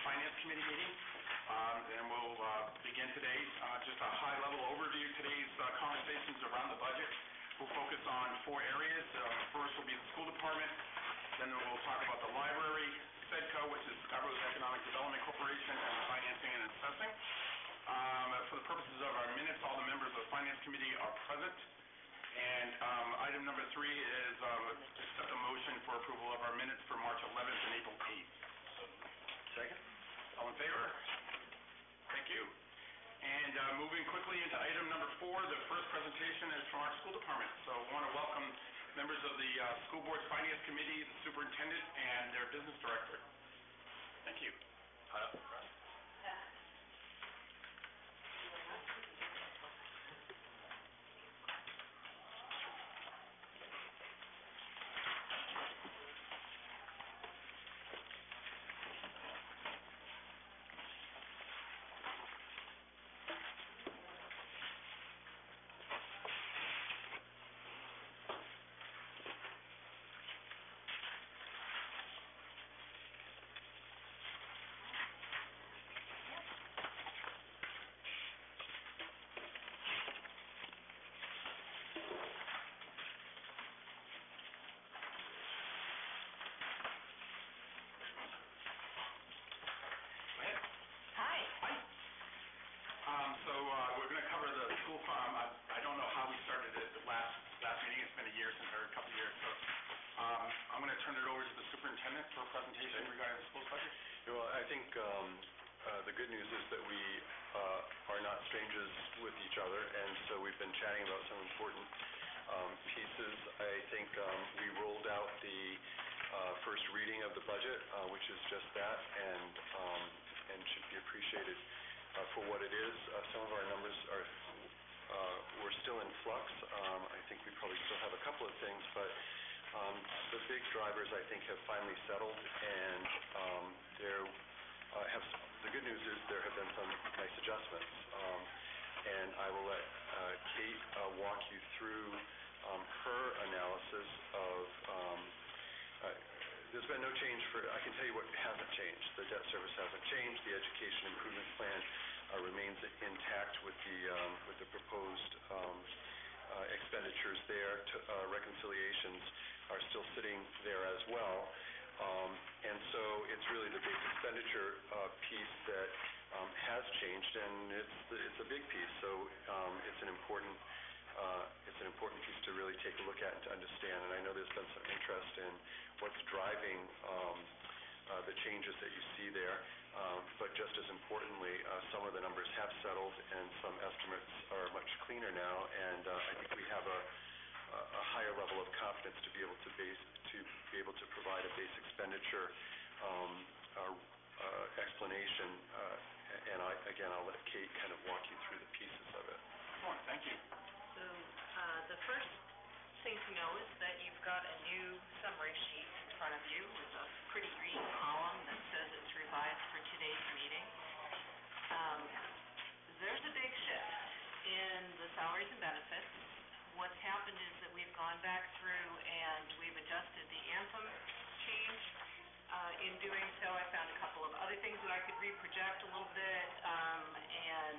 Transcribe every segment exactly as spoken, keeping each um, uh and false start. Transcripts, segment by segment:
Finance Committee meeting. Um, and we'll uh, begin today. Uh, just a high-level overview. Today's uh, conversations around the budget will focus on four areas. Uh, first will be the school department. Then we'll talk about the library, SEDCO, which is Scarborough's Economic Development Corporation, and financing and assessing. Um, for the purposes of our minutes, all the members of the Finance Committee are present. And um, item number three is uh, accept a motion for approval of our minutes for March eleventh and April eighth. Second. All in favor? Thank you. And uh, moving quickly into item number four, the first presentation is from our school department. So I want to welcome members of the uh, School Board's Finance Committee, the superintendent, and their business director. Thank you. Uh, So uh, we're going to cover the school farm. I, I don't know how we started it the last last meeting. It's been a year since, or a couple of years. So um, I'm going to turn it over to the superintendent for a presentation regarding the school budget. Well, I think um, uh, the good news is that we uh, are not strangers with each other, and so we've been chatting about some important um, pieces. I think um, we rolled out the uh, first reading of the budget, uh, which is just that, and um, and should be appreciated Uh, for what it is. Uh, some of our numbers are uh, we're still in flux. Um, I think we probably still have a couple of things, but um, the big drivers I think have finally settled, and um, there uh, have some, the good news is there have been some nice adjustments. Um, and I will let uh, Kate uh, walk you through um, her analysis of. Um, uh, There's been no change for, I can tell you what hasn't changed. The debt service hasn't changed. The education improvement plan uh, remains intact with the um, with the proposed um, uh, expenditures there. To, uh, reconciliations are still sitting there as well. Um, and so it's really the big expenditure uh, piece that um, has changed, and it's the, it's a big piece. So um, it's an important Uh, it's an important piece to really take a look at and to understand. And I know there's been some interest in what's driving um, uh, the changes that you see there. Um, but just as importantly, uh, some of the numbers have settled, and some estimates are much cleaner now. And uh, I think we have a, a higher level of confidence to be able to base to be able to provide a base expenditure um, uh, uh, explanation. Uh, and I, again, I'll let Kate kind of walk you through the pieces of it. Excellent. Thank you. So uh, the first thing to know is that you've got a new summary sheet in front of you with a pretty green column that says it's revised for today's meeting. Um, there's a big shift in the salaries and benefits. What's happened is that we've gone back through and we've adjusted the anthem change. Uh, in doing so, I found a couple of other things that I could reproject a little bit, um, and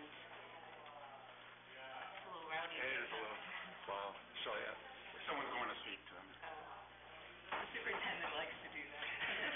a little rowdy. It is a little, wow, sorry. Yeah. Someone's going to speak to them. Uh, the superintendent likes to do that.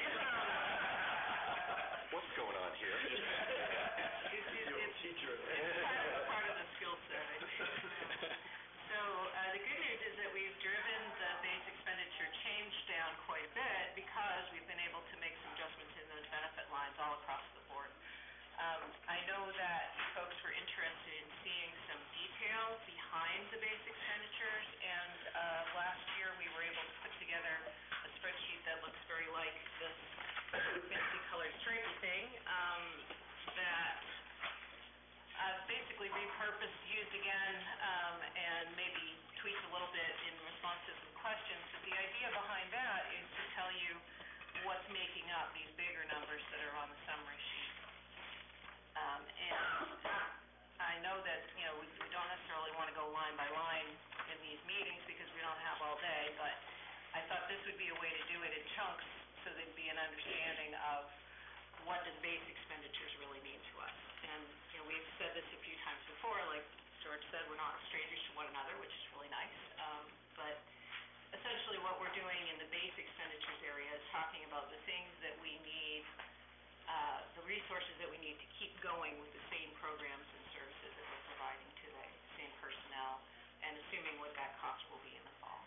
What's going on here? it's, it's, it's, teacher. it's part of, part of the skill set, I think. So uh, the good news is that we've driven the base expenditure change down quite a bit because we've been able to make some adjustments in those benefit lines all across the board. Um, I know that folks were interested in seeing some detail behind the base expenditures, and uh, last year we were able to put together a spreadsheet that looks very like this fancy colored stripy thing um, that I've basically repurposed, used again, um, and maybe tweaked a little bit in response to some questions. But the idea behind that is to tell you what's making up these bigger numbers that are on the summary sheet. Um, and I know that, you know, we, we don't necessarily want to go line by line in these meetings because we don't have all day, but I thought this would be a way to do it in chunks so there'd be an understanding of what does base expenditures really mean to us? And, you know, we've said this a few times before, like George said, we're not strangers to one another, which is really nice. Um, but essentially what we're doing in the base expenditures area is talking about the things that we need, uh, the resources that we need to keep going with the same programs and services that we're providing to the same personnel, and assuming what that cost will be in the fall.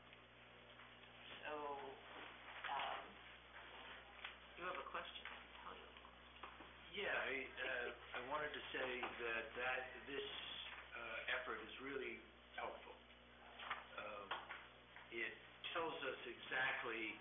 So, um, you have a question? I can tell you. Yeah, I, uh, I wanted to say that, that this uh, effort is really helpful. Um, it tells us exactly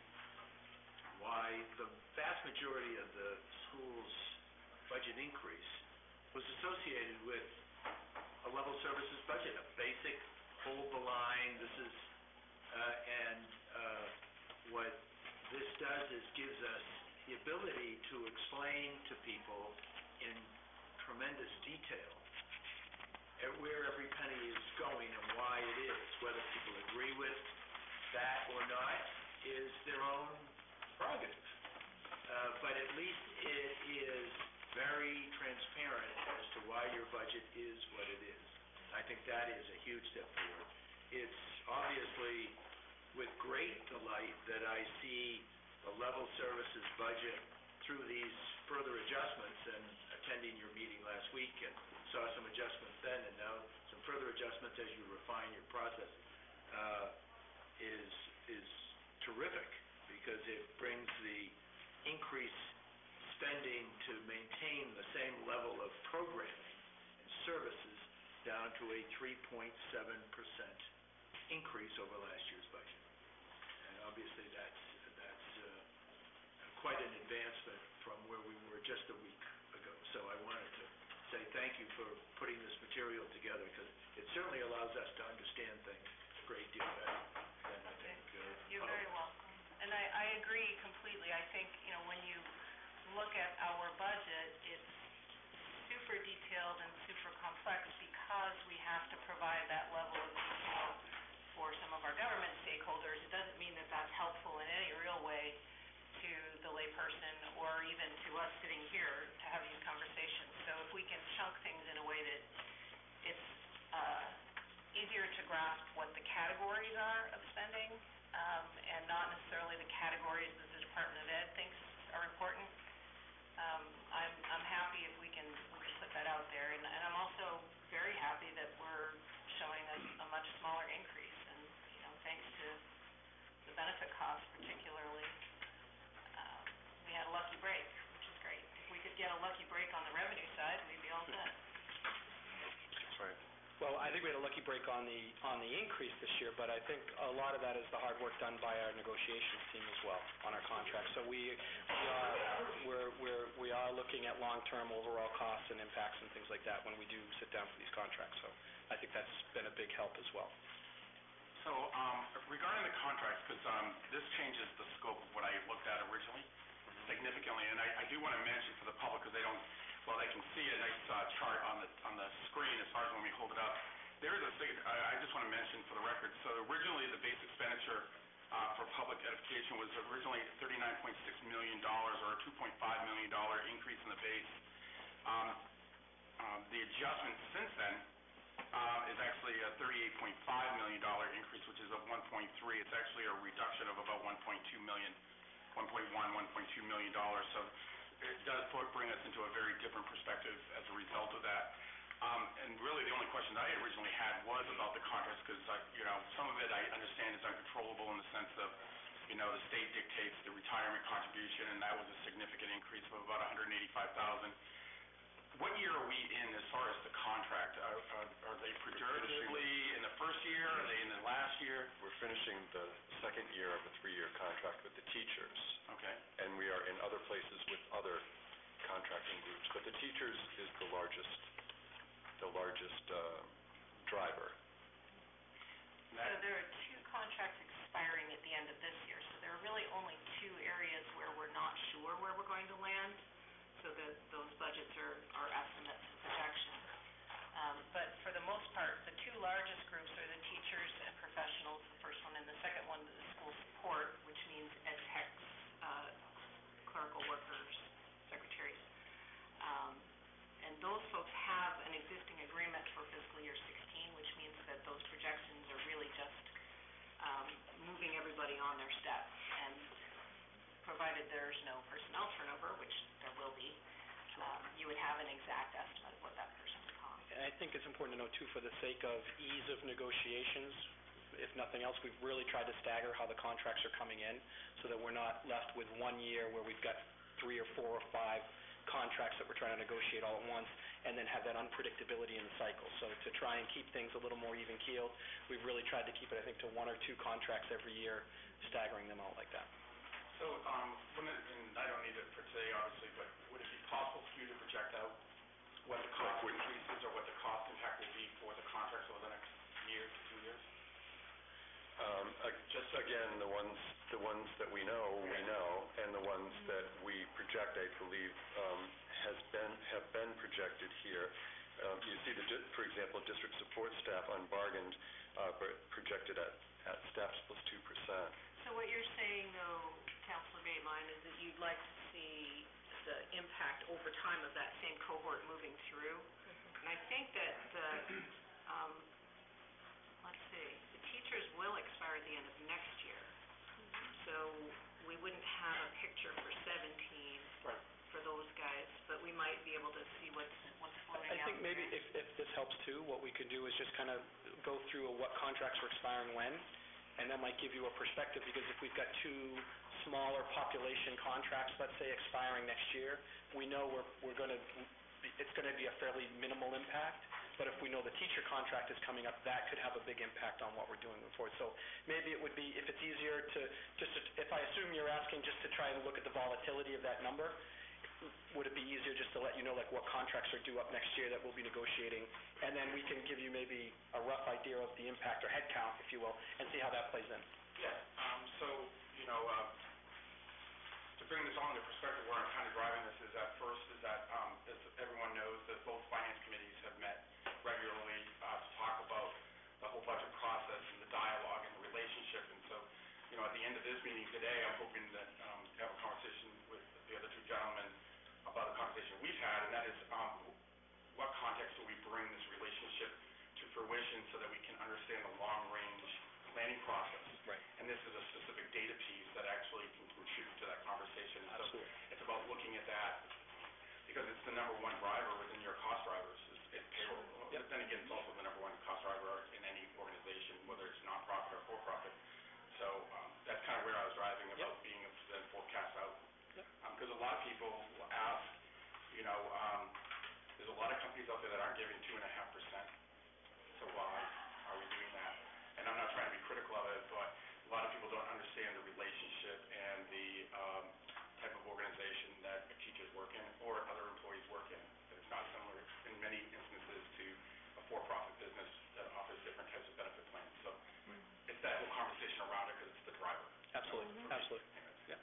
why the vast majority of the school's budget increase was associated with a level services budget, a basic hold the line. This is, uh, and uh, what this does is gives us the ability to explain to people in tremendous detail at where every penny is going and why it is. Whether people agree with that or not is their own prerogative. Uh, but at least it is very transparent as to why your budget is what it is. I think that is a huge step forward. It's obviously with great delight that I see the level services budget through these further adjustments, and attending your meeting last week and saw some adjustments then and now some further adjustments as you refine your process, uh, is is terrific, because it brings the increased spending to maintain the same level of programming and services down to a three point seven percent increase over last year's budget. And obviously that's that's uh, quite an advancement from where we were just a week ago. So I wanted to say thank you for putting this material together, because it certainly allows us to understand things a great deal better than I think. Uh, You're very welcome. And I, I agree completely. I think, you know, when you look at our budget, it's super detailed and super complex because we have to provide that level of detail for some of our government stakeholders. It doesn't mean that that's helpful in any real way to the layperson or even to us sitting here to have these conversations. So if we can chunk things in a way that it's uh, easier to grasp what the categories are of spending, um, and not necessarily the categories that the Department of Ed thinks are important, um, I'm, I'm happy if we can, we can put that out there. And, and I'm also very happy that we're showing a, a much smaller increase. And, you know, thanks to the benefit costs particularly, um, we had a lucky break, which is great. If we could get a lucky break on the revenue side, we'd be all set. That's right. Well, I think we had a lucky break on the on the increase this year, but I think a lot of that is the hard work done by our negotiations team as well on our contract. So we we are we're we're we are looking at long-term overall costs and impacts and things like that when we do sit down for these contracts. So I think that's been a big help as well. So um, regarding the contracts, because um, this changes the scope of what I looked at originally significantly, and I, I do want to mention for the public, because they don't, well, they can see a nice uh, chart on the on the screen as far as when we hold it up. There is a thing, I, I just want to mention for the record. So originally the base expenditure uh, for public edification was originally thirty-nine point six million dollars, or a two point five million dollars increase in the base. Um, um, the adjustment since then uh, is actually a thirty-eight point five million dollars increase, which is a one point three. It's actually a reduction of about one point two million dollars, one point one, one point two million dollars. So it does bring us into a very different perspective as a result of that. Um, and really the only question I originally had was about the contracts, because, uh, you know, some of it I understand is uncontrollable in the sense of, you know, the state dictates the retirement contribution, and that was a significant increase of about one hundred eighty-five thousand dollars. What year are we in as far as the contract? Are, are, are they pejoratively in the first year? Are they in the last year? We're finishing the second year of a three-year contract with the teachers. Okay. And we are in other places with other contracting groups. But the teachers is the largest, the largest uh, driver. So there are two contracts expiring at the end of this year. So there are really only two areas where we're not sure where we're going to land. So that those budgets are, are estimates and projections. Um, but for the most part, the two largest groups are the teachers and professionals, the first one, and the second one is the school support, which means ed techs, uh, clerical workers, secretaries. there's no personnel turnover, which there will be, um, you would have an exact estimate of what that person would cost. And I think it's important to know, too, for the sake of ease of negotiations, if nothing else, we've really tried to stagger how the contracts are coming in so that we're not left with one year where we've got three or four or five contracts that we're trying to negotiate all at once and then have that unpredictability in the cycle. So to try and keep things a little more even-keeled, we've really tried to keep it, I think, to one or two contracts every year, staggering them out like that. So, um, when it, and I don't need it for today, obviously, but would it be possible for you to project out what the cost increases or what the cost impact will be for the contracts over the next year to two years? Um, uh, just again, the ones, the ones that we know, we know, and the ones that we project, I believe, um, has been, have been projected here. Um, you see, the, di- for example, district support staff unbargained, uh, but projected at, at steps plus two percent. So what you're saying, though, Councilor Bateline, is that you'd like to see the impact over time of that same cohort moving through? And I think that the, um, let's see, the teachers will expire at the end of next year. So we wouldn't have a picture for seventeen Right. for those guys, but we might be able to see what's, what's floating I out think maybe there. if, if this helps too, what we could do is just kind of go through what contracts are expiring when, and that might give you a perspective, because if we've got two smaller population contracts, let's say, expiring next year, we know we're, we're going to, it's going to be a fairly minimal impact, but if we know the teacher contract is coming up, that could have a big impact on what we're doing moving forward. So maybe it would be, if it's easier to, just to, if I assume you're asking just to try and look at the volatility of that number, would it be easier just to let you know, like, what contracts are due up next year that we'll be negotiating, and then we can give you maybe a rough idea of the impact or head count, if you will, and see how that plays in? Yeah, um, so, you know, uh, to bring this on to perspective, where I'm kind of driving this is at first is that, um, as everyone knows, that both finance committees have met regularly, uh, to talk about the whole budget process and the dialogue and the relationship. And so, you know, at the end of this meeting today, I'm hoping that, um, to have a conversation with the other two gentlemen about a conversation we've had, and that is, um, what context do we bring this relationship to fruition so that we can understand the long-range planning process? Right. And this is a specific data piece that actually can contribute to that conversation. And Absolutely. so it's about looking at that, because it's the number one driver within your cost drivers, is, is payroll. Yep. But then again, it's also the number one cost driver in any organization, whether it's nonprofit or for-profit. So um, that's kind of where I was driving about Yep. being able to then forecast out. Yep. Because a lot of people will ask, you know, um, there's a lot of companies out there that aren't giving two and a half percent. So why are we doing that? And I'm not trying to be critical of it, but a lot of people don't understand the relationship and the um, type of organization that teachers work in or other employees work in. It's not similar in many instances to a for-profit business that offers different types of benefit plans. So it's that whole conversation around it, because it's the driver. Absolutely, So, absolutely. yeah.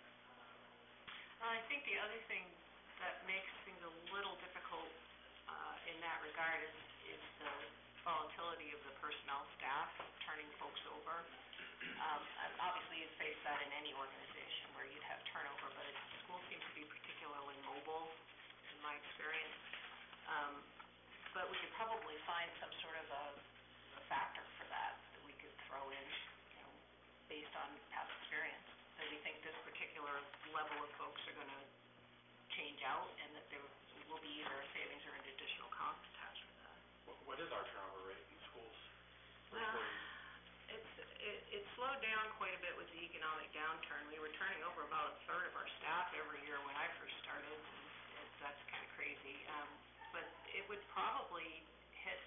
Well, I think the other thing that makes things a little difficult uh, in that regard is, is the volatility of the personnel staff turning folks over. Um, and obviously, you face that in any organization where you'd have turnover, but it, schools seem to be particularly mobile, in my experience. Um, but we could probably find some sort of a, a factor for that that we could throw in, you know, based on past experience, that we think this particular level of folks are going to change out, and that there will be either a savings or an additional cost attached with that. What, what is our turnover rate in schools? for Well, employees? it's, it, it slowed down quite a bit with the economic downturn. We were turning over about a third of our staff every year when I first started, and it, that's kind of crazy. Um, but it would probably hit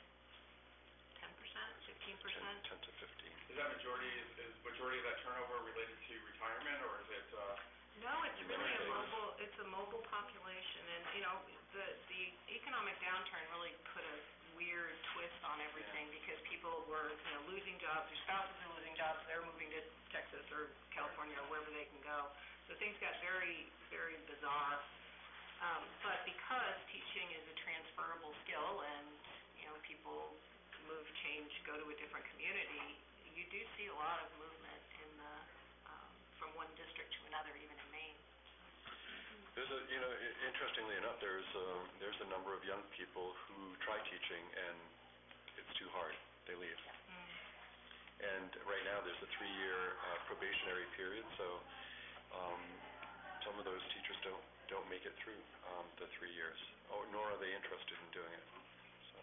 ten percent, fifteen percent. ten to fifteen. Is that majority, is, is majority of that turnover related to retirement, or is it, uh, No, it's really a Okay. mobile, it's a mobile population, and, you know, the, the economic downturn really put a weird twist on everything, because people were, you know, losing jobs, their spouses are losing jobs, they're moving to Texas or California or wherever they can go. So things got very, very bizarre. Um, but because teaching is a transferable skill, and, you know, people move, change, go to a different community, you do see a lot of movement in the, um, from one district to another, even in Maine. There's a, you know, i- interestingly enough, there's a, there's a number of young people who try teaching and it's too hard. They leave. Mm. And right now, there's a three-year uh, probationary period, so um, some of those teachers make it through um, the three years, or nor are they interested in doing it. So,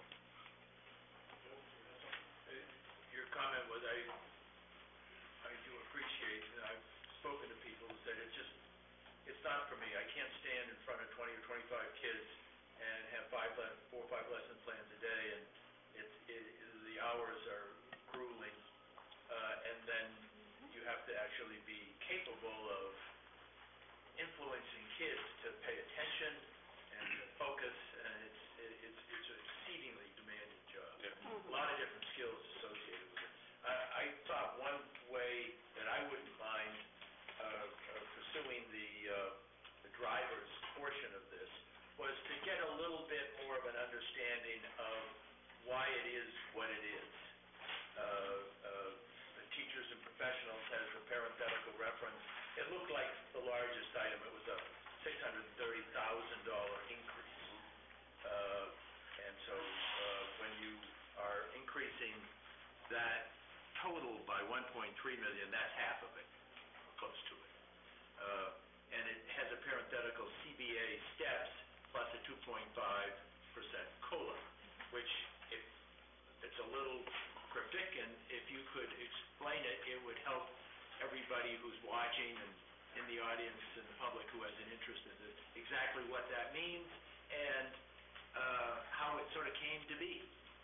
Your comment was, I, I do appreciate, and I've spoken to people who said it's just, it's not for me. I can't stand in front of twenty or twenty-five kids and have five, le- four or five lesson plans a day, and it's, it, the hours are grueling, uh, and then you have to actually be capable of influencing kids to pay attention and to focus, and it's, it, it's, it's an exceedingly demanding job. yeah. A lot of different skills associated with it. I, I thought one way that I wouldn't mind uh, uh, pursuing the, uh, the driver's portion of this was to get a little bit more of an understanding of why it is what it is. Uh, uh, the teachers and professionals has a parenthetical reference. It looked like the largest item. It was a six hundred thirty thousand dollars increase. Uh, and so uh, when you are increasing that total by one point three million dollars, that's half of it, close to it. Uh, and it has a parenthetical C B A steps plus a two point five percent COLA, which if it's a little cryptic, and if you could explain it, it would help everybody who's watching and in the audience and the public who has an interest in this, exactly what that means and uh, how it sort of came to be.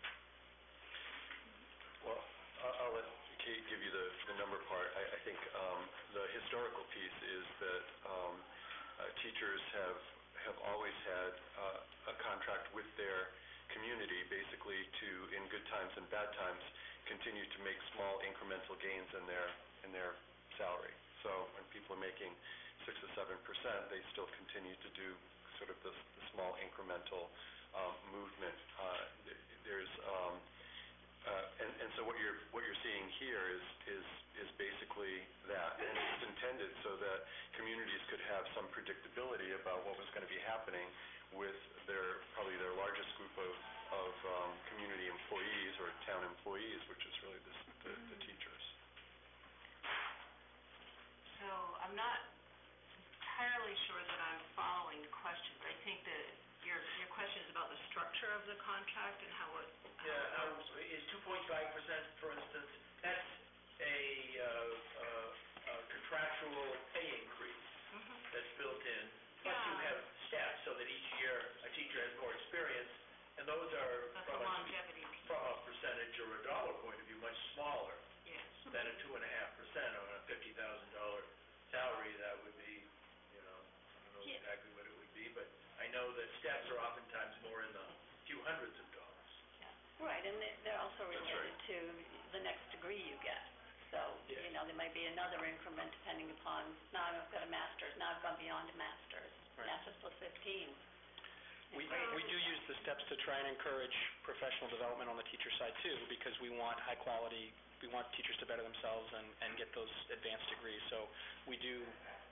Well, I'll I'll let Kate give you the, the number part. I, I think um, the historical piece is that um, uh, teachers have have always had uh, a contract with their community, basically to, in good times and bad times, continue to make small incremental gains in their in their salary. So when people are making six or seven percent, they still continue to do sort of this, the small incremental um, movement. Uh, there's um, Uh, and, and so what you're what you're seeing here is is is basically that, and it's intended so that communities could have some predictability about what was going to be happening with their probably their largest group of of um, community employees or town employees, which is really the, the, the teachers. So I'm not entirely sure that I'm following the question, but I think that your your question is about the structure of the contract and how it. How Yeah, it um, works. is two point five percent, for instance, that's a uh, uh, uh, contractual pay increase Mhm. that's built in, plus you Yeah. have steps so that each year a teacher has more experience, and those are That's from a a, longevity piece. from a percentage or a dollar point of view much smaller Yes. than a two and a half percent on a fifty thousand dollar salary. That would be, you know, I don't know Yeah. exactly what it would be, but I know that steps are oftentimes more in the few hundreds of dollars. Right, and they- they're also That's related to the next degree you get. So, Yes. you know, there might be another increment depending upon, now I've got a master's, now I've gone beyond a master's. Right. Master's plus fifteen. We, Right. we do use the steps to try and encourage professional development on the teacher side too, because we want high quality, we want teachers to better themselves and, and get those advanced degrees. So we do,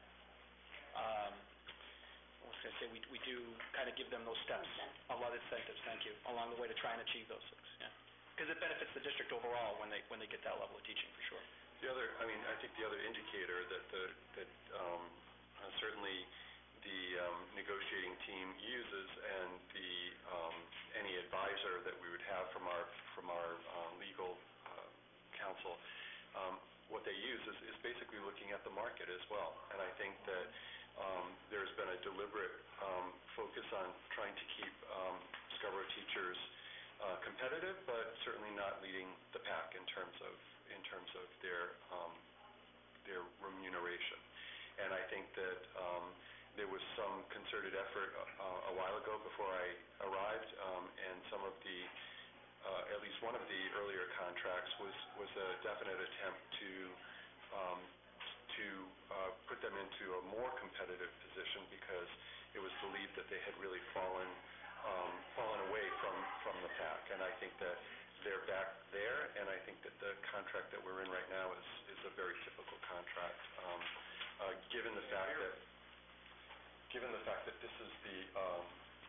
um, what was I going to say, we, we do kind of give them those steps, Incentives. a lot of incentives, thank you, along the way to try and achieve those things, yeah. Because it benefits the district overall when they, when they get that level of teaching, for sure. The other, I mean, I think the other indicator that the that um, uh, certainly the um, negotiating team uses, and the um, any advisor that we would have from our from our uh, legal uh, counsel, um, what they use is, is basically looking at the market as well. And I think that um, there's been a deliberate um, focus on trying to keep um, Scarborough teachers uh, competitive, but certainly not leading the pack in terms of in terms of their um, their remuneration. And I think that um, there was some concerted effort uh, a while ago before I arrived, um, and some of the, uh, at least one of the earlier contracts was, was a definite attempt to um, to uh, put them into a more competitive position, because it was believed that they had really fallen um, fallen away from, from the pack. And I think that they're back there, and I think that the contract that we're in right now is, is a very typical contract, um, uh, given the fact that given the fact that this is the um,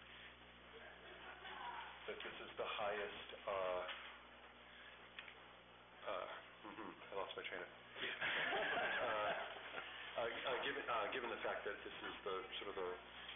that this is the highest uh, uh, mm-hmm, I lost my train of uh, uh, uh, given uh, given the fact that this is the sort of the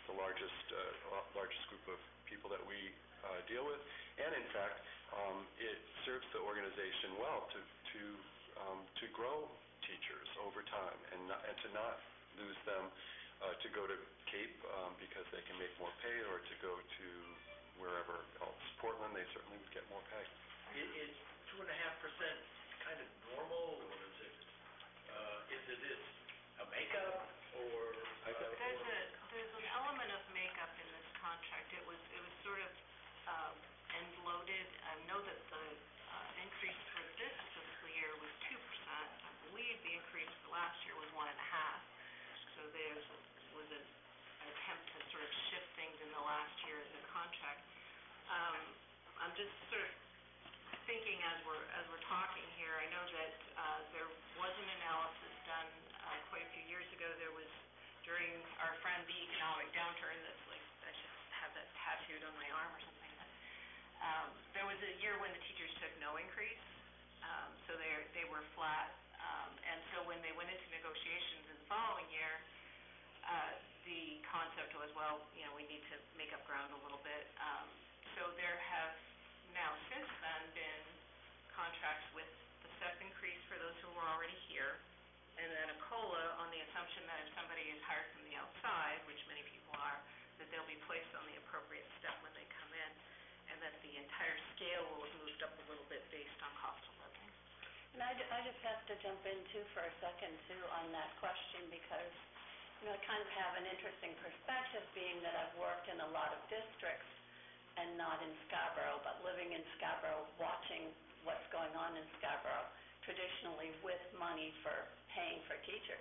the largest, uh, la- largest group of people that we uh, deal with. And in fact, um, it serves the organization well to, to, um, to grow teachers over time and, not, and to not lose them uh, to go to Cape um, because they can make more pay, or to go to wherever else. Portland, they certainly would get more pay. I- Is two and a half percent kind of normal, or is it, uh, is it this a makeup, or? I think- uh, There's or- a, there's an element of makeup in this contract. It was, it was sort of, um, end-loaded. I know that the, uh, increase for this fiscal year was two percent. I believe the increase for last year was one and a half. So there was a, an attempt to sort of shift things in the last year of the contract. Um, I'm just sort of thinking as we're, as we're talking here, I know that, uh, there was an analysis done, uh, quite a few years ago. There was, during our friend the economic downturn, that's like, I should have that tattooed on my arm or something. But, um, there was a year when the teachers took no increase, um, so they they were flat. Um, and so when they went into negotiations in the following year, uh, the concept was, well, you know, we need to make up ground a little bit. Um, so there have now since then been contracts with the step increase for those who were already here, and then a COLA on the assumption that if somebody is hired from the outside, which many people are, that they'll be placed on the appropriate step when they come in, and that the entire scale will have moved up a little bit based on cost of living. And I, ju- I just have to jump in too for a second too on that question, because, you know, I kind of have an interesting perspective, being that I've worked in a lot of districts and not in Scarborough, but living in Scarborough, watching what's going on in Scarborough, traditionally with money for paying for teachers.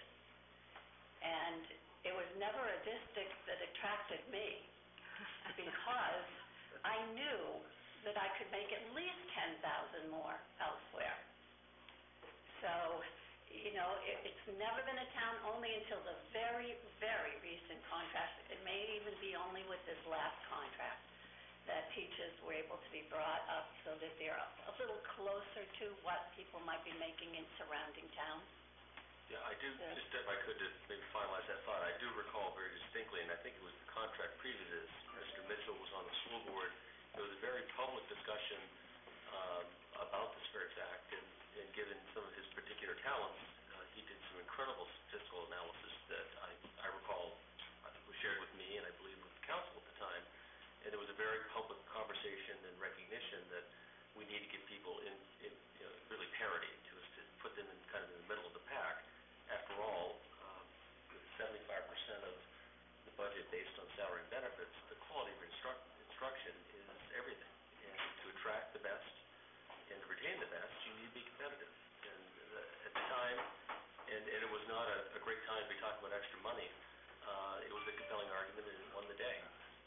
And it was never a district that attracted me, because I knew that I could make at least ten thousand more elsewhere. So, you know, it, it's never been a town, only until the very, very recent contract, it may even be only with this last contract, that teachers were able to be brought up so that they're a, a little closer to what people might be making in surrounding towns. Yeah, I do, Yeah. just if I could just maybe finalize that thought, I do recall very distinctly, and I think it was the contract previous to this, Mister Mitchell was on the school board. There was a very public discussion um, about this very fact, and, and given some of his particular talents, uh, he did some incredible statistical analysis that I, I recall uh, was shared with me, and I believe with the council at the time. And there was a very public conversation and recognition that we need to get people in, in you know, really parity, to, to put them in kind of in the middle of the pack. After all, um, with seventy-five percent of the budget based on salary and benefits, the quality of instruct, instruction is everything. And to attract the best and to retain the best, you need to be competitive. And the, at the time, and, and it was not a, a great time to be talking about extra money, uh, it was a compelling argument, and it won the day.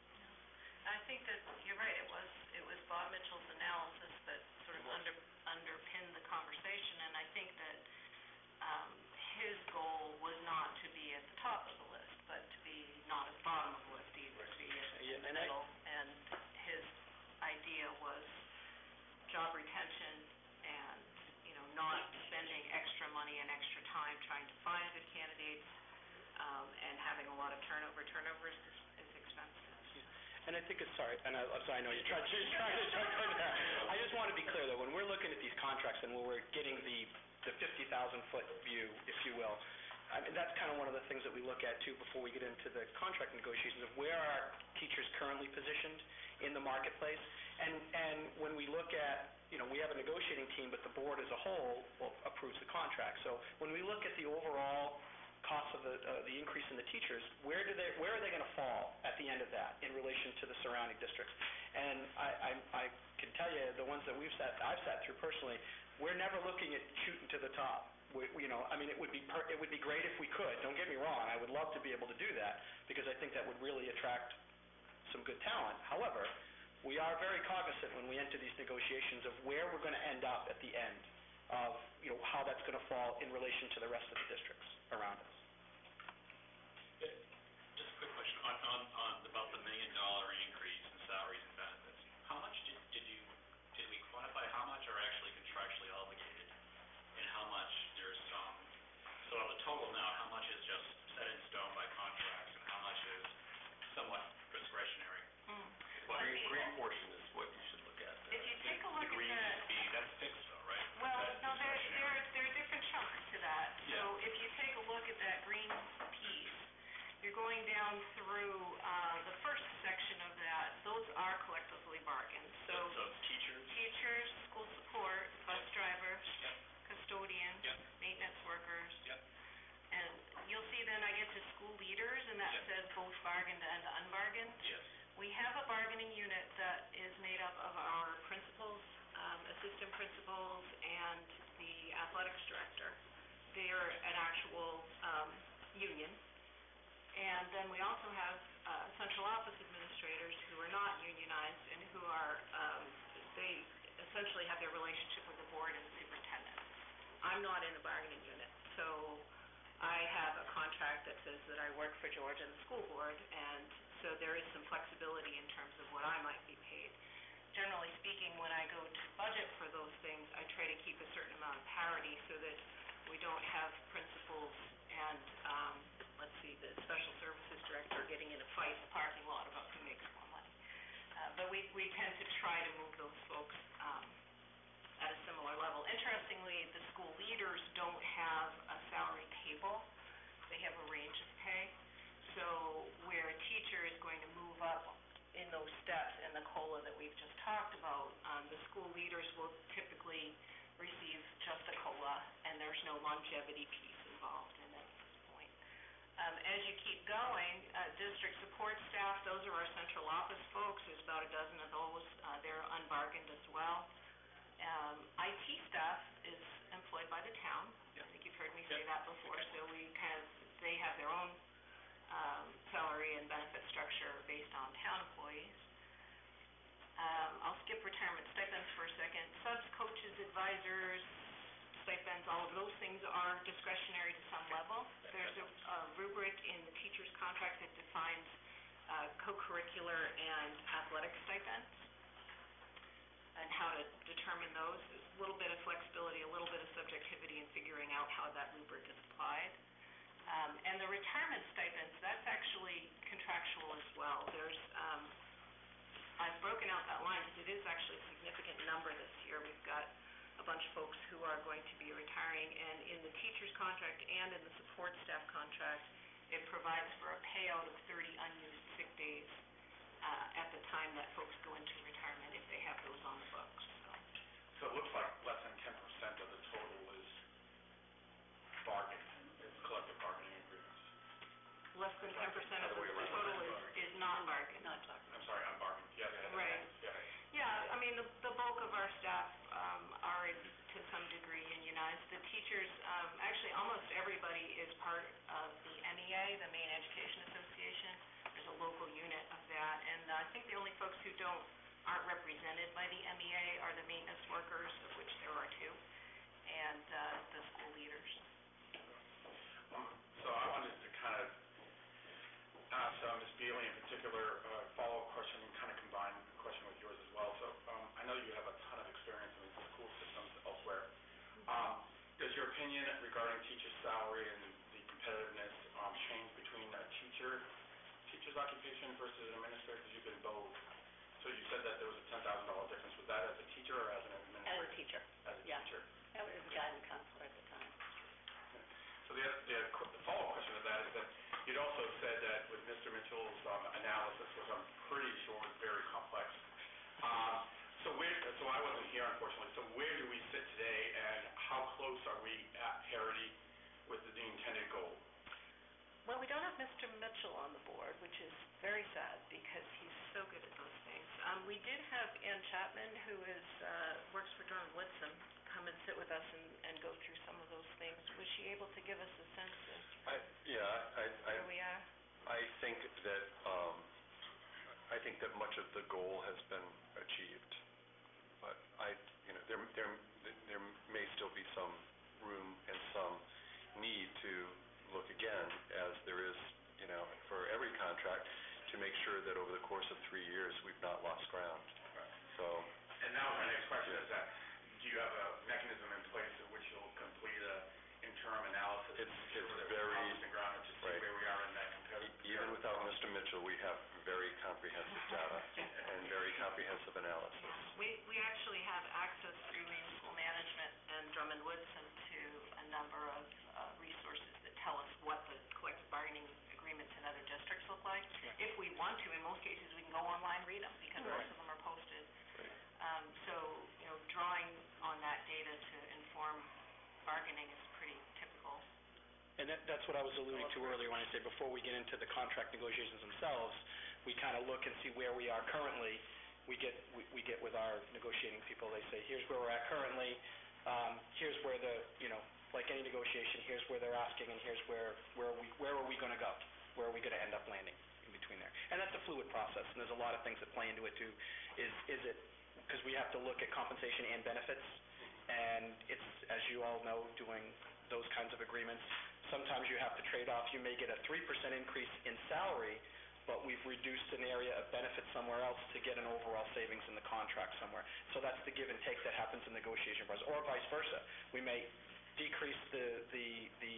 I think that you're right, it was, it was Bob Mitchell's analysis that sort of under, underpinned the conversation, and I think that, um, his goal was not to be at the top of the list, but to be not at the bottom of the list either, to be Yeah, in the and I- middle, and his idea was job retention and, you know, not spending extra money and extra time trying to find good candidates, um, and having a lot of turnover. Turnover is, is expensive. And I think it's, sorry, and I, I'm sorry, I know you're trying, you're trying to jump in there. I just want to be clear, though, when we're looking at these contracts and when we're getting the, the fifty thousand foot view, if you will, I mean, that's kind of one of the things that we look at, too, before we get into the contract negotiations, of where are teachers currently positioned in the marketplace. And, and when we look at, you know, we have a negotiating team, but the board as a whole will, approves the contract. So when we look at the overall cost of the, uh, the increase in the teachers, where do they, where are they going to fall at the end of that in relation to the surrounding districts? And I, I, I can tell you, the ones that we've sat, I've sat through personally, we're never looking at shooting to the top. We, we, you know, I mean, it would be per, it would be great if we could. Don't get me wrong. I would love to be able to do that, because I think that would really attract some good talent. However, we are very cognizant when we enter these negotiations of where we're going to end up at the end of, you know, how that's going to fall in relation to the rest of the districts around us. Just a quick question on, on, on about the million dollar increase in salaries and benefits. How much did, did you, did we quantify how much are actually contractually obligated and how much there's, um, so of the total now, how much is just set in stone by contracts and how much is somewhat going down through, uh, the first section of that, those are collectively bargained, so So so it's teachers? teachers, school support, bus drivers, Yep. custodians, Yep. maintenance workers. Yep. And you'll see then I get to school leaders, and that Yep. says both bargained and unbargained. Yes. We have a bargaining unit that is made up of our principals, um, assistant principals, and the athletics director. They are an actual, um, union. And then we also have, uh, central office administrators who are not unionized and who are, um, they essentially have their relationship with the board and the superintendent. I'm not in the bargaining unit, so I have a contract that says that I work for George and the school board, and so there is some flexibility in terms of what I might be paid. Generally speaking, when I go to budget for those things, I try to keep a certain amount of parity so that we don't have principals and, um, let's see, the special services director getting in a fight in the parking lot about who makes more money. Uh, but we, we tend to try to move those folks, um, at a similar level. Interestingly, the school leaders don't have a salary table. They have a range of pay. So where a teacher is going to move up in those steps in the COLA that we've just talked about, um, the school leaders will typically receive just a COLA, and there's no longevity piece involved in it at this point. Um, as you keep going, uh, district support staff, those are our central office folks. There's about a dozen of those. Uh, they're unbargained as well. Um, I T staff is employed by the town. Yep. I think you've heard me say Yep. that before. So we kind of, they have their own um, salary and benefit structure based on town employees. Um, I'll skip retirement stipends for a second. Subs, coaches, advisors, stipends, all of those things are discretionary to some level. There's a, a rubric in the teacher's contract that defines uh, co-curricular and athletic stipends and how to determine those. There's a little bit of flexibility, a little bit of subjectivity in figuring out how that rubric is applied. Um, and the retirement stipends, that's actually contractual as well. There's, um, I've broken out that line because it is actually a significant number this year. We've got a bunch of folks who are going to be retiring, and in the teacher's contract and in the support staff contract, it provides for a payout of thirty unused sick days uh, at the time that folks go into retirement if they have those on the books. So, So it looks like less than ten percent of the total is bargained, is collective bargaining agreements. less than ten percent of Other the way around. total is, is non-bargained. Not bargained. I'm sorry, unbargained, yes, I had that. Right. Yeah. Yeah, I mean, the, the bulk of our staff, um, are to some degree unionized. The teachers, um, actually, almost everybody is part of the M E A, the Maine Education Association. There's a local unit of that, and I think the only folks who don't, aren't represented by the M E A are the maintenance workers, of which there are two, and, uh, the school leaders. Um, So I wanted to kind of ask uh, Miz Bealey in particular a follow-up question and kind of combine the question with yours as well. So um, I know you have a ton of experience in the school systems elsewhere. Um, Does your opinion regarding teacher salary and the competitiveness um, change between a teacher, teacher's occupation versus an administrator? Because you've been both. So you said that there was a ten thousand dollar difference. Was that as a teacher or as an As administrator? a teacher. As a Yeah. teacher. That was a guidance counselor at the time. So the, the qu- the follow-up question to that is that you'd also said that with Mister Mitchell's um, analysis, which I'm pretty sure is very complex. Um, so where, so I wasn't here unfortunately, so where do we sit today and how close are we at parity with the intended goal? Well, we don't have Mister Mitchell on the board, which is very sad because he's so good at those things. Um, we did have Ann Chapman, who is, uh, works for Drummond Woodson, come and sit with us and, and go through some of those things. Was she able to give us a sense of I, yeah, I, I, where we are? I think that, um, I think that much of the goal has been achieved. But I, you know, there, there, there may still be some room and some need to look again, as there is, you know, for every contract, to make sure that over the course of three years, we've not lost ground. So, And now my next question is that, do you have a mechanism in place at which you'll complete a interim analysis? It's- to ensure it's that we're very- losing ground and to see right. where we are in that competitive? e- even without Mister Mitchell, we have very comprehensive data and very comprehensive analysis. We, we actually have access through Maine School Management and Drummond Woodson to a number of uh, resources that tell us what the collective bargaining agreements in other districts can go online, read them, because most of them are posted. Um, so, you know, drawing on that data to inform bargaining is pretty typical. And that, that's what I was alluding to earlier when I said before we get into the contract negotiations themselves, we kind of look and see where we are currently. We get we, we get with our negotiating people. They say, here's where we're at currently. Um, here's where the you know, like any negotiation, here's where they're asking, and here's where where are we where are we going to go? Where are we going to end up landing in between there? And that's a fluid process, and there's a lot of things that play into it too. Is is it because we have to look at compensation and benefits, and it's, as you all know, doing those kinds of agreements, sometimes you have to trade off. You may get a three percent increase in salary, but we've reduced an area of benefit somewhere else to get an overall savings in the contract somewhere. So that's the give and take that happens in negotiation process, or vice versa. We may decrease the the, the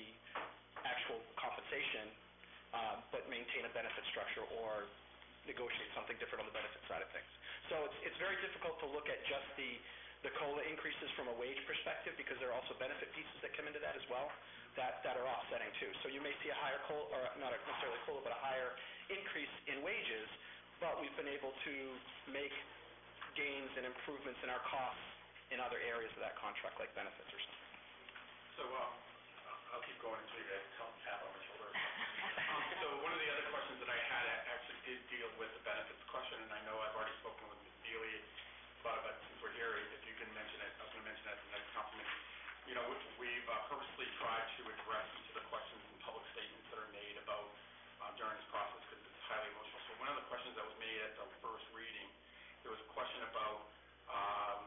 actual compensation, uh, but maintain a benefit structure, or negotiate something different on the benefit side of things. So it's it's very difficult to look at just the the COLA increases from a wage perspective, because there are also benefit pieces that come into that as well that, that are offsetting too. So you may see a higher COLA, or not necessarily COLA, but a higher increase in wages, but we've been able to make gains and improvements in our costs in other areas of that contract, like benefits or something. So, uh, I'll keep going until you guys tell me tap on my shoulder. Um, so one of the other questions that I had actually did deal with the benefits question, and I know I've already spoken with Miz Dealey, but, but since we're here, if you can mention it, I was going to mention that in the next compliment. You know, we've uh, purposely tried to address each of the questions and public statements that are made about uh, during this process, because it's highly emotional. So one of the questions that was made at the first reading, there was a question about um,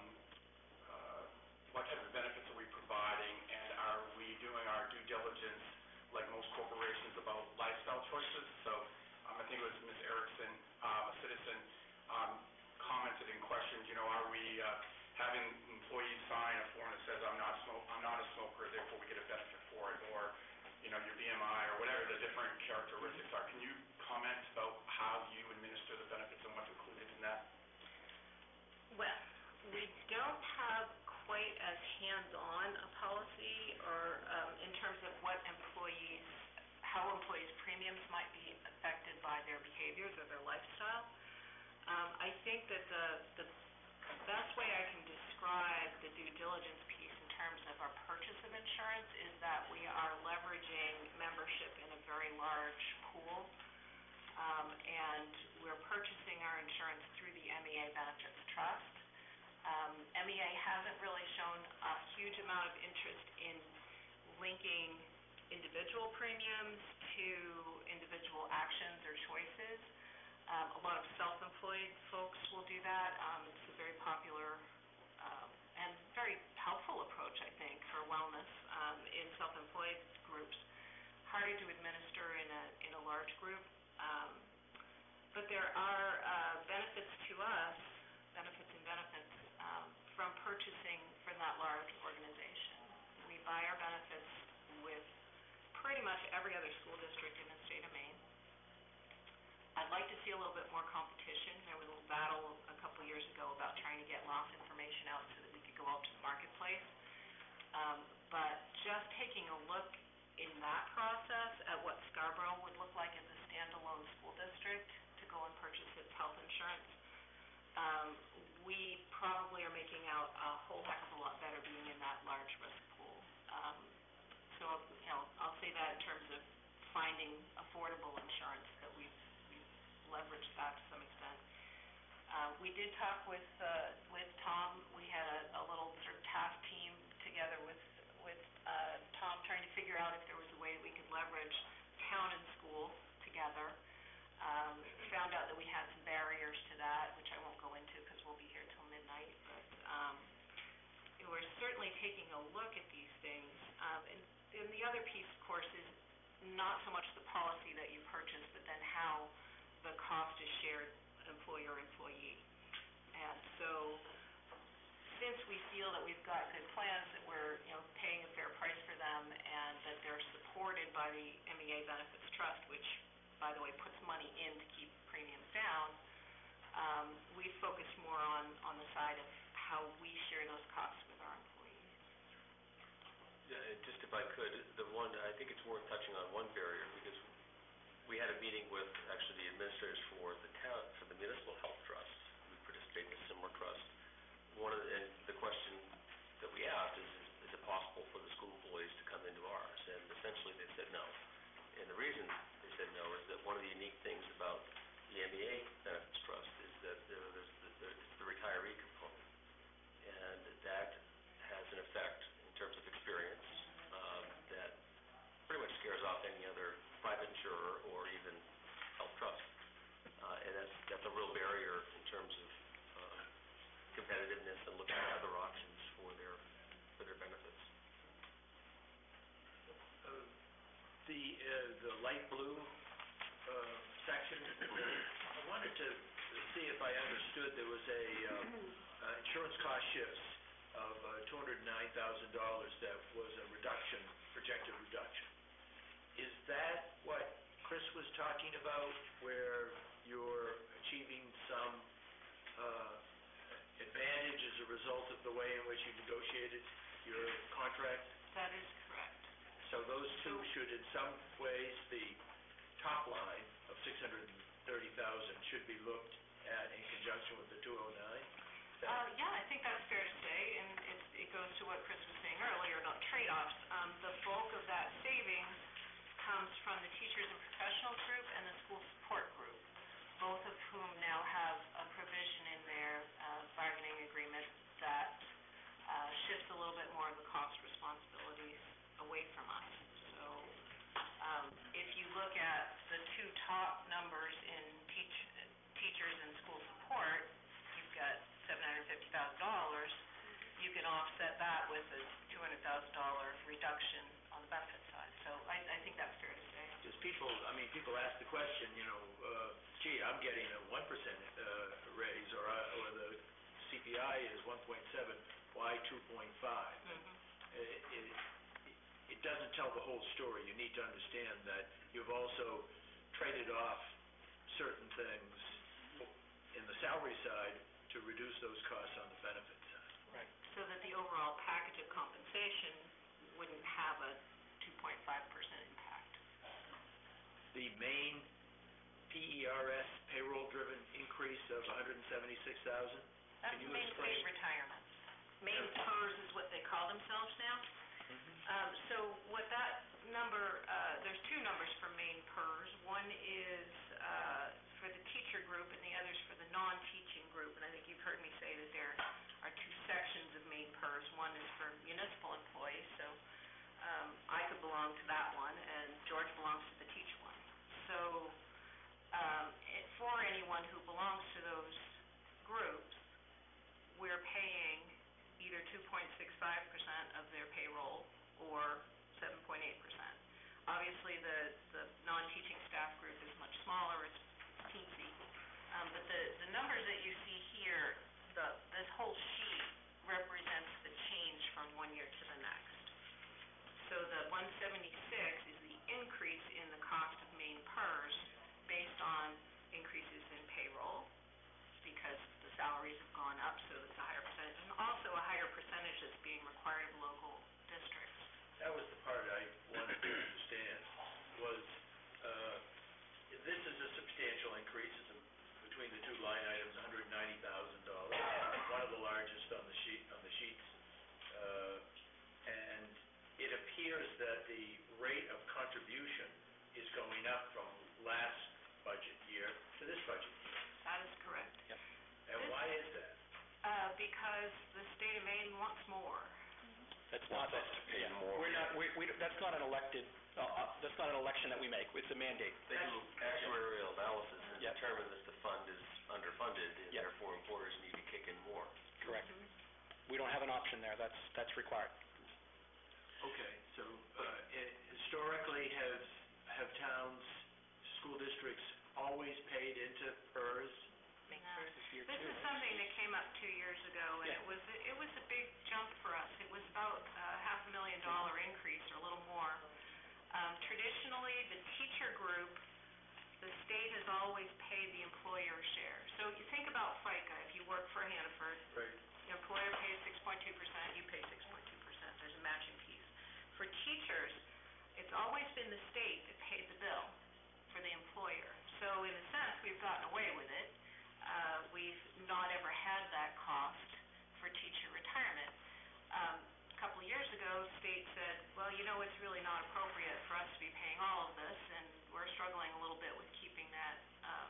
uh, what type of benefits are we providing, and are we doing our due diligence like most corporations about lifestyle choices? So um, I think it was Miz Erickson, uh, a citizen, um, commented and questioned, you know, are we uh, having employees sign a form that says I'm not smoke, I'm not a smoker, therefore we get a benefit for it, or you know, your B M I or whatever the different characteristics are. Can you comment about how you administer the benefits and what's included in that? Well, we don't have quite as hands-on a policy, or um, in terms of what employees, how employees' premiums might be affected by their behaviors or their lifestyle. Um, I think that the, the best way I can describe the due diligence piece in terms of our purchase of insurance is that we are leveraging membership in a very large pool, um, and we're purchasing our insurance through the M E A Benefits Trust. Um, M E A hasn't really shown a huge amount of interest in linking individual premiums to individual actions or choices. Um, a lot of self-employed folks will do that. Um, it's a very popular um, and very helpful approach, I think, for wellness um, in self-employed groups. Harder to administer in a in a large group, um, but there are uh, benefits to us, benefits and benefits um, from purchasing from that large organization. We buy our benefits with pretty much every other school district in the state of Maine. I'd like to see a little bit more competition. There was a little battle a couple years ago about trying to get loss information out so that we could go out to the marketplace. Um, but just taking a look in that process at what Scarborough would look like as a standalone school district to go and purchase its health insurance, um, we probably are making out a whole heck of a lot better being in that large risk pool. Um, so, you know, I'll say that in terms of finding affordable insurance that we've leverage that to some extent. Uh, we did talk with uh, with Tom. We had a, a little sort of task team together with with uh, Tom, trying to figure out if there was a way that we could leverage town and school together. Um, found out that we had some barriers to that, which I won't go into because we'll be here till midnight. But um, we're certainly taking a look at these things. Um, and, and the other piece, of course, is not so much the policy that you purchase, but then how the cost is shared employer-employee. And so since we feel that we've got good plans, that we're, you know, paying a fair price for them, and that they're supported by the M E A Benefits Trust, which, by the way, puts money in to keep premiums down, um, we focus more on, on the side of how we share those costs with our employees. Yeah, just if I could, the one, I think it's worth touching on one barrier, because we had a meeting with actually the administrators for the town, for the municipal health trust. We participate in a similar trust. One of the, and the question that we asked is, is, is it possible for the school employees to come into ours? And essentially they said no. And the reason they said no is that one of the unique things about the M E A Benefits Trust is that there, there's the, the, it's the retiree component. And that has an effect in terms of experience um, that pretty much scares off any other private insurer or even health trust. Uh, and that's, that's a real barrier in terms of uh, competitiveness and looking at other options for their, for their benefits. Uh, The, uh, the light blue uh, section, I wanted to see if I understood there was a um, uh, insurance cost shifts of uh, two hundred nine thousand dollars that was a reduction, projected reduction. Is that what Chris was talking about, where you're achieving some uh, advantage as a result of the way in which you negotiated your contract? That is correct. So those two should in some ways, the top line of six hundred thirty thousand should be looked at in conjunction with the two oh nine? Uh, yeah, I think that's fair to say, and it's, it goes to what Chris was saying earlier about trade-offs. Um, the bulk of that savings comes from the teachers and professionals group and the school support group, both of whom now have a provision in their uh, bargaining agreement that uh, shifts a little bit more of the cost responsibilities away from us. So um, if you look at the two top numbers in teach, teachers and school support, you've got seven hundred fifty thousand dollars. You can offset that with a two hundred thousand dollars reduction on the benefit side. So I, I think that's fair to say. Because people, I mean, people ask the question, you know, uh, gee, I'm getting a one percent uh, raise, or, uh, or the C P I is one point seven, why two point five? Mm-hmm. It, it, it doesn't tell the whole story. You need to understand that you've also traded off certain things in the salary side to reduce those costs on the benefit side. Right. So that the overall package of compensation wouldn't have a two point five percent impact. The Maine P E R S payroll-driven increase of one hundred seventy-six thousand dollars. That's Can you Maine explain? State Retirements. Maine PERS is what they call themselves now. Um, so what that number, uh, there's two numbers for Maine PERS. One is uh, for the teacher group and the other's for the non-teaching group. And I think you've heard me say that there are two sections of Maine PERS. One is for municipal employees, so um, I could belong to that one, and George belongs to the teacher one. So um, it, for anyone who belongs to those groups, we're paying either two point six five percent of their payroll or seven point eight percent. Obviously, the, the non-teaching staff group is much smaller, it's teensy. Um, but the, the numbers that you see here, the, this whole sheet represents the change from one year to the next. So the one seventy-six is the increase in the cost of Maine PERS based on increases in payroll, because the salaries have gone up, so it's a higher percentage, and also a higher percentage that's being required of local districts. That was the part I wanted to understand, was uh, this is a substantial increase. It's a, between the two line items, one hundred ninety thousand dollars, one of the largest on the sheet on the sheets. Uh, and it appears that the rate of contribution is going up from last budget year to this budget year. That is correct. Yep. And This- why is that? Uh, because the state of Maine wants more. That's not, Wants us to pay yeah, more. we're not, we, we, that's not an elected, uh, uh, that's not an election that we make, it's a mandate. They do actuarial analysis and Yep. determine that the fund is underfunded, and Yep. therefore employers need to kick in more. Correct. We don't have an option there, that's, that's required. Okay, so uh, it- historically, have, have towns, school districts always paid into PERS? No. This year This too. is something that came up two years ago, and Yeah. it was, it was a big jump for us. It was about a half a million dollar increase, or a little more. Um, traditionally, the teacher group, the state has always paid the employer share. So you think about FICA. If you work for Hannaford, Right. your employer pays six point two percent, you pay six point two percent. There's a matching piece. For teachers, it's always been the state that paid the bill for the employer. So in a sense, gotten away with it. Uh, we've not ever had that cost for teacher retirement. Um, a couple of years ago, the state said, well, you know, it's really not appropriate for us to be paying all of this, and we're struggling a little bit with keeping that, um,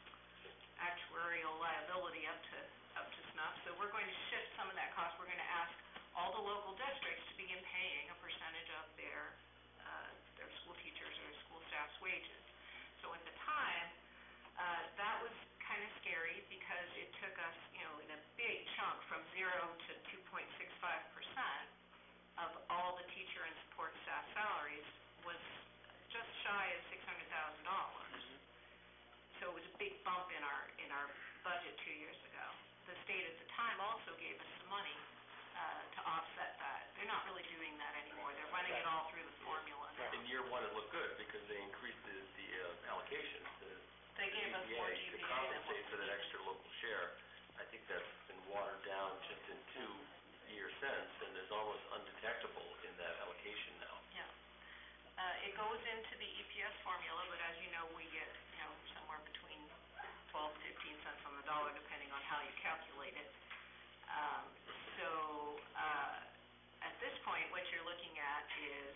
actuarial liability up to, up to snuff. So we're going to shift some of that cost. We're going to ask all the local districts to begin paying a percentage of their, uh, their school teachers or school staff's wages. So at the time, uh, that was kind of scary because it took us, you know, in a big chunk from zero to two point six five percent of all the teacher and support staff salaries was just shy of six hundred thousand dollars. So it was a big bump in our, in our budget two years ago. The state at the time also gave us some money, uh, to offset that. They're not really doing that anymore. They're running it all through the formula now. In year one, it looked good because they increased the, the uh, allocations, the They gave us more G P A to than what compensate we for that needed. extra local share. I think that's been watered down just in two years since, and is almost undetectable in that allocation now. Yeah. Uh, it goes into the E P S formula, but as you know, we get, you know, somewhere between twelve, fifteen cents on the dollar, depending on how you calculate it. Um, so, uh, at this point, what you're looking at is,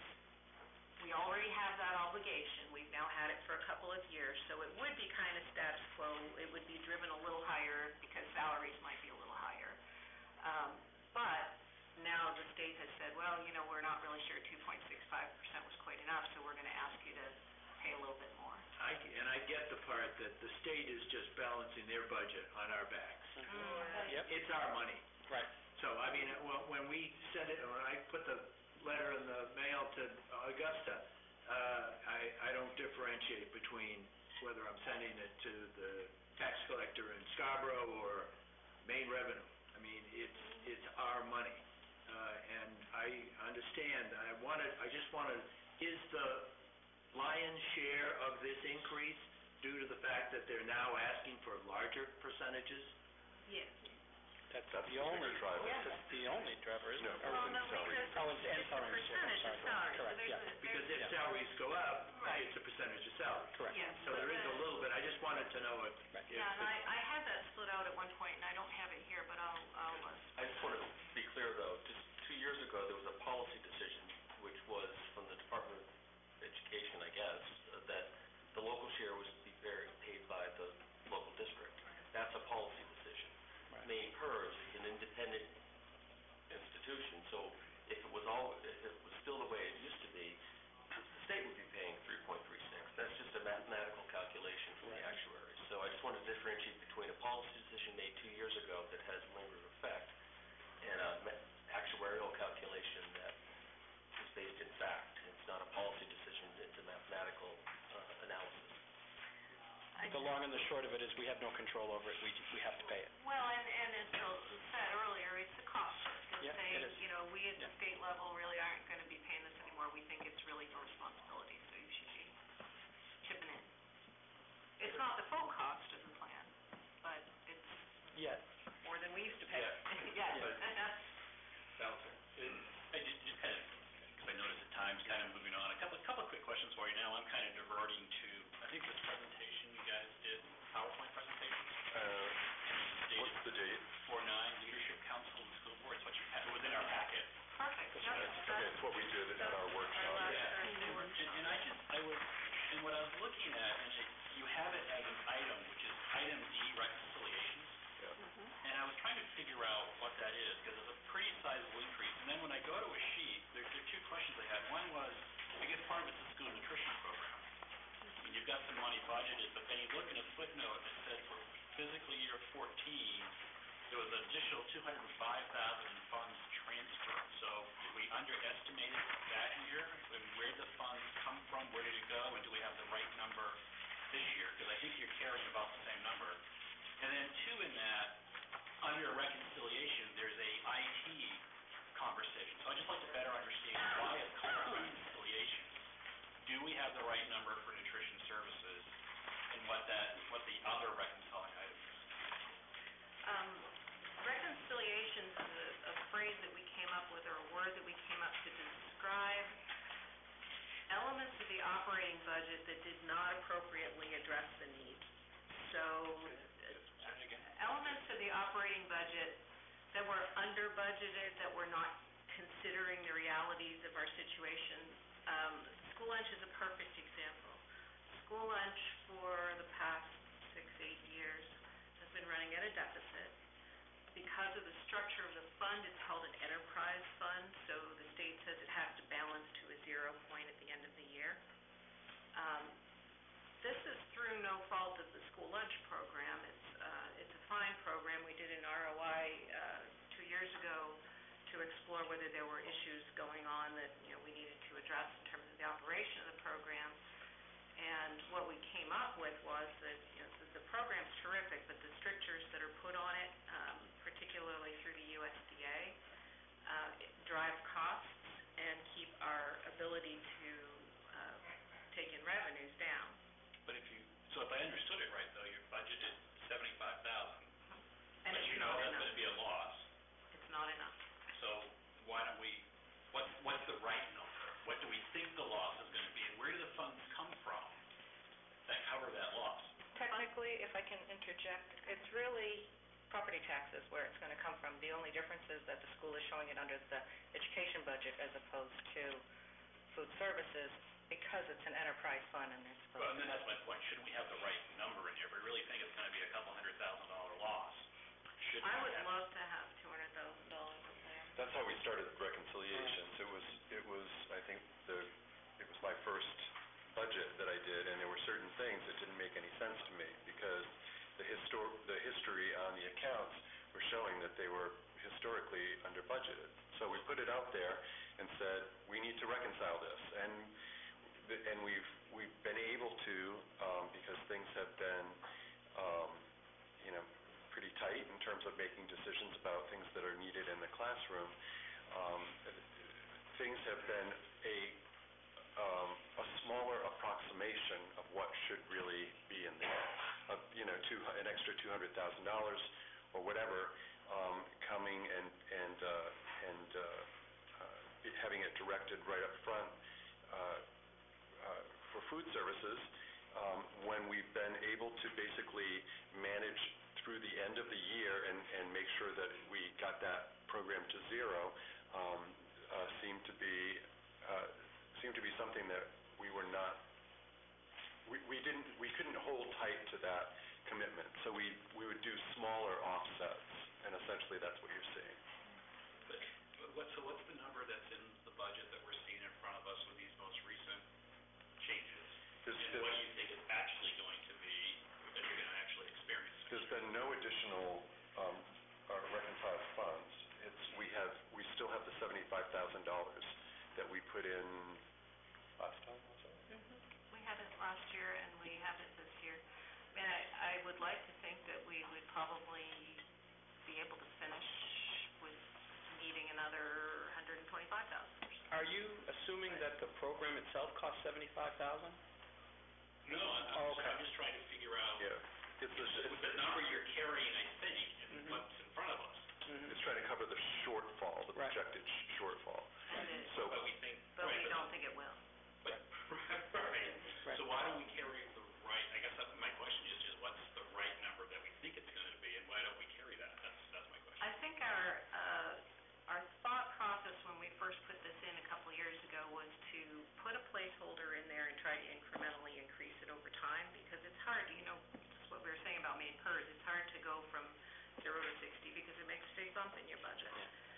we already have that obligation. We've now had it for a couple of years, so it would be kind of status quo. It would be driven a little higher because salaries might be a little higher. Um, but now the state has said, well, you know, we're not really sure two point six five percent was quite enough, so we're going to ask you to pay a little bit more. I, and I get the part that the state is just balancing their budget on our backs. Mm. Yep. It's our money. Right. So, I mean, when, when we send it, when I put the letter in the mail to Augusta, uh, I, I don't differentiate between whether I'm sending it to the tax collector in Scarborough or Maine Revenue. I mean, it's, it's our money. Uh, and I understand, I wanted, I just wanted, is the lion's share of this increase due to the fact that they're now asking for larger percentages? Yes. That's That's the the only, bigger driver. yeah, that's the only driver, isn't No, it? Or Well, in no, salary. because Oh, and- and it's a salaries, yeah, percentage of sorry. salary. So Correct, there's yeah. a- Because there's- if Yeah. salaries go up, Right. it's a percentage of salary. Correct. Yes. So there is a little bit, I just wanted to know if, Right. if Yeah, and the- I, I had that split out at one point, and I don't have it here, but I'll, I'll, uh, I just want to be clear, though, just two years ago, there was a policy decision, which was from the Department of Education, I guess, uh, that the local share was to be very paid by the local district. That's a policy decision. Right. Maine PERS is an independent institution, so if it was all, if it was still the way it used to be, the state would be paying three point three six. That's just a mathematical calculation from the Right. actuaries. So I just wanted to differentiate between a policy decision made two years ago that has lingering effect and a ma- actuarial calculation that is based in fact. It's not a policy decision, it's a mathematical uh, analysis. I, The long and the short of it is we have no control over it. We, we have to pay it. well, and, and as Bill said earlier, it's a cost shift. Yeah, It's saying, it is. you know, we at the Yeah. state level really aren't gonna be paying this anymore. We think it's really your responsibility, so you should be chipping in. It's not the full cost of the plan, but it's Yet. more than we used to pay. Yeah. Yes. Salter. I just, just kind of, because I noticed the time's kind of moving on. A couple, couple of quick questions for you now. I'm kind of diverting to, I think this presentation you guys did, PowerPoint presentation. Uh, what's the date? Four nine, Leadership Council and School Boards, what you, pa- it was in our packet. Perfect. That's, Yep, okay, that's- it's what we did at our workshop. Our last Yeah. Thursday workshop. And, and I just, I was, and what I was looking at, and it, you have it as an item, which is item D, reconciliations. And I was trying to figure out what that is, because it's a pretty sizable increase. And then when I go to a sheet, there, there are two questions I had. One was, I guess part of it's the school nutrition program. And you've got some money budgeted, but then you look in a footnote and it said for fiscal year fourteen, there was an additional two hundred and five thousand in funds transferred. So did we underestimate it that year? And where did the funds come from? Where did it go? And do we have the right number this year? Because I think you're carrying about the same number. And then two in that, under reconciliation, there's a I T conversation. So I'd just like to better understand why it's called reconciliation. Do we have the right number for nutrition services, and what that, what the other reconciling item is? Um, reconciliations is a, a phrase that we came up with, or a word that we came up to describe elements of the operating budget that did not appropriately address the needs. So, operating budget, that we're under budgeted, that we're not considering the realities of our situation. Um, school lunch is a perfect example. School lunch for the past six, eight years has been running at a deficit. Because of the structure of the fund, it's held an enterprise fund, so the state says it has to balance to a zero point at the end of the year. Um, this is through no fault of the school lunch program. It's, uh, it's a fine program. We did an R O I uh, two years ago to explore whether there were issues going on that, you know, we needed to address in terms of the operation of the program. And what we came up with was that, you know, the, the program's terrific, but the strictures that are put on it, um, particularly through the U S D A, uh, it drive costs and keep our ability to uh, take in revenues down. But if you, so if I understood it right, though, you're budgeted seventy-five thousand, And but it's you know not that's enough. gonna be a loss, It's not enough. so why don't we, what's, what's the right number? What do we think the loss is gonna be, and where do the funds come from that cover that loss? Technically, if I can interject, it's really property taxes where it's going to come from. The only difference is that the school is showing it under the education budget as opposed to food services because it's an enterprise fund and they're supposed Well, to... and then that's my point, shouldn't we have the right number in here? If we really think it's gonna be a couple hundred thousand dollar loss, shouldn't I we would have? love to have two hundred thousand dollars in there. That's how we started reconciliations. It was, it was, I think, the, it was my first budget that I did, and there were certain things that didn't make any sense to me, because the histor, the history on the accounts were showing that they were historically under budgeted. So we put it out there and said, we need to reconcile this, and, the- and we've, we've been able to, um, because things have been, um, you know, pretty tight in terms of making decisions about things that are needed in the classroom. Um, things have been a, um, a smaller approximation of what should really be in there. Uh, you know, two, an extra two hundred thousand dollars or whatever, um, coming and, and, uh, and uh, uh, having it directed right up front uh, uh, for food services, um, when we've been able to basically manage through the end of the year and, and make sure that we got that program to zero, um, uh, seemed to be uh, seemed to be something that we were not, we, we didn't, we couldn't hold tight to that commitment. So we we would do smaller offsets, and essentially that's what you're seeing. But what, so what's the number that's in the budget that we're seeing in front of us with these most recent changes? There's, And what do you think it's actually going to be, that you're gonna actually experience? there's been no additional um, uh, reconciled funds. It's, we have, we still have the seventy-five thousand dollars that we put in last time, was it? We had it last year and we have it this year. I mean, I, I would like to think that we would probably be able to finish with needing another one hundred twenty-five thousand dollars. Are you assuming that the program itself costs seventy-five thousand dollars? No, I'm, Oh, I'm just, okay. I'm just trying to figure out, Yeah. It's, a- with the number you're carrying, I think, and Mhm. what's in front of us. it's trying to cover the shortfall, the Right. projected sh- shortfall. And it, So, But we think, but right, we but, don't think it will. but, right, Right. so why don't we carry the right, I guess that, my question is, is what's the right number that we think it's gonna be, and why don't we carry that? That's, that's my question. I think our, uh, our thought process when we first put this in a couple of years ago was to put a placeholder in there and try to incrementally increase it over time, because it's hard, you know, it's what we were saying about Maine PERS, it's hard to go from zero to sixty because it makes a big bump in your budget.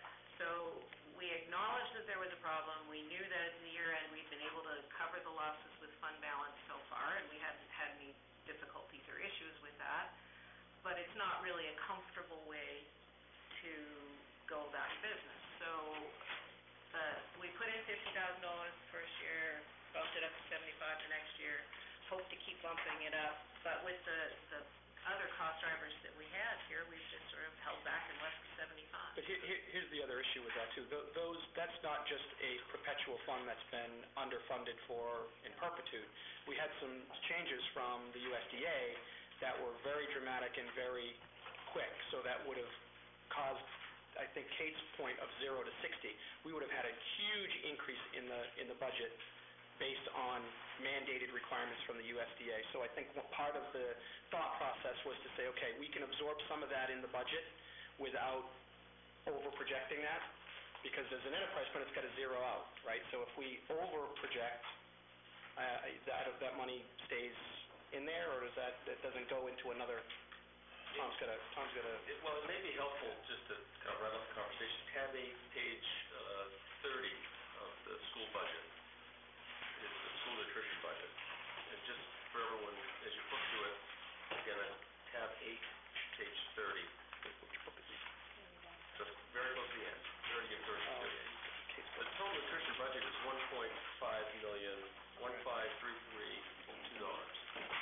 So we acknowledged that there was a problem. We knew that at the year end, we'd been able to cover the losses with fund balance so far, and we hadn't had any difficulties or issues with that. But it's not really a comfortable way to go about your business. So the, we put in fifty thousand dollars the first year, bumped it up to seventy-five the next year, hope to keep bumping it up. But with the, the other cost drivers that we had here, we've just sort of held back and left the seventy-five. But here, here, here's the other issue with that too. Tho- Those, that's not just a perpetual fund that's been underfunded for in perpetuity. We had some changes from the U S D A that were very dramatic and very quick, so that would have caused, I think Kate's point of zero to sixty, we would have had a huge increase in the, in the budget based on mandated requirements from the U S D A. So I think what part of the thought process was to say, okay, we can absorb some of that in the budget without over-projecting that, because there's an enterprise fund, it's got to zero out, right? So if we over-project, uh, that, that money stays in there, or does that, that doesn't go into another, Tom's got a, Tom's got a... It- Well, it may be helpful, just to kind of wrap up the conversation, tab eight, page uh, thirty of the school budget is the school nutrition budget. And just for everyone, as you flip through it, again, that's tab eight, page thirty. So it's very close to the end, thirty and thirty-two. The total nutrition budget is one point five million, one five three three two dollars.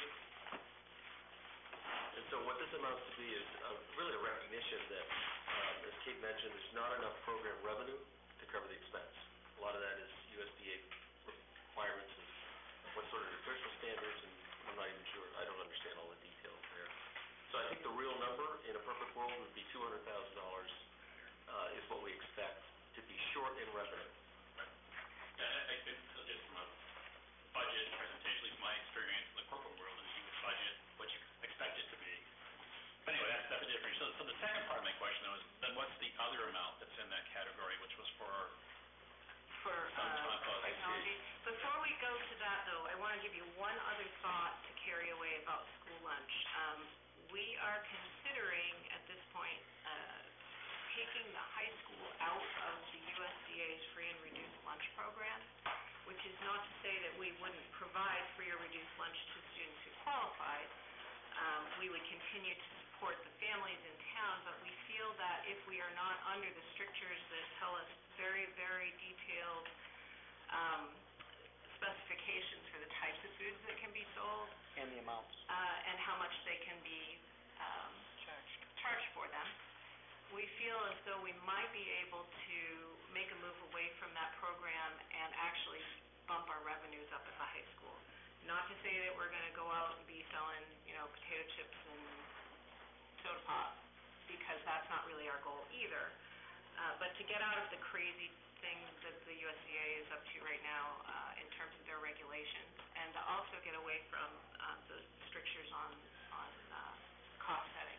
And so what this amounts to be is uh, really a recognition that, um, as Kate mentioned, there's not enough program revenue to cover the expense. A lot of that is U S D A requirements of what sort of nutritional standards, and I'm not even sure, I don't understand all the details there. So I think the real number in a perfect world would be two hundred thousand dollars uh, is what we expect to be short in revenue. Yeah, I, I think just from a budget presentation, at least my experience in the corporate world, is you would budget what you expect it to be. But anyway, that's, that's a different issue. So, so the second part of my question, though, is then what's the other amount that's in that category, which was for For, some uh, type of... technology. Before we go to that, though, I want to give you one other thought to carry away about school lunch. Um, we are considering, at this point, uh, taking the high school out of the U S D A's free and reduced lunch program, which is not to say that we wouldn't provide free or reduced lunch to students who qualified. Um, we would continue to support the families in town, but we feel that if we are not under the strictures that tell us very, very detailed um, specifications for the types of foods that can be sold, And the amounts. uh, and how much they can be um, Charged. charged for them, we feel as though we might be able to make a move away from that program and actually bump our revenues up at the high school. Not to say that we're going to go out and be selling, you know, potato chips and soda pop, because that's not really our goal either. Uh, but to get out of the crazy things that the U S D A is up to right now uh, in terms of their regulations, and to also get away from uh, those strictures on, on uh, cost setting.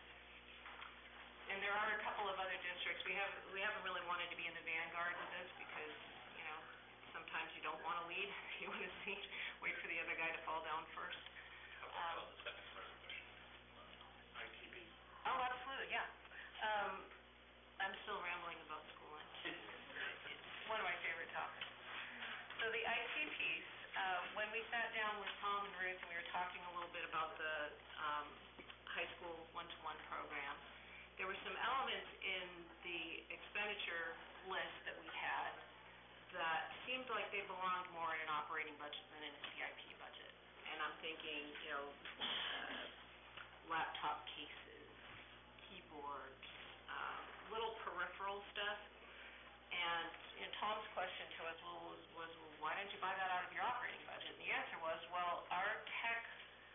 And there are a couple of other districts, we have, we haven't really wanted to be in the vanguard with this because, you know, sometimes you don't want to lead, you want to see, wait for the other guy to fall down first. How about the second part of the question? I T B. Oh, absolutely, yeah. Um, I'm still rambling about school lunch. It's one of my favorite topics. So the I T piece, uh, when we sat down with Tom and Ruth and we were talking a little bit about the um, high school one-to-one program, there were some elements in the expenditure list that we had that seemed like they belonged more in an operating budget than in a C I P budget. And I'm thinking, you know, uh, laptop cases, keyboards, um, little peripheral stuff. And, you know, Tom's question to us was, was, well, why didn't you buy that out of your operating budget? And the answer was, well, our tech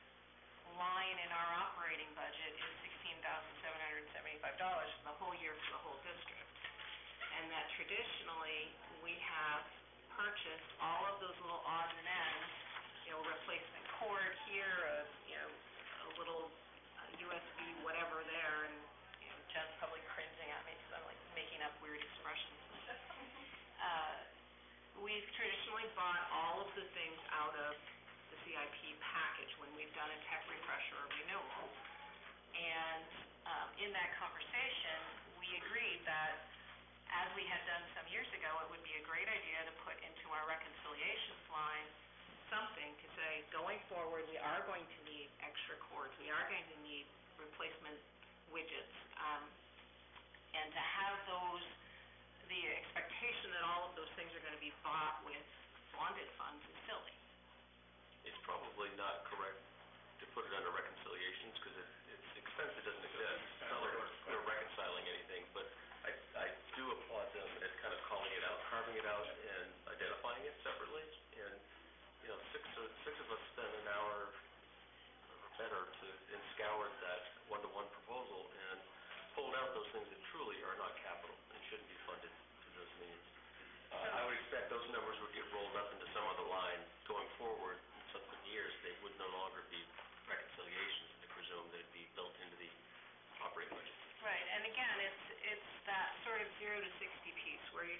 line in our operating budget is sixteen thousand seven hundred seventy-five dollars for the whole year for the whole district. And that traditionally, we have purchased all of those little odds and ends, you know, replacement cord here, a, you know, a little uh, U S B whatever there, and, you know, Jen's probably cringing at me because I'm, like, making up weird expressions. Uh, we've traditionally bought all of the things out of the C I P package when we've done a tech refresh or a renewal. And um, in that conversation, we agreed that as we had done some years ago, it would be a great idea to put into our reconciliations line something to say, going forward, we are going to need extra cords, we are going to need replacement widgets, um, and to have those, the expectation that all of those things are going to be bought with bonded funds is silly. It's probably not correct to put it under reconciliations, because it, it's expense that doesn't exist. It's not like we're, we're reconciling anything, but I, I do applaud them at kind of calling it out, carving it out, and identifying it separately. And, you know, six of, six of us spent an hour or better to, and scoured that one-to-one proposal and pulled out those things that truly are not capital and shouldn't be funded to those means. Uh, I would expect those numbers would get rolled up into some other line going forward in subsequent years. They would no longer be reconciliations. I presume they'd be built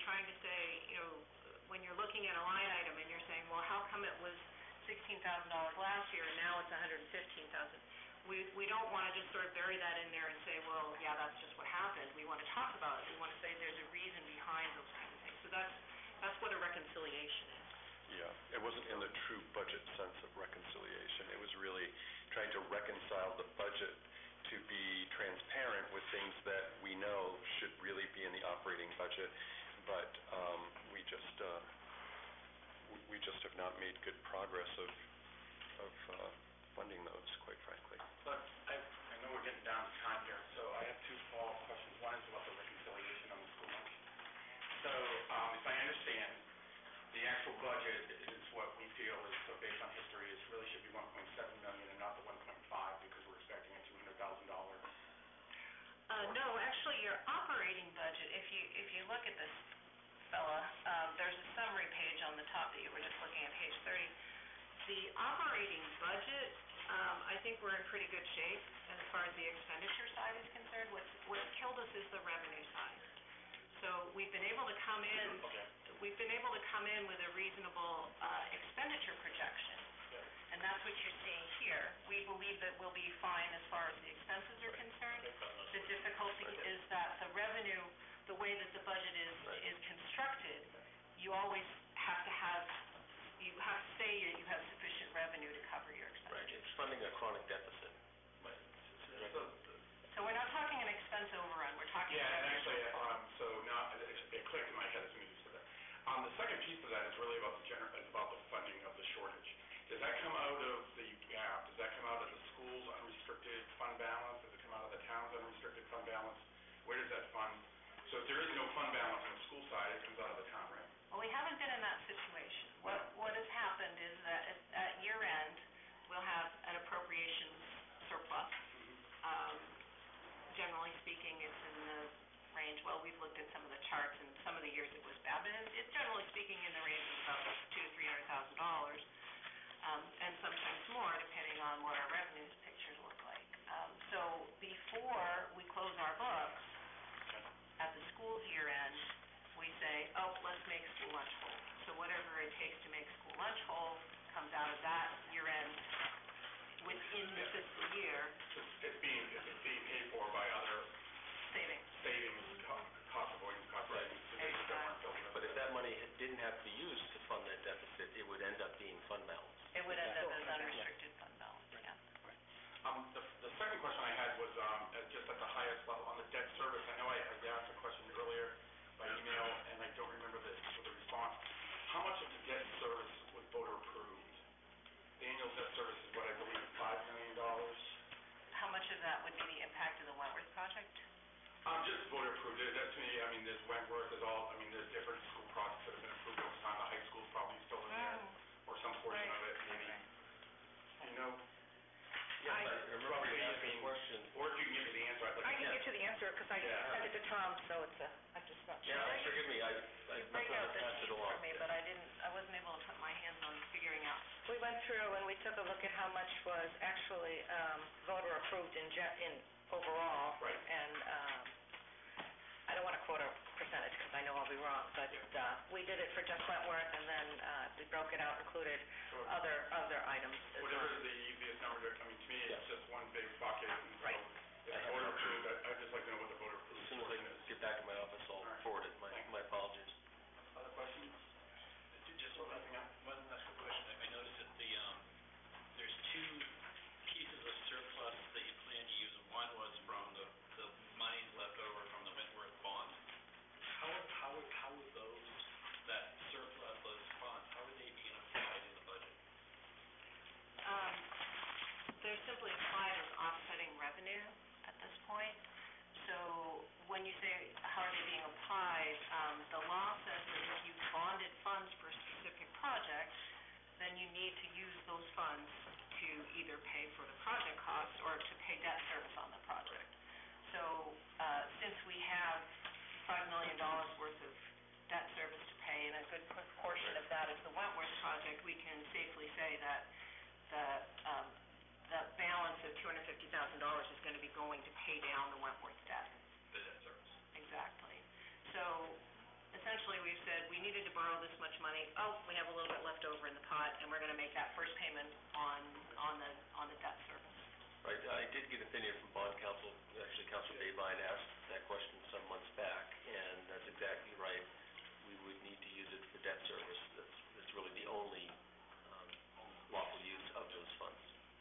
trying to say, you know, when you're looking at a line item and you're saying, well, how come it was sixteen thousand dollars last year and now it's one hundred fifteen thousand dollars? We, we don't want to just sort of bury that in there and say, well, yeah, that's just what happened. We want to talk about it. We want to say there's a reason behind those kinds of things. So that's, that's what a reconciliation is. Yeah, it wasn't in the true budget sense of reconciliation. It was really trying to reconcile the budget to be transparent with things that we know should really be in the operating budget, but um, we just uh, we- we just have not made good progress of of uh, funding those, quite frankly. But I, I know we're getting down to time here, so I have two follow-up questions. One is about the reconciliation on the school lunch. So, um, if I understand, the actual budget is what we feel is, so based on history, is really should be one point seven million and not the one point five because we're expecting a two hundred thousand dollars. Uh, no, actually, your operating budget, if you, if you look at this fella, um, there's a summary page on the top that you were just looking at, page thirty. The operating budget, um, I think we're in pretty good shape as far as the expenditure side is concerned. What's, what's killed us is the revenue side. So we've been able to come in, we've been able to come in with a reasonable, uh, expenditure projection. And that's what you're seeing here. We believe that we'll be fine as far as the expenses are concerned. The difficulty is that the revenue, the way that the budget is, is constructed, you always have to have, you have to say you have sufficient revenue to cover your Right, expenditures. it's funding a chronic deficit. So we're not talking an expense overrun, we're talking. Yeah, and revenue actually, shortfall. um, so now, it, it clicked in my head as soon as you said that. Um, the second piece of that is really about the gener, is about the funding of the shortage. Does that come out of the gap? Does that come out of the school's unrestricted fund balance? Does it come out of the town's unrestricted fund balance? Where does that fund? So if there is no fund balance on the school side, it comes out of the town, right? Well, we haven't been in that situation. What, what has happened is that at, at year end, we'll have an appropriations surplus. Um, generally speaking, it's in the range, well, we've looked at some of the charts, and some of the years it was bad, but it's, it's generally speaking in the range of about two to three hundred thousand dollars, um, and sometimes more, depending on what our revenues pictures look like. Um, so before we close our books at the school's year end, we say, oh, let's make school lunch whole. So whatever it takes to make school lunch whole comes out of that year end within the fiscal year. It's, it's being, it's being paid for by other Savings. savings, co- cost avoidance, cost Right. savings. provisions that weren't built in. But if that money had- didn't have to be used to fund that deficit, it would end up being fund balance. It would end up as Yeah. unrestricted fund balance, yeah. Um, the, the second question I had was, um, at just at the highest level, on the debt service, I know I, I asked a question earlier by email, and I don't remember the, the response. How much of the debt service was voter approved? The annual debt service is what I believe, five million dollars. How much of that would be the impact of the Wentworth project? Um, just voter approved, There- that to me, I mean, there's Wentworth, there's all, I mean, there's different school projects that have been approved over time, the high school's probably still in there, or some portion of it, maybe. You know? Yes, I- I remember Probably you asking, asking a question. or if you can give me the answer, I'd like to. I can get you the answer, because I Yeah. sent it to Tom, so it's a, I'm just not sure. Yeah, forgive me, I, I You break must out have the passed it sheet along. for me, but I didn't, I wasn't able to put my hands on figuring out. We went through and we took a look at how much was actually um, voter approved in ge- in overall. Right. And um, I don't want to quote a percentage because I know I'll be wrong, but uh, we did it for just Wentworth, and then uh, we broke it out, included Sure. other other items as Whatever well. is the easiest number to, I mean, to me, Yeah. it's just one big bucket, and so, Right. if I have voter that. approved, I- I'd just like to know what the voter approved As soon as I portion is. get back in my office, I'll All right. forward it, my, Thanks. my apologies. Other questions? Just Or anything else? one last quick question. I I noticed that the, um, there's two pieces of surplus that you plan to use. One was from the, the monies left over from the Wentworth bond. How, how, would- how would those, that surplus, those funds, how are they being applied in the budget? Um, they're simply applied as offsetting revenue at this point. So when you say how are they being applied, um, the law says that if you bonded funds for a specific project, then you need to use those funds to either pay for the project costs or to pay debt service on the project. So, uh, since we have five million dollars worth of debt service to pay, and a good portion of that is the Wentworth project, we can safely say that the, um, the balance of two hundred fifty thousand dollars is gonna be going to pay down the Wentworth debt. The debt service. Exactly. So essentially, we've said, we needed to borrow this much money, oh, we have a little bit left over in the pot, and we're gonna make that first payment on, on the, on the debt service. Right, I did get an opinion from bond counsel, actually Counsel Dayline asked that question some months back, and that's exactly right. We would need to use it for debt service. That's, that's really the only um, lawful use of those funds.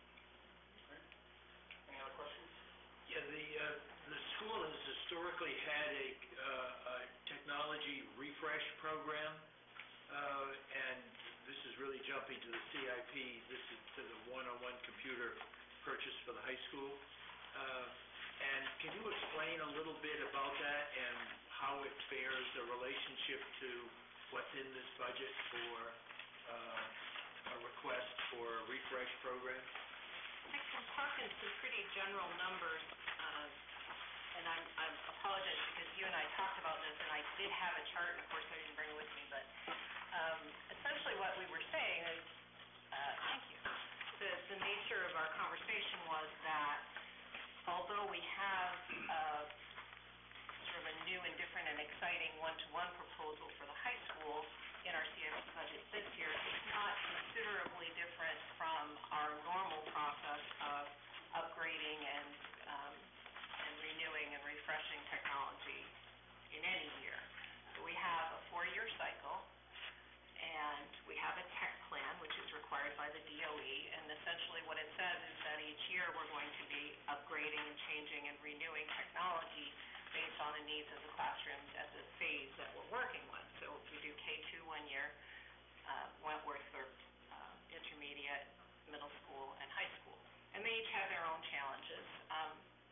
Any other questions? Yeah, the, uh, the school has historically had a, uh, a technology refresh program, uh, and this is really jumping to the C I P. This is to the one-on-one computer purchase for the high school. Uh, and can you explain a little bit about that and how it bears a relationship to what's in this budget for uh, a request for a refresh program? I can talk in some pretty general numbers, um, and I'm, I apologize because you and I talked about this, and I did have a chart, and of course I didn't bring it with me, but um, essentially what we were saying is, uh, thank you, the, the nature of our conversation was that although we have uh, sort of a new and different and exciting one-to-one proposal for the high school in our C I P budget this year, it's not considerably different from our normal process of upgrading and, um, and renewing and refreshing technology in any year. So we have a four-year cycle, and we have a tech plan, which is required by the D O E, and essentially what it says is that each year we're going to be upgrading and changing and renewing technology based on the needs of the classrooms at the phase that we're working with. So we do K two one year, uh, Wentworth for uh, intermediate, middle school, and high school. And they each have their own challenges. Um,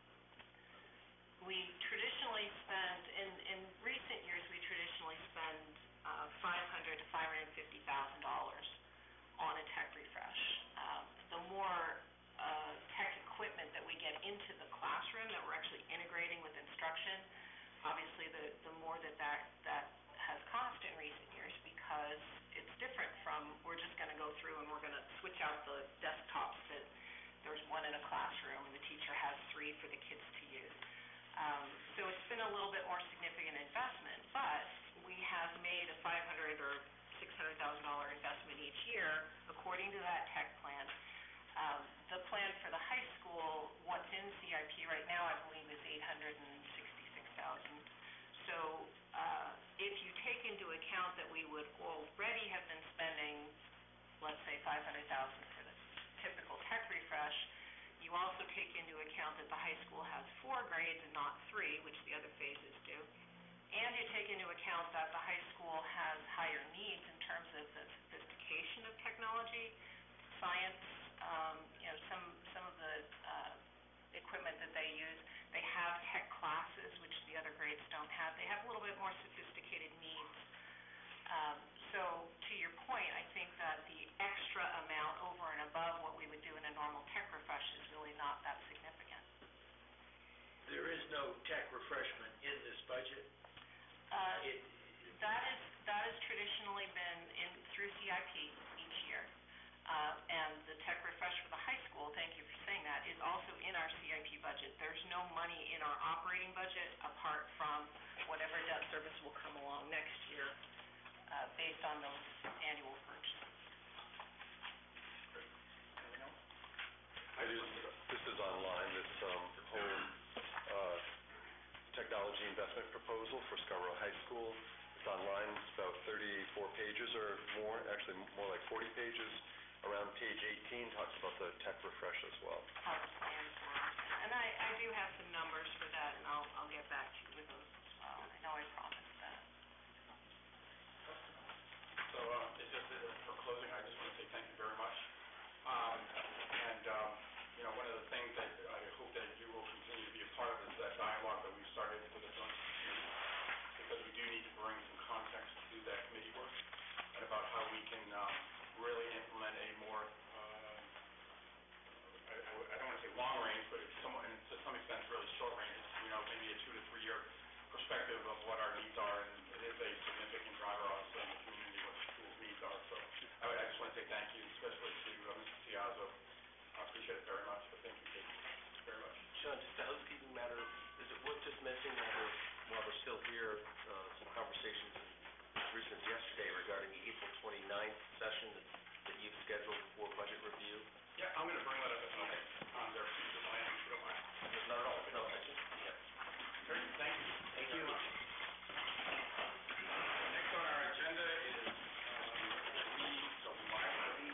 we traditionally spend, in, in recent years, we traditionally spend uh, five hundred thousand to five hundred fifty thousand dollars on a tech refresh. Um, the more uh, tech equipment that we get into the classroom that we're actually integrating with instruction, obviously the, the more that, that that has cost in recent years, because it's different from we're just going to go through and we're going to switch out the desktops that there's one in a classroom and the teacher has three for the kids to use. Um, so it's been a little bit more significant investment, but we have made a five hundred thousand dollars or six hundred thousand dollars investment each year according to that tech plan. Um, the plan for the high school, what's in C I P right now, I believe, is eight hundred sixty-six thousand dollars. So uh, if you take into account that we would already have been spending, let's say, five hundred thousand dollars for the typical tech refresh, you also take into account that the high school has four grades and not three, which the other phases do, and you take into account that the high school has higher needs in terms of the sophistication of technology, science, um, you know, some, some of the uh, equipment that they use. They have tech classes, which the other grades don't have. They have a little bit more sophisticated needs. Um, so to your point, I think that the extra amount over and above what we would do in a normal tech refresh is really not that significant. There is no tech refreshment in this budget? Uh, It, that is, that has traditionally been in, through C I P each year. Uh, and the tech refresh for the high school, thank you for saying that, is also in our C I P budget. There's no money in our operating budget apart from whatever debt service will come along next year, uh, based on those annual purchases. I just, this is online, this um, whole uh, technology investment proposal for Scarborough High School. It's online, it's about thirty-four pages or more, actually more like forty pages. Around page eighteen talks about the tech refresh as well. How the plans were. And I, I do have some numbers for that, and I'll, I'll get back to you with those as well. I know I promised that. So, uh, it's just, uh, for closing, I just want to say thank you very much. Um, and, um, you know, one of the things that I hope that you will continue to be a part of is that dialogue that we've started with the joint committee, because we do need to bring some context to that committee work and about how we can, um, really implement a more, uh, I, I, I don't want to say long range, but it's somewhat, and to some extent, it's really short range, you know, maybe a two to three year perspective of what our needs are, and it is a significant driver, obviously, in the community, what the school's needs are. So I, would, I just want to say thank you, especially to uh, Mister Ciazzo. I appreciate it very much, but thank you, Kate, very much. Sean, just a housekeeping matter, is it worth just mentioning that we're while we're still here, uh, some conversations as recent as yesterday regarding the April twenty-ninth session that that you've scheduled for budget review. Yeah, I'm gonna bring that up as well. Um, there, if you don't mind. Not at all, no, thank you. Great, thank you. Thank you. Next on our agenda is, um, the library.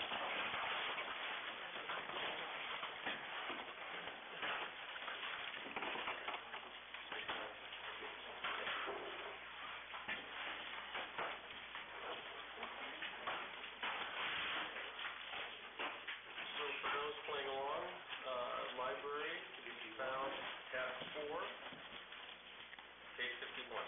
So for those playing along, uh, library, to be found tab four, page fifty-one.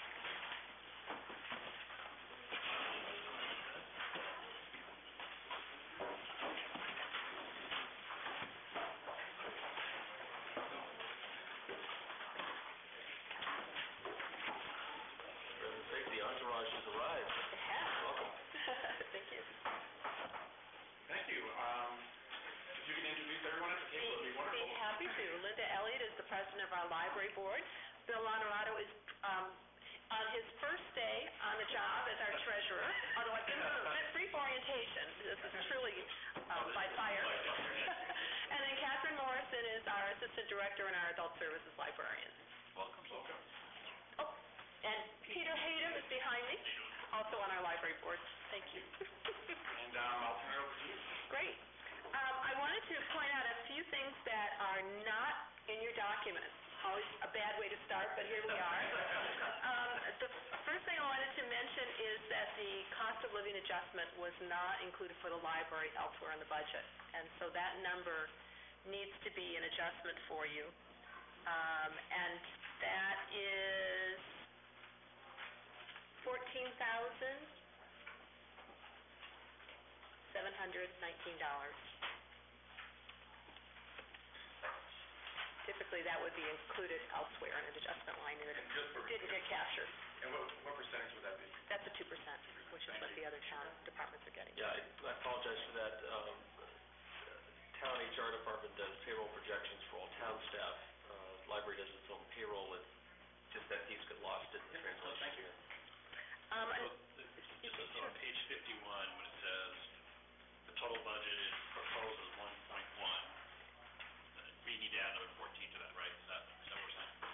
For heaven's sake, the entourage has arrived. It has. Welcome. Thank you. Thank you. Um, if you can introduce everyone at the table, it'd be wonderful. Be happy to. Linda Elliott is the president of our library board. Bill Honorato is um, on his first day on the job as our treasurer, although I've given him a bit brief orientation. This is truly um, by fire. And then Catherine Morrison is our assistant director and our adult services librarian. Welcome. Welcome. Oh, and Peter Hayden is behind me, also on our library board. Thank you. And, um, I'll turn it over to you. Great. Um, I wanted to point out a few things that are not in your document. Always a bad way to start, but here we are. Um, the first thing I wanted to mention is that the cost of living adjustment was not included for the library elsewhere in the budget. And so that number needs to be an adjustment for you. Um, and that is fourteen thousand seven hundred nineteen dollars. Typically, that would be included elsewhere in an adjustment line, and it And just for, didn't get captured. and what, what percentage would that be? That's a two percent, which is what the other town departments are getting. Yeah, I I apologize for that. Um, Town H R department does payroll projections for all town staff. Uh, Library does its own payroll. It just that piece got lost in the translation. Thank you. Um, and- Just on page fifty-one, when it says the total budget is proposed as one point one, we need to add another fourteen to that, right? Is that, is that what we're saying?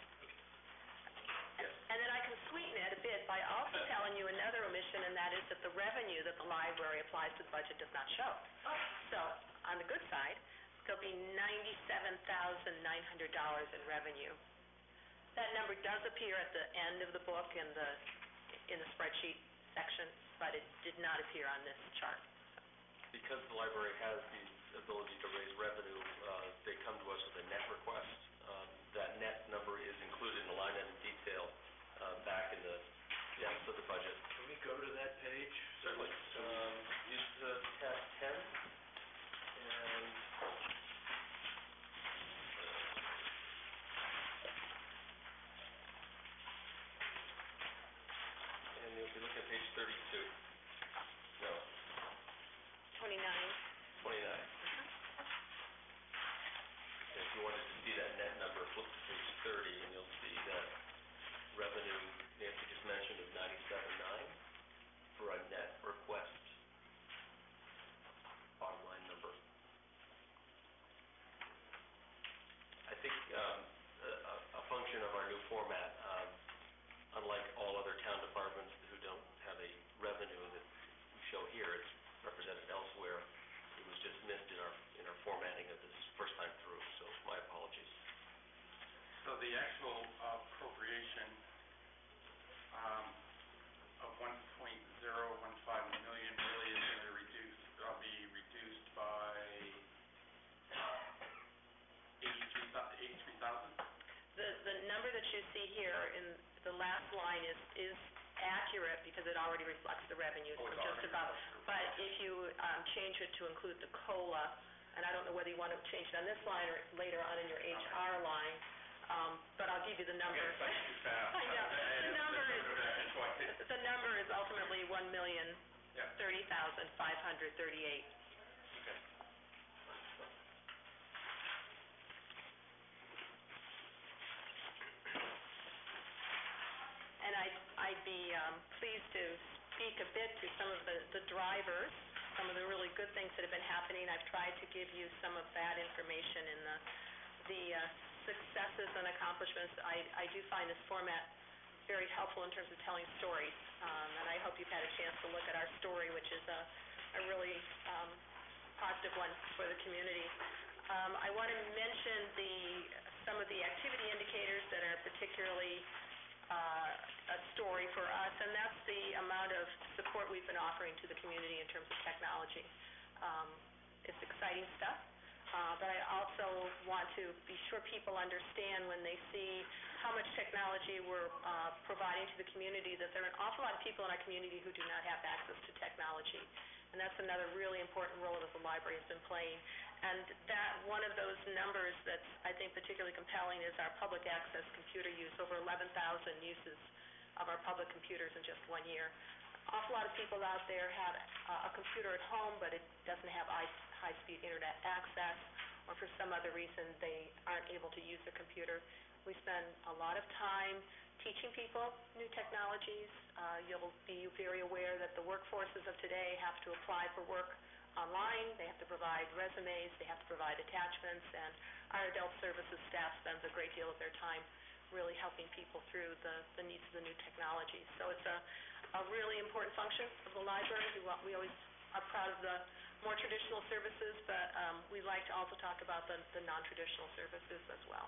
Yes. And then I can sweeten it a bit by also telling you another omission, and that is that the revenue that the library applies to the budget does not show. So, on the good side, there'll be ninety-seven thousand nine hundred dollars in revenue. That number does appear at the end of the book in the, in the spreadsheet section, but it did not appear on this chart. Because the library has the ability to raise revenue, uh, they come to us with a net request. Um, That net number is included in the line item detail uh, back in the depths of the budget. Can we go to that page? Certainly. Um, Use the tab ten, and and you'll be looking at page thirty-two. No, Twenty-nine. twenty-nine. And if you wanted to see that net number, flip to page thirty, and you'll see that revenue Nancy just mentioned of ninety-seven nine for a net request. Bottom line number. I think um, a, a- a function of our new format, um, unlike all other town departments who don't have a revenue that we show here, it's represented elsewhere. It was just missed in our, in our formatting of this first time through, so my apologies. So the actual appropriation, um, of one point zero one five million really is gonna reduce, uh, be reduced by eighty-three thou- eighty-three thousand? The, the number that you see here in the last line is, is accurate because it already reflects the revenues Oh, from it's just already about. reflected. But if you, um, change it to include the COLA, and I don't know whether you want to change it on this line or later on in your H R line, um, but I'll give you the number. Okay, thank you, Pat. I know. The number is, That's why I- the number is ultimately one million, Yeah. thirty thousand, five hundred thirty-eight. Okay. be um, pleased to speak a bit to some of the, the drivers, some of the really good things that have been happening. I've tried to give you some of that information in the, the uh, successes and accomplishments. I, I do find this format very helpful in terms of telling stories, um, and I hope you've had a chance to look at our story, which is a, a really um, positive one for the community. Um, I want to mention the, some of the activity indicators that are particularly uh, a story for us, and that's the amount of support we've been offering to the community in terms of technology. Um, it's exciting stuff, uh, but I also want to be sure people understand when they see how much technology we're uh, providing to the community, that there are an awful lot of people in our community who do not have access to technology. And that's another really important role that the library has been playing. And that one of those numbers that's, I think, particularly compelling is our public access computer use, over eleven thousand uses of our public computers in just one year. An awful lot of people out there have uh, a computer at home, but it doesn't have high-speed internet access, or for some other reason they aren't able to use the computer. We spend a lot of time teaching people new technologies. Uh, you'll be very aware that the workforces of today have to apply for work online. They have to provide resumes. They have to provide attachments. And our adult services staff spends a great deal of their time really helping people through the, the needs of the new technologies. So it's a, a really important function of the library. We, we always are proud of the more traditional services, but um, we like to also talk about the, the non-traditional services as well.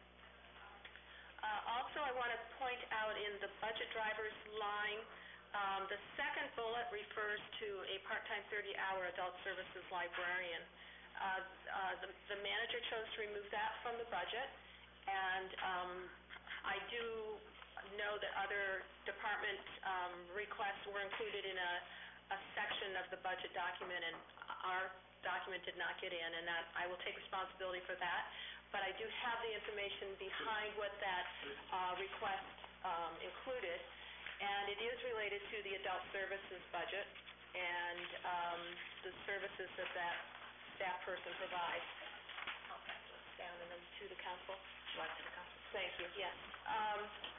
Uh, also, I want to point out in the budget drivers line, um, the second bullet refers to a part-time thirty-hour adult services librarian. Uh, uh, the, the manager chose to remove that from the budget, and um, I do know that other department um, requests were included in a, a section of the budget document, and our document did not get in, and that I will take responsibility for that. But I do have the information behind what that uh, request um, included, and it is related to the adult services budget and um, the services that that staff person provides. I'll pass this down and then to the council. Right to the council. Thank you, yes. Um,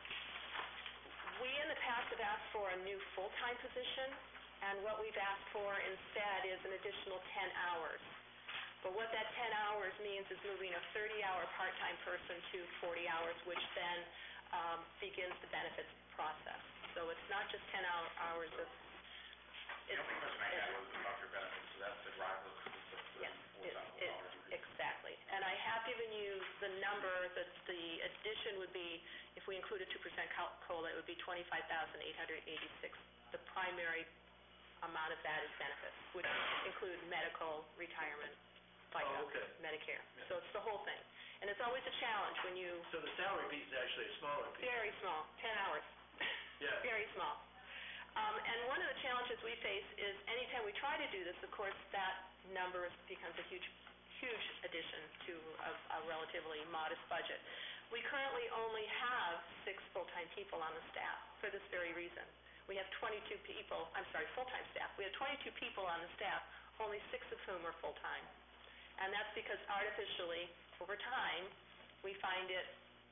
we in the past have asked for a new full-time position, and what we've asked for instead is an additional ten hours. But what that ten hours means is moving a thirty-hour part-time person to forty hours, which then um, begins the benefits process. So it's not just ten hour, hours of... The only question I had was about your benefits, so that's the driver for the Yes, four it, thousand it, dollars increase. exactly. And I have given you the number, that the addition would be, if we include a two percent COLA, it would be twenty-five thousand eight hundred eighty-six. The primary amount of that is benefits, which include medical, retirement, FICA, Oh, okay. Medicare. So it's the whole thing. And it's always a challenge when you... So the salary piece is actually a smaller piece. Very small, ten hours. Yeah. Very small. Um, and one of the challenges we face is anytime we try to do this, of course, that number becomes a huge, huge addition to a, a relatively modest budget. We currently only have six full-time people on the staff for this very reason. We have twenty-two people, I'm sorry, full-time staff. We have twenty-two people on the staff, only six of whom are full-time. And that's because artificially, over time, we find it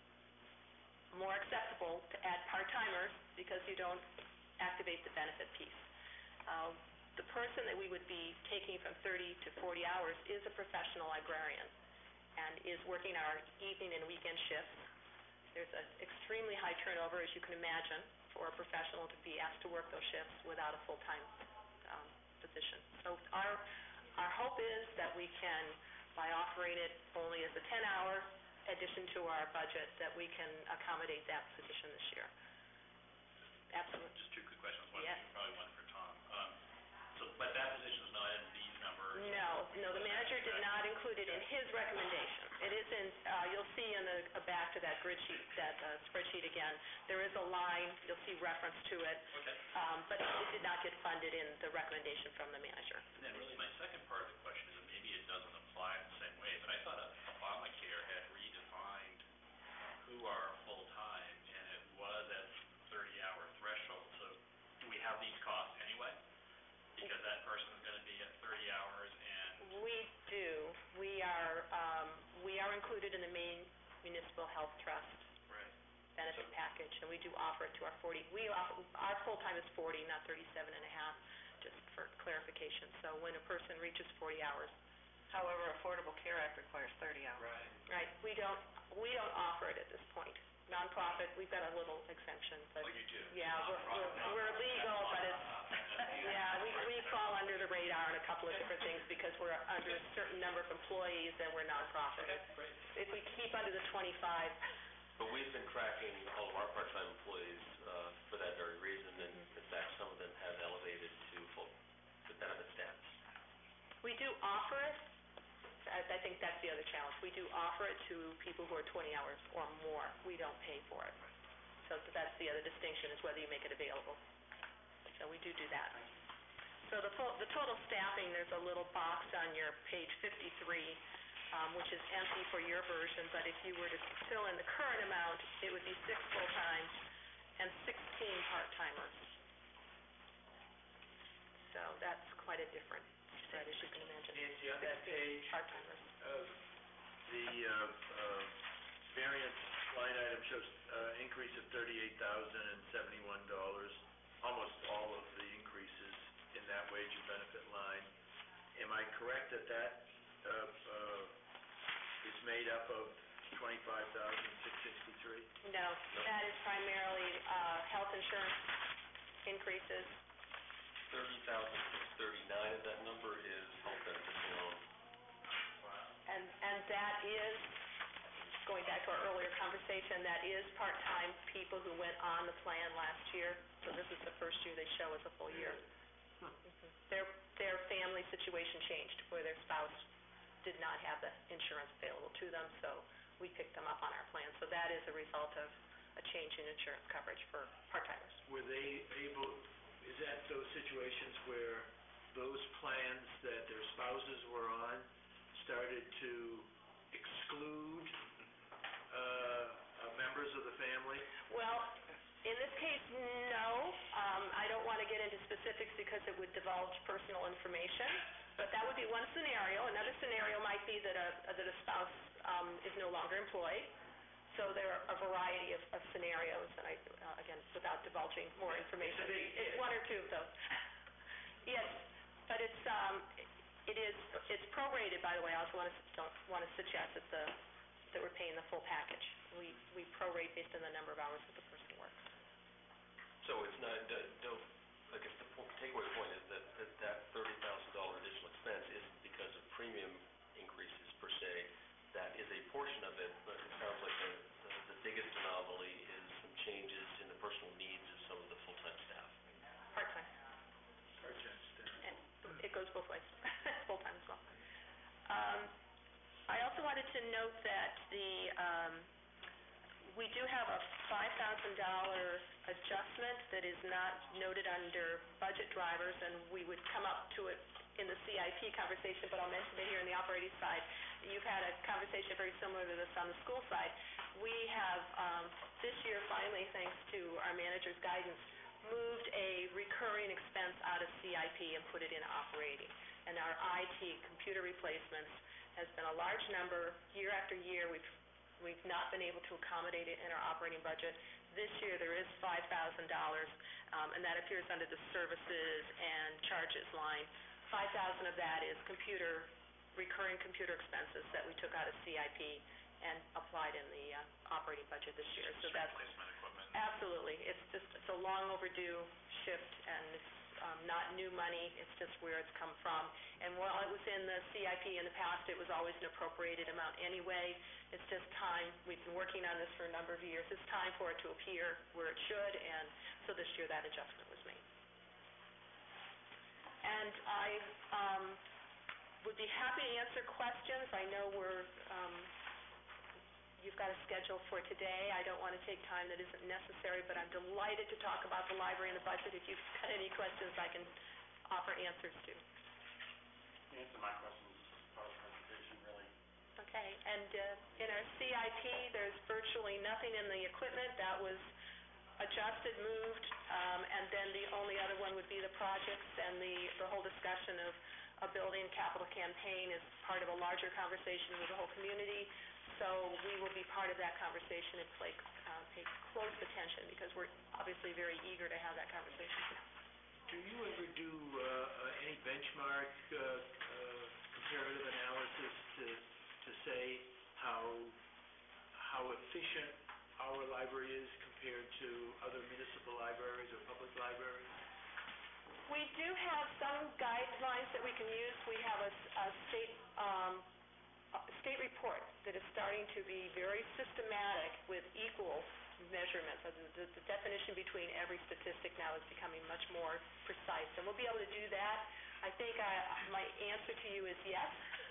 more acceptable to add part-timers because you don't activate the benefit piece. Uh, the person that we would be taking from thirty to forty hours is a professional librarian and is working our evening and weekend shifts. There's an extremely high turnover, as you can imagine, for a professional to be asked to work those shifts without a full-time um, position. So our Our hope is that we can, by offering it only as a ten-hour addition to our budget, that we can accommodate that position this year. Absolutely. Just two quick questions. One, Yes. probably one for Tom. Um, so, but that position is not in these numbers? No, no, the manager did not include it in his recommendation. It is in, uh, you'll see in the, uh, back to that grid sheet, that uh, spreadsheet again, there is a line, you'll see reference to it, Okay. um, but it did not get funded in the recommendation from the manager. And then really my second part of the question is that maybe it doesn't apply in the same way, but I thought Obamacare had redefined who are full-time, and it was at thirty-hour threshold. So do we have these costs anyway? Because that person is going to be at thirty hours and... We do. We are, um, we are included in the Maine Municipal Health Trust. Right. benefit package, and we do offer it to our forty, we offer, our full-time is forty, not thirty-seven and a half, just for clarification. So when a person reaches forty hours. However, Affordable Care Act requires thirty hours. Right, we don't, we don't offer it at this point. Nonprofit, we've got a little exemption, but... Oh, you do? Yeah, we're, we're, we're legal, but it's, yeah, we, we fall under the radar on a couple of different things because we're under a certain number of employees and we're nonprofit. Great. If we keep under the twenty-five, But we've been tracking all of our part-time employees uh, for that very reason, and in fact, some of them have elevated to full, to benefit status. we do offer it. I, I think that's the other challenge. We do offer it to people who are twenty hours or more. We don't pay for it. So that's the other distinction, is whether you make it available. So we do do that. So the, full, the total staffing, there's a little box on your page fifty-three, um, which is empty for your version, but if you were to fill in the current amount, it would be six full-time and sixteen part-timers. So that's quite a different spread, as you can imagine. Nancy, on that sixteen page, part-timers. uh, the uh, uh, variance line item shows uh, increase of thirty-eight thousand seventy-one dollars. Almost all of the increases in that wage and benefit line. Am I correct that that uh, uh, is made up of twenty-five thousand six hundred sixty-three? No, that is primarily uh, health insurance increases. thirty thousand six hundred thirty-nine of that number is health benefits alone. And, and that is, going back to our earlier conversation, that is part-time people who went on the plan last year. So this is the first year they show as a full year. Mhm. Their, their family situation changed, where their spouse did not have the insurance available to them, so we picked them up on our plan. So that is a result of a change in insurance coverage for part-timers. Were they able, is that those situations where those plans that their spouses were on started to exclude uh, uh, members of the family? Well, in this case, no. Um, I don't want to get into specifics because it would divulge personal information, but that would be one scenario. Another scenario might be that a, that a spouse um, is no longer employed. So there are a variety of, of scenarios, and I, uh, again, without divulging more information, it's one or two of those. Yes, but it's, um, it is, it's prorated, by the way. I also want to, don't want to suggest that the, that we're paying the full package. We, we prorate based on the number of hours that the person works. So it's not, uh, don't, I guess the po- takeaway point is that that, that thirty thousand dollars additional expense isn't because of premium increases per se. That is a portion of it, but it sounds like the, the, the biggest anomaly is some changes in the personal needs of some of the full-time staff. Part-time. Part-time staff. And it goes both ways, full-time as well. Um, I also wanted to note that the, um, we do have a five thousand dollars adjustment that is not noted under budget drivers, and we would come up to it in the C I P conversation, but I'll mention it here in the operating side. You've had a conversation very similar to this on the school side. We have, um, this year, finally, thanks to our manager's guidance, moved a recurring expense out of C I P and put it in operating. And our I T, computer replacements, has been a large number. Year after year, we've we've not been able to accommodate it in our operating budget. This year, there is five thousand dollars, um, and that appears under the services and charges line. five thousand dollars of that is computer, recurring computer expenses that we took out of C I P and applied in the uh, operating budget this year. So that's Replacement equipment. absolutely. It's just, it's a long overdue shift, and it's um, not new money. It's just where it's come from. And while it was in the C I P in the past, it was always an appropriated amount anyway. It's just time. We've been working on this for a number of years. It's time for it to appear where it should, and so this year that adjustment was made. And I um, would be happy to answer questions. I know we're, um, you've got a schedule for today. I don't want to take time that isn't necessary, but I'm delighted to talk about the library and the budget. If you've got any questions, I can offer answers to. Answer my questions as part of the presentation, really. Okay, and uh, in our C I P, there's virtually nothing in the equipment. That was adjusted, moved, um, and then the only other one would be the projects, and the, the whole discussion of a building capital campaign is part of a larger conversation with the whole community. So we will be part of that conversation and play, uh, pay close attention, because we're obviously very eager to have that conversation. Do you ever do uh, uh, any benchmark uh, uh, comparative analysis to to say how how efficient our library is compared to other municipal libraries or public libraries? We do have some guidelines that we can use. We have a, s- a state um, a state report that is starting to be very systematic with equal measurements. So The, the, the definition between every statistic now is becoming much more precise, and we'll be able to do that. I think I, my answer to you is yes.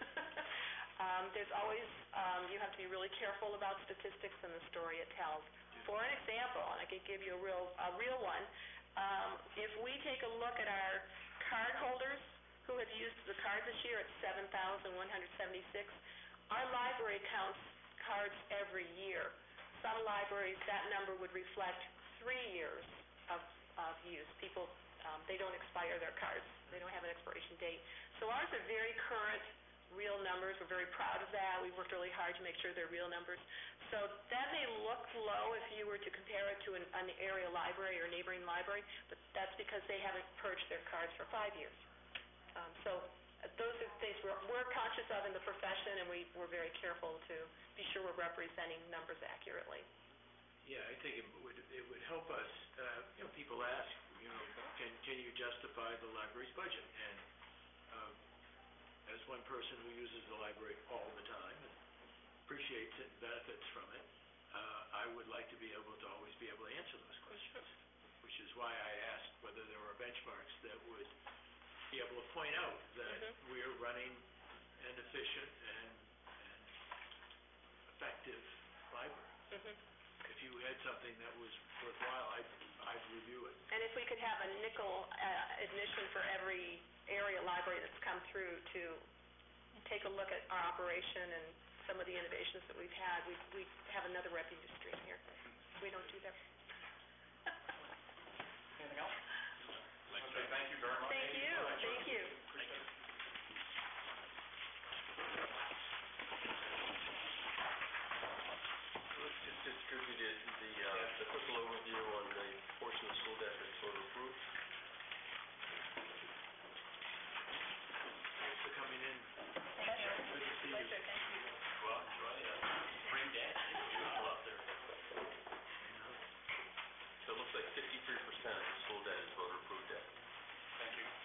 um, there's always, um, you have to be really careful about statistics and the story it tells. For an example, and I can give you a real, a real one, um, if we take a look at our card holders who have used the cards this year, it's seven thousand one hundred seventy-six. Our library counts cards every year. Some libraries, that number would reflect three years of, of use. People, um, they don't expire their cards. They don't have an expiration date. So ours are very current, real numbers. We're very proud of that. We've worked really hard to make sure they're real numbers. So that may look low if you were to compare it to an, an area library or neighboring library, but that's because they haven't purged their cards for five years. Um, so uh, those are things we're, we're conscious of in the profession, and we, we're very careful to be sure we're representing numbers accurately. Yeah, I think it would, it would help us, uh, you know, people ask, you know, can, can you justify the library's budget? And um, as one person who uses the library all the time and appreciates it and benefits from it, uh, I would like to be able to always be able to answer those questions, which is why I asked whether there were benchmarks that would be able to point out that Mhm. we're running an efficient and, and effective library. Mhm. If you had something that was worthwhile, I'd, I'd review it. And if we could have a nickel uh, admission for every area library that's come through to take a look at our operation and some of the innovations that we've had, we we have another revenue stream here. We don't do that. Anything else? Okay, thank you very much. Thank you, thank you. Let's just distributed the, uh, the quick overview on the portion of school debt that's voter approved. Thanks for coming in. Pleasure. Good to see you. Pleasure, thank you. Go out and enjoy, uh, spring debt, it's beautiful up there. So it looks like fifty-three percent of the school debt is voter approved debt. Thank you.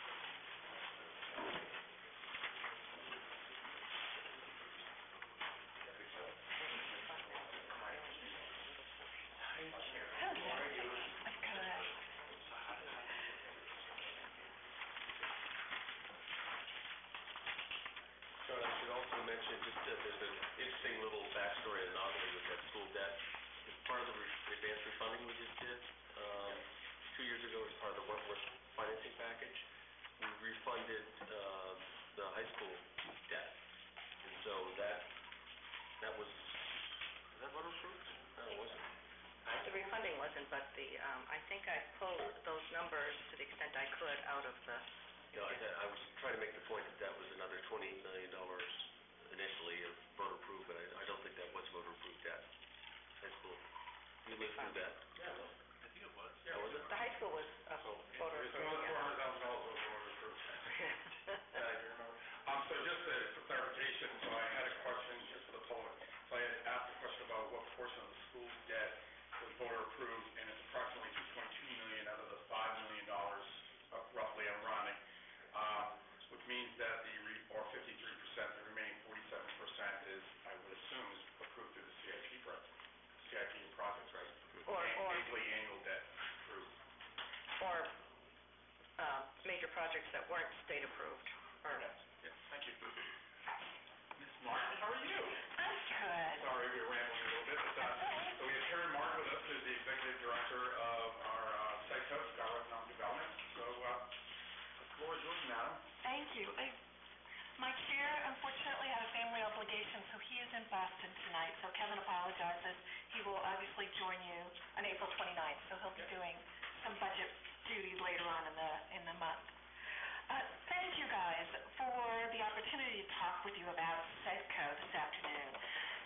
John, I should also mention, just uh, there's an interesting little backstory anomaly with that school debt. As part of the re- advanced refunding we just did, um, two years ago as part of the Wentworth financing package, we refunded um, the high school debt. And so that, that was, was that voter approved? No, it wasn't. The refunding wasn't, but the, um, I think I pulled those numbers to the extent I could out of the, No, I, I was trying to make the point that that was another twenty-eight million dollars initially of voter approved, but I, I don't think that was voter approved debt. High school, you lived through that? Yeah, I think it was. Oh, was it? the high school was a voter It's approved, another yeah. four hundred thousand dollars over order approved. Yeah, I do remember. Um, so just uh, for clarification, so I had a question just for the public. So I had asked a question about what portion of the school debt was voter approved, and it's approximately two point two million out of the five million dollars, uh, roughly, I'm rounding, um, which means that the, re- or fifty-three percent, the remaining forty-seven percent is, I would assume, is approved through the C I P project, C I P projects, right? Or, An- or, Basically annual debt approved. or, uh, major projects that weren't state approved, or. Yes, yes, thank you. Miz Martin, how are you? I'm good. Sorry, we were rambling a little bit, but, uh, so we have Karen Martin with us, who's the executive director of our, uh, site coach, Scarborough Economic Development. So, uh, the floor is yours, madam. Thank you. I, my chair unfortunately had a family obligation, so he is in Boston tonight, so Kevin apologizes. He will obviously join you on April twenty-ninth, so he'll be doing some budget duties later on in the, in the month. Uh, thank you guys for the opportunity to talk with you about SEDCO this afternoon.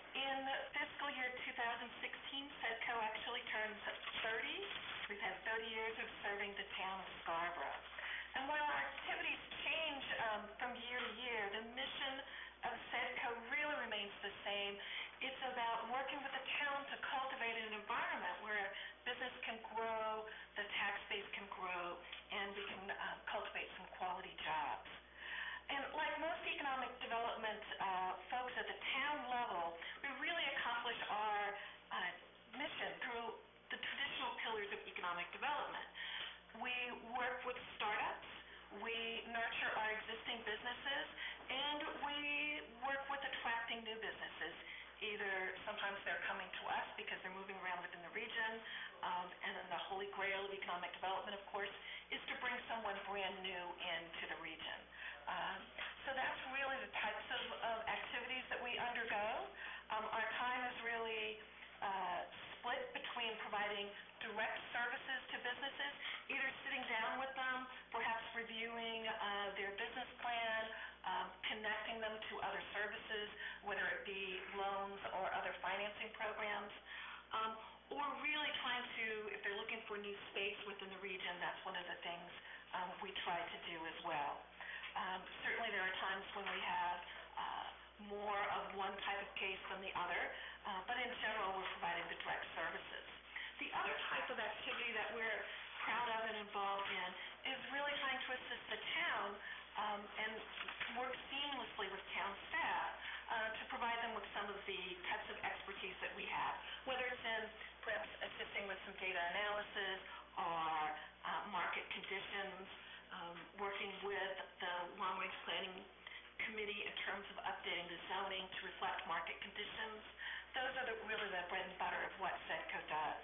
In fiscal year two thousand sixteen, Sedco actually turns thirty. We've had thirty years of serving the town of Scarborough. And while our activities change um, from year to year, the mission of Sedco really remains the same. It's about working with the town to cultivate an environment where business can grow, the tax base can grow, and we can uh, cultivate some quality jobs. And like most economic development uh, folks at the town level, we really accomplish our uh, mission through the traditional pillars of economic development. We work with startups, we nurture our existing businesses, and we work with attracting new businesses. Either sometimes they're coming to us because they're moving around within the region, um, and then the holy grail of economic development, of course, is to bring someone brand new into the region. Um, so that's really the types of, of activities that we undergo. Um, our time is really uh, split between providing direct services to businesses, either sitting down with them, perhaps reviewing uh, their business plan, um, connecting them to other services, whether it be loans or other financing programs, um, or really trying to, if they're looking for new space within the region, that's one of the things um, we try to do as well. Um, certainly there are times when we have uh, more of one type of case than the other, uh, but in general we're providing the direct services. The other type of activity that we're proud of and involved in is really trying to assist the town um, and work seamlessly with town staff uh, to provide them with some of the types of expertise that we have, whether it's in perhaps assisting with some data analysis or uh, market conditions, um, working with the long-range planning committee in terms of updating the zoning to reflect market conditions. Those are the, really the bread and butter of what Sedco does.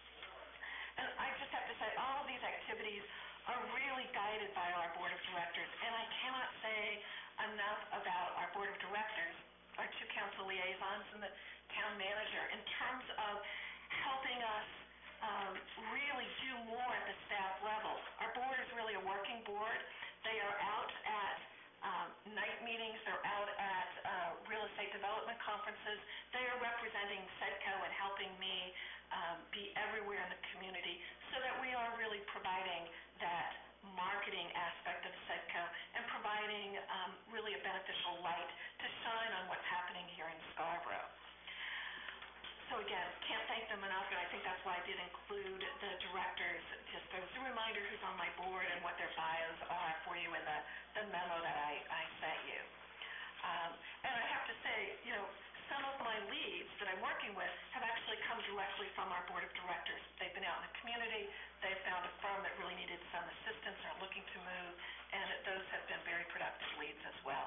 And I just have to say, all of these activities are really guided by our board of directors, and I cannot say enough about our board of directors, our two council liaisons, and the town manager in terms of helping us um, really do more at the staff level. Our board is really a working board. They are out at um, night meetings, they're out at uh, real estate development conferences. They are representing Sedco and helping me um, be everywhere in the community so that we are really providing that marketing aspect of Sedco and providing um, really a beneficial light to shine on what's happening here in Scarborough. So again, can't thank them enough, and I think that's why I did include the directors, just as a reminder who's on my board and what their bios are for you in the, the memo that I, I sent you. Um, and I have to say, you know, some of my leads that I'm working with have actually come directly from our board of directors. They've been out in the community, they've found a firm that really needed some assistance or are looking to move, and those have been very productive leads as well.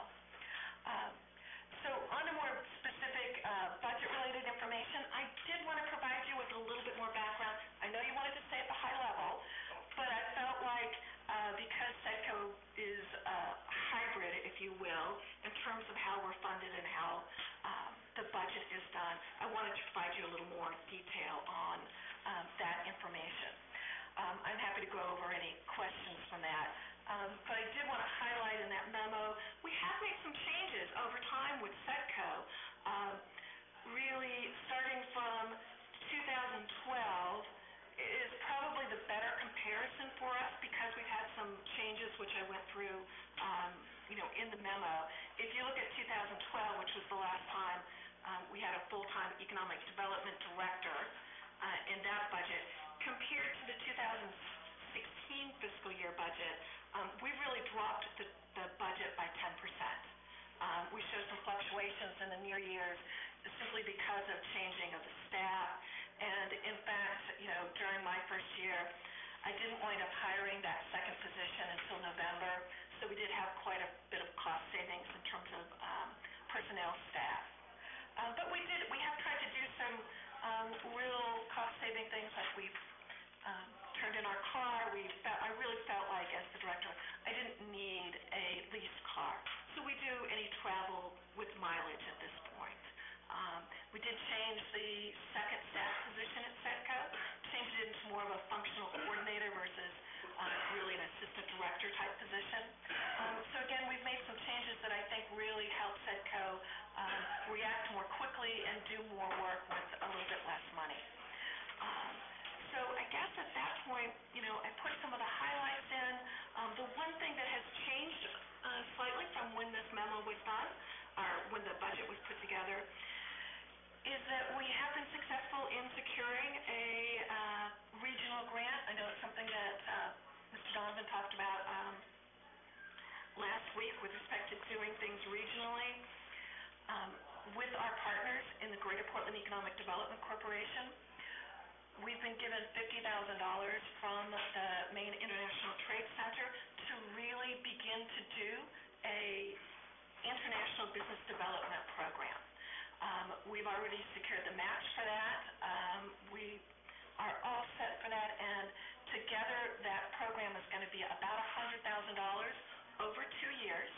Um, So on to more specific uh, budget-related information, I did want to provide you with a little bit more background. I know you wanted to stay at the high level, but I felt like uh, because Sedco is uh, hybrid, if you will, in terms of how we're funded and how um, the budget is done, I wanted to provide you a little more detail on um, that information. Um, I'm happy to go over any questions from that. Um, but I did want to highlight in that memo, we have made some changes over time with Sedco. Um, really, starting from two thousand twelve is probably the better comparison for us because we've had some changes which I went through um, you know, in the memo. If you look at two thousand twelve, which was the last time um, we had a full-time economic development director uh, in that budget, compared to the two thousand sixteen fiscal year budget, um, we've really dropped the, the budget by ten percent. Um, we show some fluctuations in the near years simply because of changing of the staff. And in fact, you know, during my first year, I didn't wind up hiring that second position until November, so we did have quite a bit of cost savings in terms of um, personnel staff. Um, but we did, we have tried to do some um, real cost-saving things, like we've um, turned in our car. We felt, I really felt like, as the director, I didn't need a leased car. So we do any travel with mileage at this point. Um, we did change the second staff position at Sedco, changed it into more of a functional coordinator versus uh, really an assistant director type position. Um, so again, we've made some changes that I think really help Sedco um, um, react more quickly and do more work with a little bit less money. Um, so I guess at that point, you know, I put some of the highlights in. Um, the one thing that has changed uh, slightly from when this memo was done, or when the budget was put together, is that we have been successful in securing a uh, regional grant. I know it's something that uh, Mister Donovan talked about um, last week with respect to doing things regionally. Um, with our partners in the Greater Portland Economic Development Corporation, we've been given fifty thousand dollars from the Maine International Trade Center to really begin to do a international business development program. Um, we've already secured the match for that. Um, we are all set for that, and together that program is going to be about one hundred thousand dollars over two years.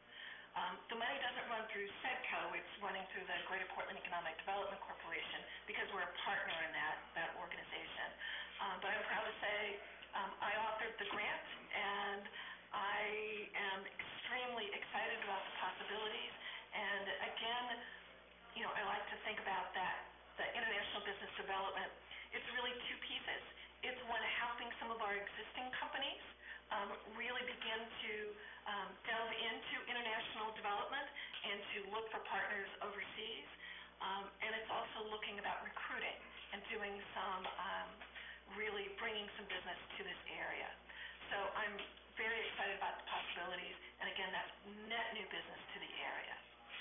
Um, the money doesn't run through SEDCO, it's running through the Greater Portland Economic Development Corporation because we're a partner in that, that organization. Um, but I'm proud to say um, I authored the grant, and I am extremely excited about the possibilities. And again, you know, I like to think about that, the international business development. It's really two pieces. It's one, helping some of our existing companies um, really begin to um, delve into international development and to look for partners overseas. Um, and it's also looking about recruiting and doing some, um, really bringing some business to this area. So I'm very excited about the possibilities. And again, that's net new business to the area.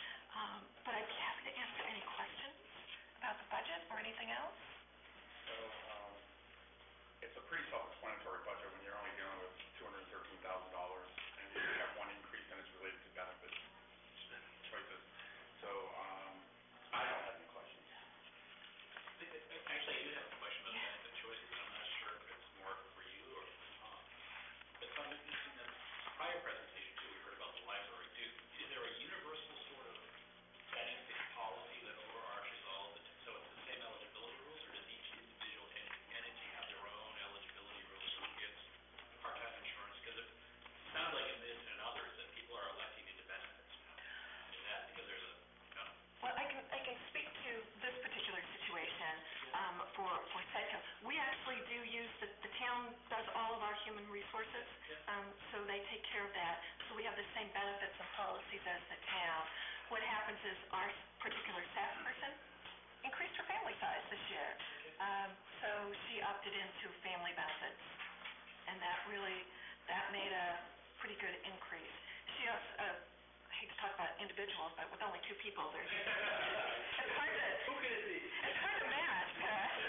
Um, but I'd be happy to answer any questions about the budget or anything else. So, um, it's a pretty self-explanatory budget when you're only dealing with two hundred thirteen thousand dollars, and you have one increase and it's related to benefits choices. So, um, I don't have any questions. Actually, I do have a question about benefit choices. I'm not sure if it's more for you or for Tom. But Tom, in the prior presentation too, we heard about the library too. Is there a universal sort of benefit policy that overarches all of it? So it's the same eligibility rules, or does each individual en- entity have their own eligibility rules for who gets part-time insurance? Because it sounds like in this and in others that people are electing into benefits. Is that because there's a, no? Well, I can, I can speak to this particular situation um, for, for SEDCO. We actually do use, the, the town does all of our human resources, um, so they take care of that. So we have the same benefits and policies as the town. What happens is our particular staff person increased her family size this year. Um, so she opted into family benefits, and that really, that made a pretty good increase. She also, uh, I hate to talk about individuals, but with only two people, there's, it's hard to, Who could it be? it's hard to match. Uh,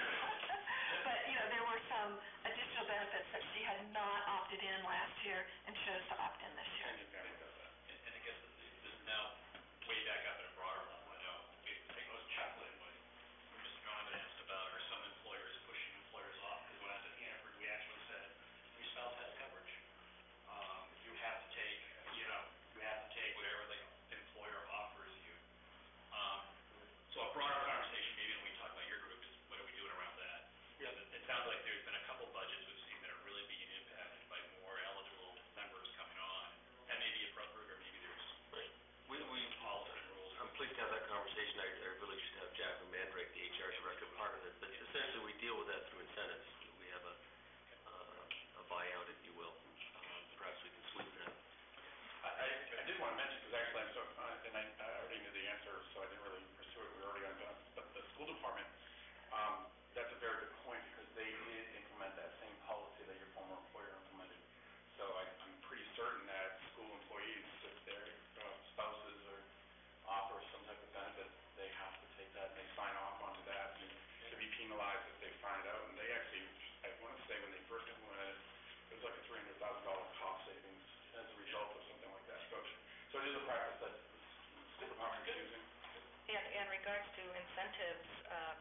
but, you know, there were some additional benefits that she had not opted in last year and chose to opt in this year. And your family does that. And, and I guess this this is now way back up at a broader level. I know, I was chuckling when Mister Donovan asked about, are some employers pushing employers off? Because when I was at Hannaford, we actually said, your spouse has coverage. Um, you have to take, you know, you have to take whatever the employer offers you. Um, so a broader conversation, maybe when we talk about your group, is what are we doing around that? Yeah. Because it, it sounds like there's been a couple budgets we've seen that are really being impacted by more eligible members coming on. That may be appropriate, or maybe there's We, we, alternate rules. I'm pleased to have that conversation. I, I really should have Jacqueline Mandrake, the H R director, part of it. But essentially, we deal with that through incentives. We have a, uh, a buyout, if you will. Um, perhaps we can sweeten that. I, I I did want to mention, because actually I'm so, uh, and I, I already knew the answer, so I didn't really pursue it, we were already on done, but the school department, um, that's a very good point, because they did implement that same policy that your former employer implemented. So I, I'm pretty certain that school employees, if their uh, spouses or offer some type of benefit, they have to take that, and they sign off onto that, and to be penalized if they find out. And they actually, I want to say when they first implemented it, it was like a three hundred thousand dollars cost savings as a result of something like that. So, so it is a practice that the school department is using. In, in regards to incentives, uh,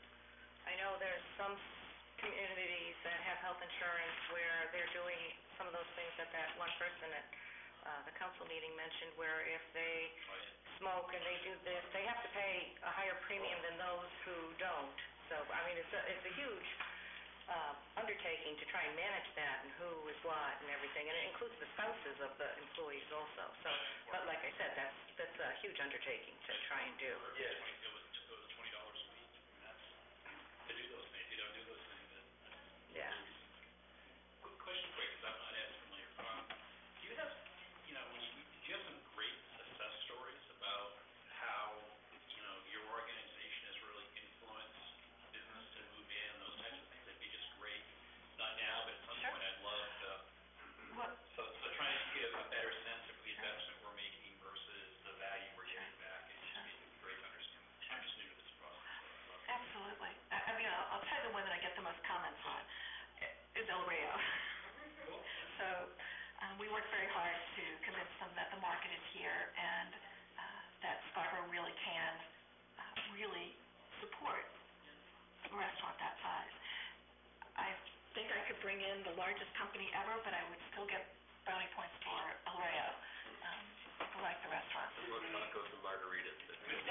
I know there's some communities that have health insurance where they're doing some of those things that that one person at uh, the council meeting mentioned, where if they smoke and they do this, they have to pay a higher premium than those who don't. So, I mean, it's a, it's a huge um, undertaking to try and manage that and who is what and everything, and it includes the spouses of the employees also. So, but like I said, that's, that's a huge undertaking to try and do. Yes. It was, it was twenty dollars a week, and that's, to do those things, you don't do those things, and Yeah. quick question for you, because I'm not as familiar. Um, do you have, you know, when you, do you have some great success stories about how, you know, your organization has really influenced business to move in and those types of things? That'd be just great. Not now, but at some Sure. point, I'd love to. What, So, so trying to get a better sense of the investment we're making versus the value we're getting back. It'd just be great to understand. I'm just new to this process, so I'd love to. absolutely. I, I mean, I'll, I'll tell you the one that I get the most comments on is El Rayo. So, um, we work very hard to convince them that the market is here and, uh, that Scarborough really can, uh, really support a restaurant that size. I think I could bring in the largest company ever, but I would still get brownie points for El Rayo. Um, people like the restaurant. We want tacos and margaritas.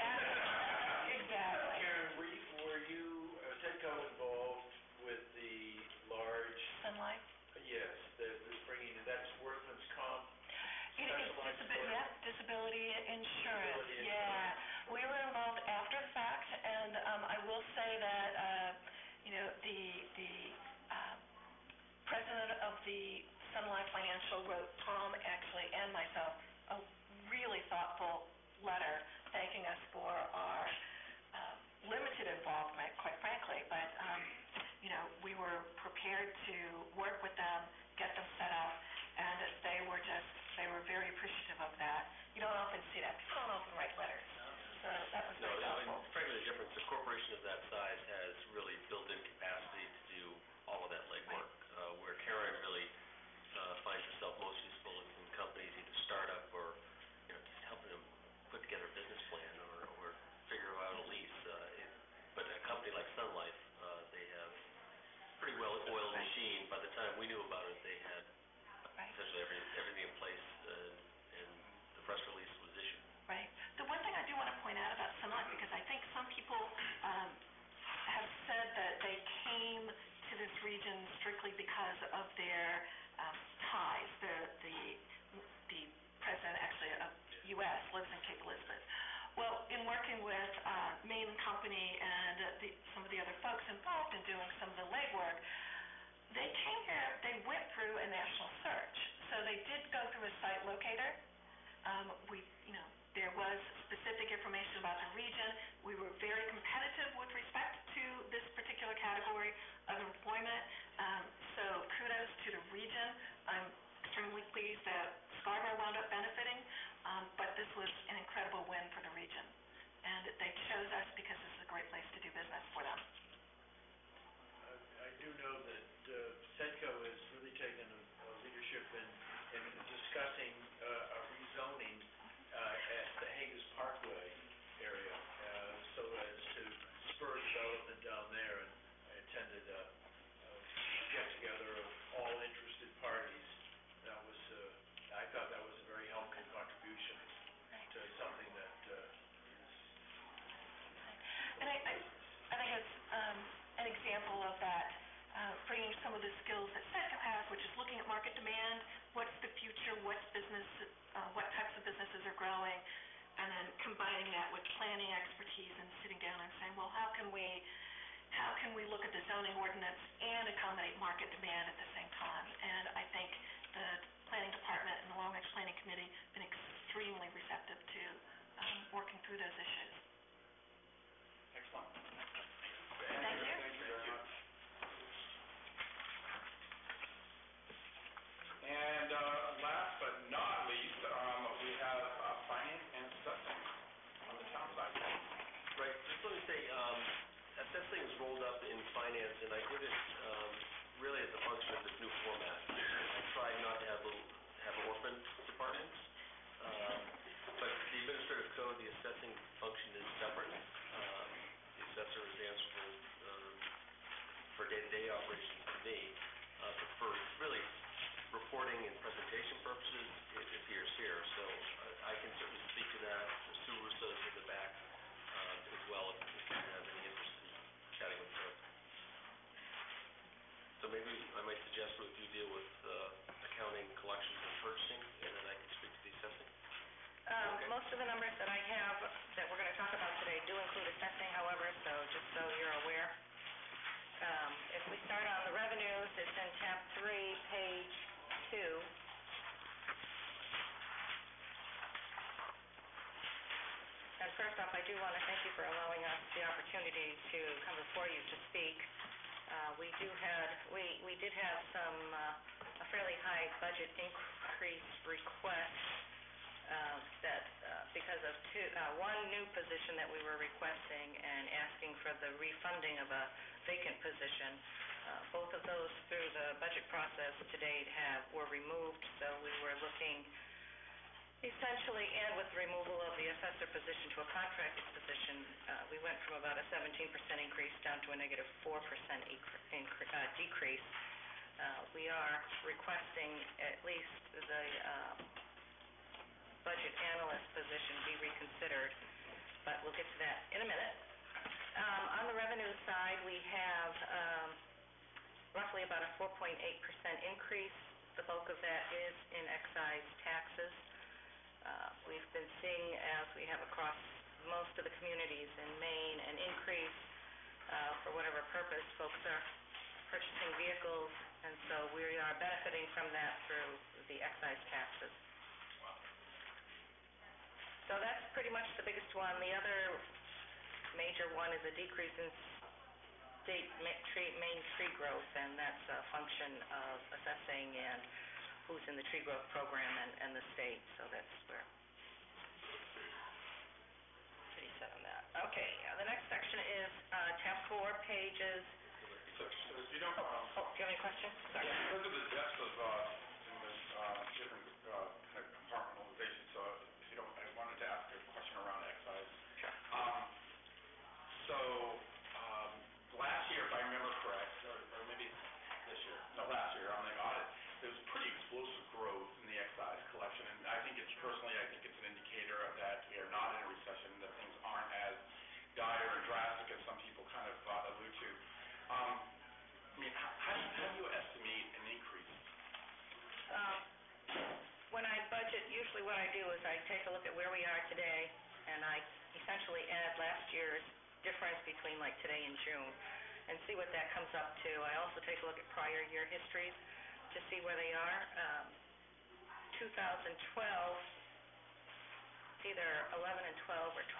Exactly, exactly. Karen, were you, were you, uh, Tedco involved with the large, Sun Life? yes, that was bringing, that's workman's comp? It is Specialized disability, for- yeah, disability insurance, Disability yeah. We were involved after the fact, and, um, I will say that, uh, you know, the, the, um, president of the Sun Life Financial wrote Tom, actually, and myself, a really thoughtful letter thanking us for our, um, limited involvement, quite frankly, but, um, you know, we were prepared to work with them, get them set up, and they were just, they were very appreciative of that. You don't often see that. People don't often write letters. So that was No, very I mean, thoughtful. frankly, the difference, a corporation of that size has really built-in capacity to do all of that legwork. Uh, where Karen really, uh, finds herself most useful is in companies, either startup or, you know, just helping them put together a business plan or, or figure out a lease. Uh, it, but a company like Sun Life, uh, they have pretty well-oiled Right. machine. By the time we knew about it, they had Right. essentially every, everything in place, uh, and the press release was issued. Right. The one thing I do want to point out about Sun Life, because I think some people um, have said that they came to this region strictly because of their um, ties. The, the, the president, actually, of U S lives in Cape Elizabeth. Well, in working with uh, Maine Company and the, some of the other folks involved in doing some of the legwork, they came here, they went through a national search. So they did go through a site locator. Um, we, you know, there was specific information about the region. We were very competitive with respect to this particular category of employment. Um, so kudos to the region. I'm extremely pleased that Scarborough wound up benefiting, um, but this was an incredible win for the region. And they chose us because this is a great place to do business for them. Uh, I do know that uh, Tedco has really taken a a leadership in, in discussing uh, a rezoning uh, at the Hagus Parkway area, uh, so as to spur development down there, and I attended a, a get-together of all interested parties. That was, uh, I thought that was a very helpful contribution to something that uh, is... And I, I, I think it's um, an example of that, uh, bringing some of the skills that Sedco has, which is looking at market demand, what's the future, what's business, uh, what types of businesses are growing, and then combining that with planning expertise and sitting down and saying, well, how can we, how can we look at the zoning ordinance and accommodate market demand at the same time? And I think the planning department and the long-range planning committee have been extremely receptive to um, working through those issues. Excellent. Thank you. Thank you very much. And uh, last but not least, um, we have uh, finance and assessing on the town side. Right, just let me say, um, assessing was rolled up in finance, and I did it, um, really as a function of this new format. I tried not to have little, have orphan departments, um, but the administrative code, the assessing function is separate. Um, the assessor is answerable, um, for day-to-day operations to me, uh, but for really reporting and presentation purposes, it appears here. So uh, I can certainly speak to that. Sue Russo's in the back, um, as well, if if you have any interest in chatting with her. suggest if you deal with uh, accounting, collections, and purchasing, and then I can speak to the assessing. Um, Okay. Most of the numbers that I have that we're going to talk about today do include assessing, however, so just so you're aware. Um, If we start on the revenues, it's in tab three, page two. And first off, I do want to thank you for allowing us the opportunity to come before you to speak. Uh, We do had, we we did have some, uh, a fairly high budget increase request uh, that, uh, because of two, uh, one new position that we were requesting and asking for the refunding of a vacant position. Uh, Both of those through the budget process to date have, were removed, so we were looking essentially, and with the removal of the assessor position to a contracted position, uh, we went from about a seventeen percent increase down to a negative four percent decrease. Uh, We are requesting at least the uh, budget analyst position be reconsidered, but we'll get to that in a minute. Um, On the revenue side, we have um, roughly about a four point eight percent increase. The bulk of that is in excise taxes. Uh, We've been seeing, as we have across most of the communities in Maine, an increase uh, for whatever purpose. Folks are purchasing vehicles, and so we are benefiting from that through the excise taxes. So that's pretty much the biggest one. The other major one is a decrease in state ma- tree, Maine tree growth, and that's a function of assessing and who's in the tree growth program and, and the state, so that's where. Pretty set on that. Okay, uh, the next section is uh, tab four, pages. So, so if you don't, Oh, um, oh, do you have any questions? Sorry. because of the depth of, uh, in the, uh, different, uh, kind of compartmentalization, so if you don't, I wanted to ask a question around excise. Sure. Um, so, um, last year, if I remember correct, or, or maybe this year, no, last year, on the audit, there was pretty explosive growth in the excise collection, and I think it's, personally, I think it's an indicator of that we are not in a recession, that things aren't as dire and drastic as some people kind of uh, allude to. Um, I mean, how, how do you, how do you estimate an increase? Um, When I budget, usually what I do is I take a look at where we are today, and I essentially add last year's difference between like today and June, and see what that comes up to. I also take a look at prior year histories to see where they are. Um, two thousand twelve, either eleven and twelve or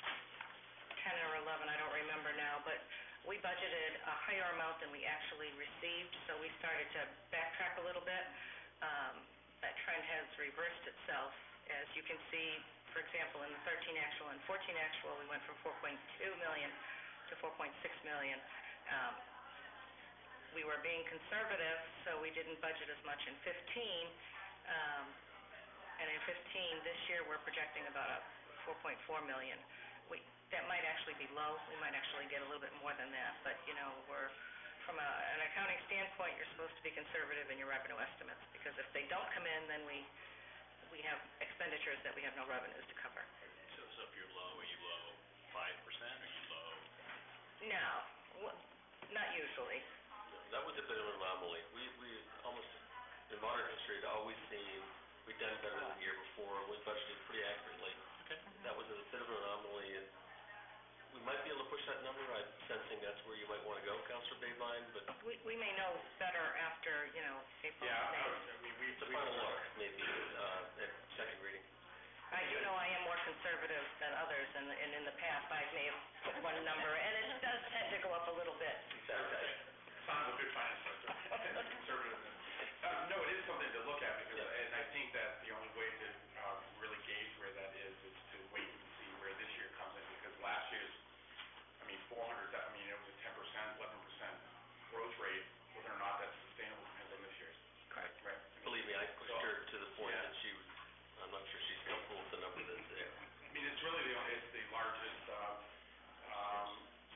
ten or eleven, I don't remember now, but we budgeted a higher amount than we actually received, so we started to backtrack a little bit. Um, that trend has reversed itself. As you can see, for example, in the thirteen actual and fourteen actual, we went from four point two million to four point six million. Um, we were being conservative, so we didn't budget as much in fifteen. Um, and in fifteen, this year, we're projecting about a four point four million. We, that might actually be low. We might actually get a little bit more than that, but, you know, we're, from a, an accounting standpoint, you're supposed to be conservative in your revenue estimates, because if they don't come in, then we, we have expenditures that we have no revenues to cover. So, so if you're low, are you low five percent, or are you low? No, w- not usually. That was a bit of an anomaly. We, we almost, in modern history, had always seen, we'd done better than the year before, and we budgeted pretty accurately. Okay. That was a bit of an anomaly, and we might be able to push that number. I'm sensing that's where you might want to go, Councilor Babine, but We, we may know better after, you know, April, Yeah, I, May. was- I mean, we, it's a we. final look, maybe, uh, at second reading. I do know I am more conservative than others, and, and in the past, I may have put one number, and it does tend to go up a little bit. Exactly. Sounds a good finance director, conservative. Um, no, it is something to look at, because, Yeah. and I think that the only way to, uh, really gauge where that is, is to wait and see where this year comes in, because last year's, I mean, four hundred, I mean, it was a ten percent, eleven percent growth rate, whether or not that's sustainable depends on this year's. Correct. Right? I mean, Believe me, I pushed so- her to the point Yeah. that she, I'm not sure she's comfortable with the number that's there. I mean, it's really the, only- it's the largest, uh, um,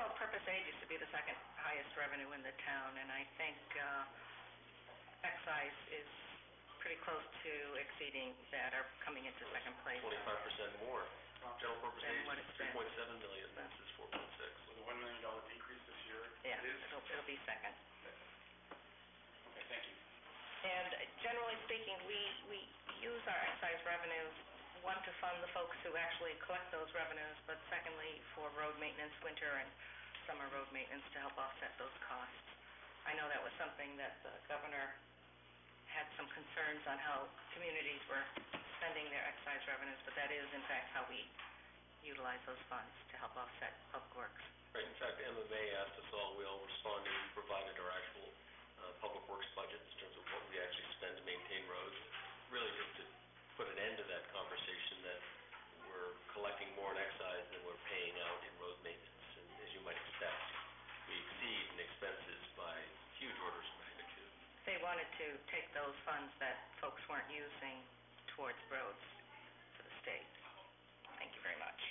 general purpose aid used to be the second highest revenue in the town, and I think uh, excise is pretty close to exceeding that, or coming into second place. Twenty-five percent more. General purpose Than aid what is it's three been. point seven million, this is four point six. Was a one million dollar decrease this year? Yeah, It is? it'll, it'll be second. Okay, thank you. And generally speaking, we, we use our excise revenues, one, to fund the folks who actually collect those revenues, but secondly, for road maintenance, winter and summer road maintenance, to help offset those costs. I know that was something that the governor had some concerns on how communities were spending their excise revenues, but that is in fact how we utilize those funds to help offset public works. Right, in fact, M M A asked us all, we all responded, we provided our actual uh, public works budgets in terms of what we actually spend to maintain roads, really just to put an end to that conversation that we're collecting more in excise than we're paying out in road maintenance. And as you might expect, we exceed in expenses by huge orders of magnitude. They wanted to take those funds that folks weren't using towards roads for the state. Thank you very much.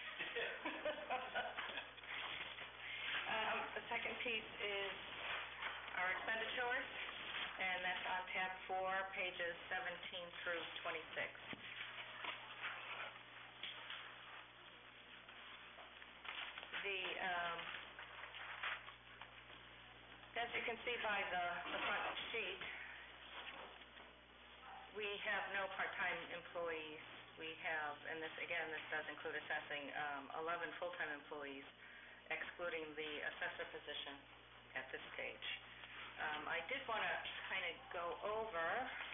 um, the second piece is our expenditures, and that's on tab four, pages seventeen through twenty-six. The, um, as you can see by the, the front sheet, we have no part-time employees. We have, and this, again, this does include assessing, um, eleven full-time employees, excluding the assessor position at this stage. Um, I did want to kind of go over,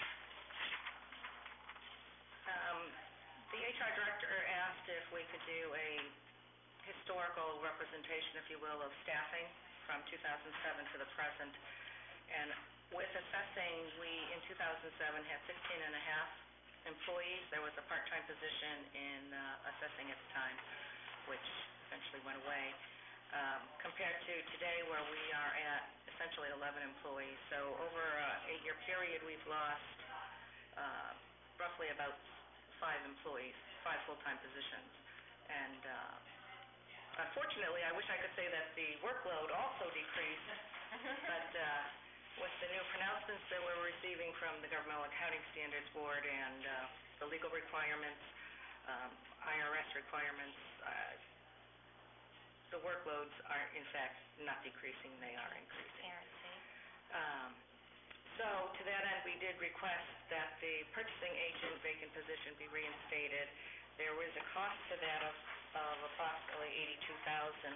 um, the H R director asked if we could do a historical representation, if you will, of staffing from two thousand seven to the present. And with assessing, we, in two thousand seven, had sixteen and a half employees. There was a part-time position in uh, assessing at the time, which eventually went away, um, compared to today where we are at essentially eleven employees. So over an eight-year period, we've lost uh, roughly about five employees, five full-time positions. And uh, unfortunately, I wish I could say that the workload also decreased, but uh, with the new pronouncements that we're receiving from the Governmental Accounting Standards Board and uh, the legal requirements, um, I R S requirements, uh, the workloads are in fact not decreasing, they are increasing. Um, so to that end, we did request that the purchasing agent vacant position be reinstated. There was a cost to that of, of approximately eighty-two thousand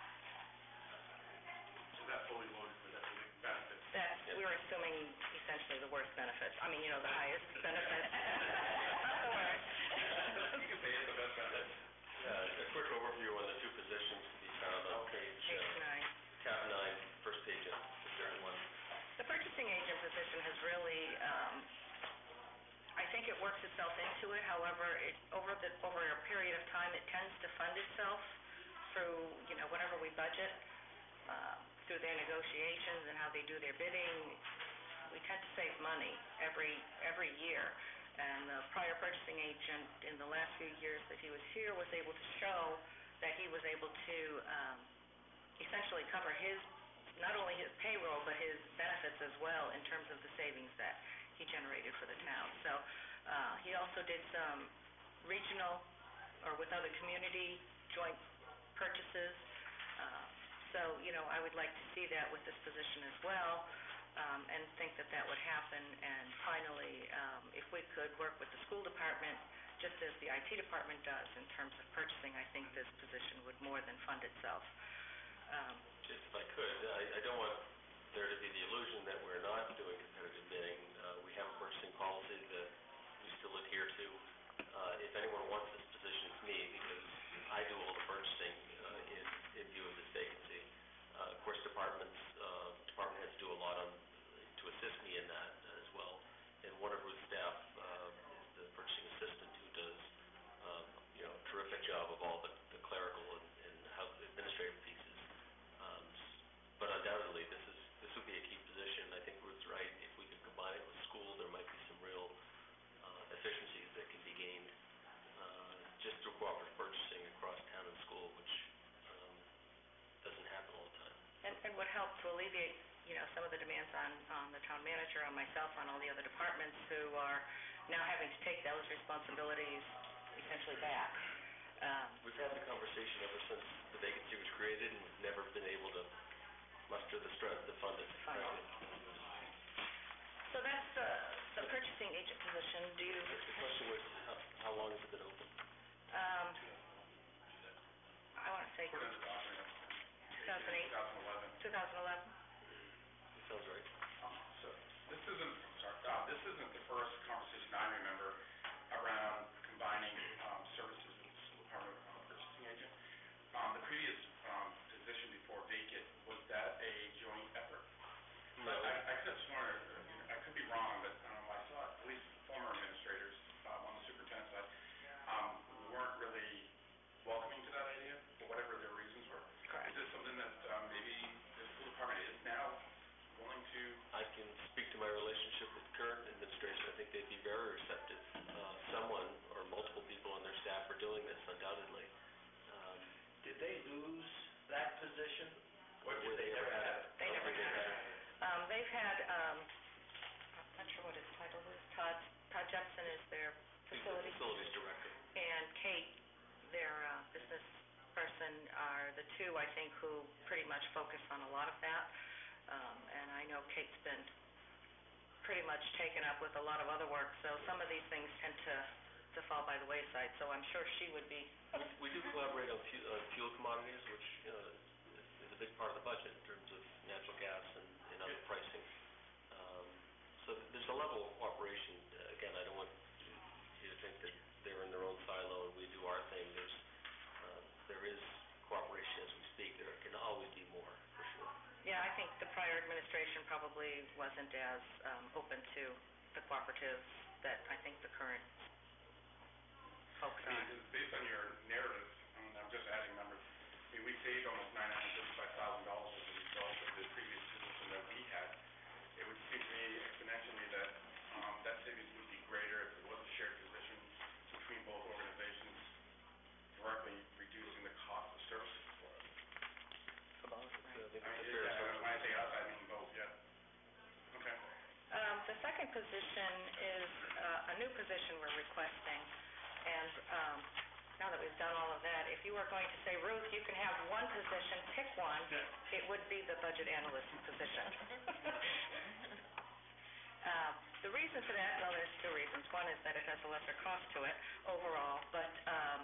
dollars. Is that fully loaded for that benefits? That's, we're assuming essentially the worst benefits. I mean, you know, the highest benefits, not the worst. You can say it's the best benefits. Yeah, a quick overview on the two positions to be found on page, Page uh, nine. tab nine, first page up, the third one. The purchasing agent position has really, um, I think it works itself into it. However, it, over the, over a period of time, it tends to fund itself through, you know, whatever we budget, uh, through their negotiations and how they do their bidding. We tend to save money every, every year. And the prior purchasing agent in the last few years that he was here was able to show that he was able to, um, essentially cover his, not only his payroll, but his benefits as well in terms of the savings that he generated for the town. So uh, he also did some regional or with other community joint purchases. Uh, so, you know, I would like to see that with this position as well, um, and think that that would happen. And finally, um, if we could work with the school department, just as the I T department does in terms of purchasing, I think this position would more than fund itself. Um, Just if I could, I, I don't want there to be the illusion that we're not doing competitive bidding. Uh, we have a purchasing policy that we still adhere to. Uh, if anyone wants this position, it's me, because I do all the purchasing uh, in, in view of this vacancy. Uh, of course, departments, uh, department heads do a lot on, to assist me in that as well. And one of Ruth's staff uh, is the purchasing assistant who does, um, you know, a terrific job of all the, the clerical and, and how the administrative pieces. Um, but undoubtedly, this is this would be a key position. I think Ruth's right. If we could combine it with school, there might be some real uh, efficiencies that can be gained uh, just through cooperative purchasing across town and school, which help to alleviate, you know, some of the demands on, on the town manager, on myself, on all the other departments who are now having to take those responsibilities essentially back. Um, We've had the conversation ever since the vacancy was created, and we've never been able to muster the strength to fund it. Fund it. So that's the, the purchasing agent position. Do you, The question was, how, how long has it been open? um, I want to say Put in the document, two thousand eight, two thousand eleven. two thousand eleven? It sounds right. Um, So this isn't, I'm sorry, uh, this isn't the first conversation I remember around combining um, services with the school department uh, purchasing agent. Um, The previous um, position before vacant, was that a joint effort? No. I I could have sworn, uh, you know, I could be wrong, but um, I saw at least former administrators um, on the superintendent side um, weren't really welcoming to that idea, for whatever their reasons were. Correct. Is this something that um, maybe the school department is now willing to? I can speak to my relationship with the current administration. I think they'd be very receptive. Uh, someone or multiple people on their staff are doing this undoubtedly. Um, Did they lose that position? What Were they ever had it? They I don't never think had they it. Um, they've had, um, I'm not sure what his title is, Todd, Todd Jepson is their He's the facilities, Facilities director. and Kate, their uh, business person, are the two, I think, who pretty much focus on a lot of that. Um, and I know Kate's been pretty much taken up with a lot of other work, so some of these things tend to, to fall by the wayside, so I'm sure she would be. We, we do collaborate on fuel, uh, fuel commodities, which uh, is a big part of the budget in terms of natural gas and, and other pricing. Um, so there's a level of cooperation. Uh, again, I don't want you to think that they're in their own silo and we do our thing. There's, uh, there is cooperation as we speak. There can always be more, for sure. Yeah, I think the prior administration probably wasn't as um, open to the cooperatives that I think the current folks I are. mean, based on your narrative, I mean, I'm just adding numbers. I mean, we saved almost nine hundred fifty-five thousand dollars as a result of the previous position that we had. It would seem to me exponentially that um, that savings would be greater if it was a shared position between both organizations, directly reducing the cost of services for us. I think I that's a mean, fair yeah, assumption. when I say us, I mean both, yeah. Okay. Um, The second position is uh, a new position we're requesting, and um, now that we've done all of that, if you were going to say, Ruth, you can have one position, pick one, it would be the budget analyst position. Uh, The reason for that, well, there's two reasons. One is that it has a lesser cost to it overall, but um,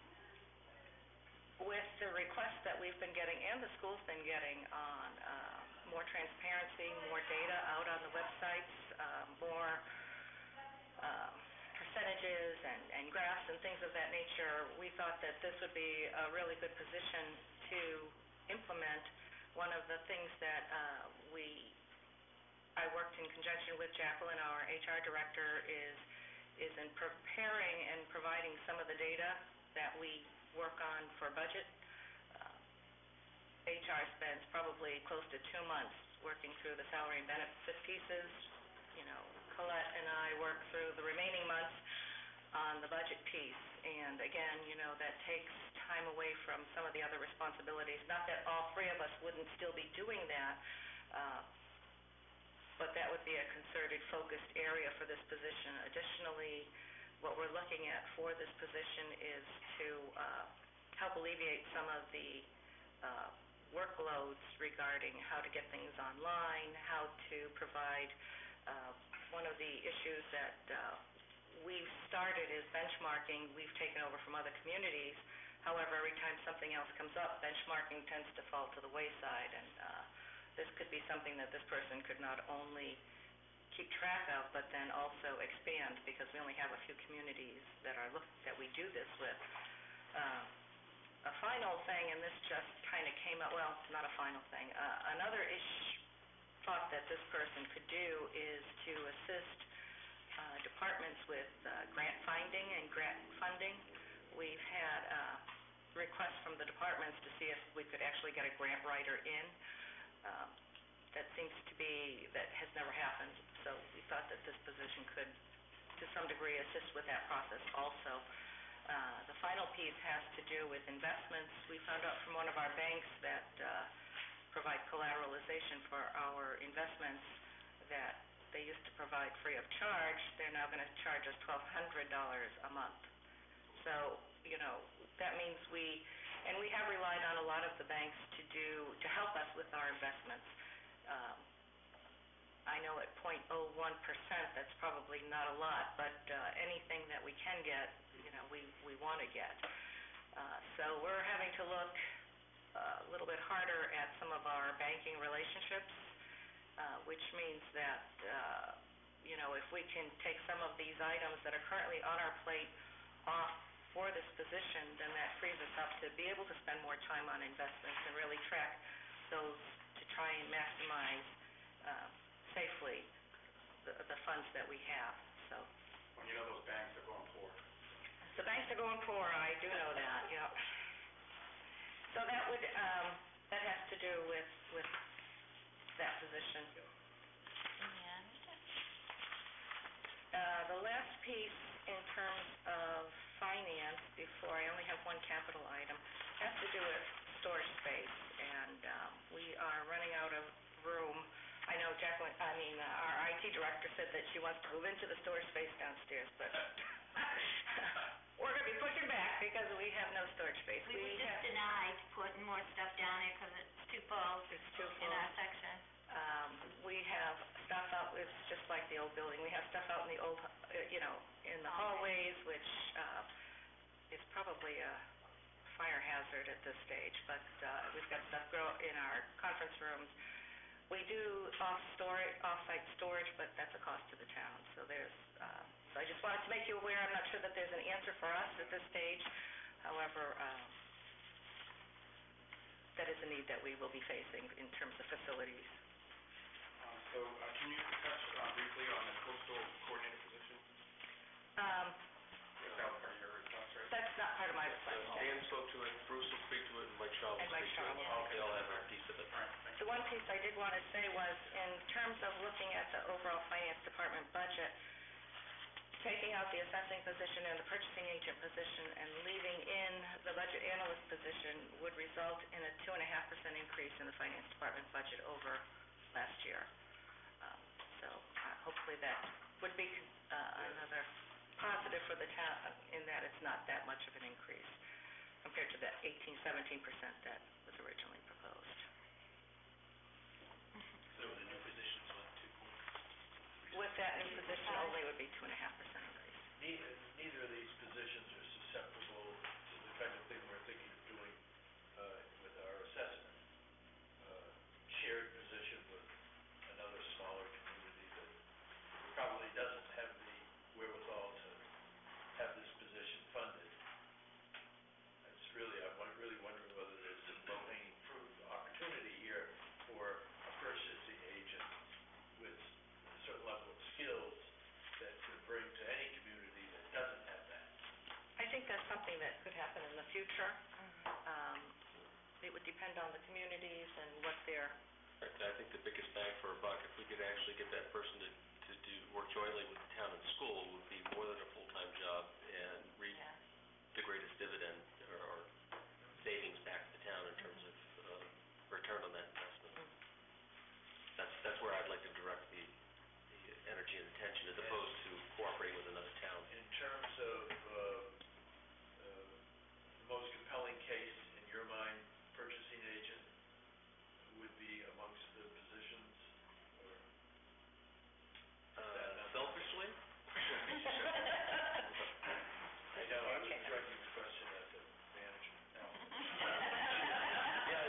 with the requests that we've been getting and the school's been getting on uh, more transparency, more data out on the websites, uh, more um, percentages and, and graphs and things of that nature, we thought that this would be a really good position to implement. One of the things that uh, we, I worked in conjunction with Jacqueline, our H R director, is, is in preparing and providing some of the data that we work on for budget. Uh, H R spends probably close to two months working through the salary and benefit pieces. You know, Colette and I work through the remaining months on the budget piece. And again, you know, that takes time away from some of the other responsibilities. Not that all three of us wouldn't still be doing that, uh, but that would be a concerted, focused area for this position. Additionally, what we're looking at for this position is to uh, help alleviate some of the uh, workloads regarding how to get things online, how to provide. Uh, one of the issues that uh, we've started is benchmarking. We've taken over from other communities. However, every time something else comes up, benchmarking tends to fall to the wayside, and uh, this could be something that this person could not only keep track of, but then also expand, because we only have a few communities that are look that we do this with. Uh, a final thing, and this just kind of came up, well, not a final thing, uh, another ish thought that this person could do is to assist uh, departments with uh, grant finding and grant funding. We've had uh, requests from the departments to see if we could actually get a grant writer in. Um, that seems to be, that has never happened, so we thought that this position could, to some degree, assist with that process also. Uh, the final piece has to do with investments. We found out from one of our banks that uh, provide collateralization our investments that they used to provide free of charge, they're now going to charge us twelve hundred dollars a month. So, you know, that means we, and we have relied on a lot of the banks to do, to help us with our investments. Um, I know at zero point zero one percent, that's probably not a lot, but uh, anything that we can get, you know, we, we want to get. Uh, so we're having to look uh, a little bit harder at some of our banking relationships, uh, which means that, uh, you know, if we can take some of these items that are currently on our plate off for this position, then that frees us up to be able to spend more time on investments and really track those to try and maximize uh, safely the, the funds that we have. So, Well, you know those banks are going poor. the banks are going poor, I do know that, yeah. So that would, um, that has to do with, with that position. And Uh, the last piece in terms of finance, before I only have one capital item, has to do with storage space, and um, we are running out of room. I know Jacqueline, I mean, uh, our I T director said that she wants to move into the storage space downstairs, but we're going to be pushing back because we have no storage space. We were just have- denied putting more stuff down there because it's too full It's too in full. our section. Um, we have stuff out, it's just like the old building, we have stuff out in the old, uh, you know, in the hallways, which, uh, is probably a fire hazard at this stage, but, uh, we've got stuff grow in our conference rooms. We do off-storage, off-site storage, but that's a cost to the town, so there's, uh, so I just wanted to make you aware, I'm not sure that there's an answer for us at this stage, however, um, that is a need that we will be facing in terms of facilities. Um, So, uh, can you touch uh, briefly on the coastal coordinator position? Um, Is that part of your response, right? That's not part of my So response. Dan spoke to it, Bruce will speak to it, and Mike Shaw will And Mike speak to Shaw it. will. They all have a piece of it. All right, thank you. The one piece I did want to say was, in terms of looking at the overall finance department budget, taking out the assessing position and the purchasing agent position and leaving in the budget analyst position would result in a two and a half percent increase in the finance department budget over last year. Um, So uh, hopefully that would be uh, another positive for the town in that it's not that much of an increase compared to that eighteen, seventeen percent that was originally proposed. So the new positions went to With that new position only would be two and a half percent increase. Neither, neither of these positions are susceptible to the kind of thing we're thinking of doing uh, with our assessment. Uh, Shared position with another smaller community that probably doesn't have the wherewithal to have this position funded. It's really, I'm won- really wondering whether there's some low-hanging fruit opportunity here for a purchasing agent with a certain level of skills that could bring to any community that doesn't have that. I think that's something that could happen in the future. Um, It would depend on the communities and what their, Right, I think the biggest bang for a buck, if we could actually get that person to, to do, work jointly with the town and school, would be more than a full-time job and reap Yeah. the greatest dividend or, or savings back to the town in terms of, uh, return on that investment. That's, that's where I'd like to direct the, the energy and attention as opposed to cooperating with another town. In terms of uh, uh, the most compelling case in your mind, purchasing agent would be amongst the positions, or Uh, selfishly? I know, I was directing the question at the manager. Yeah,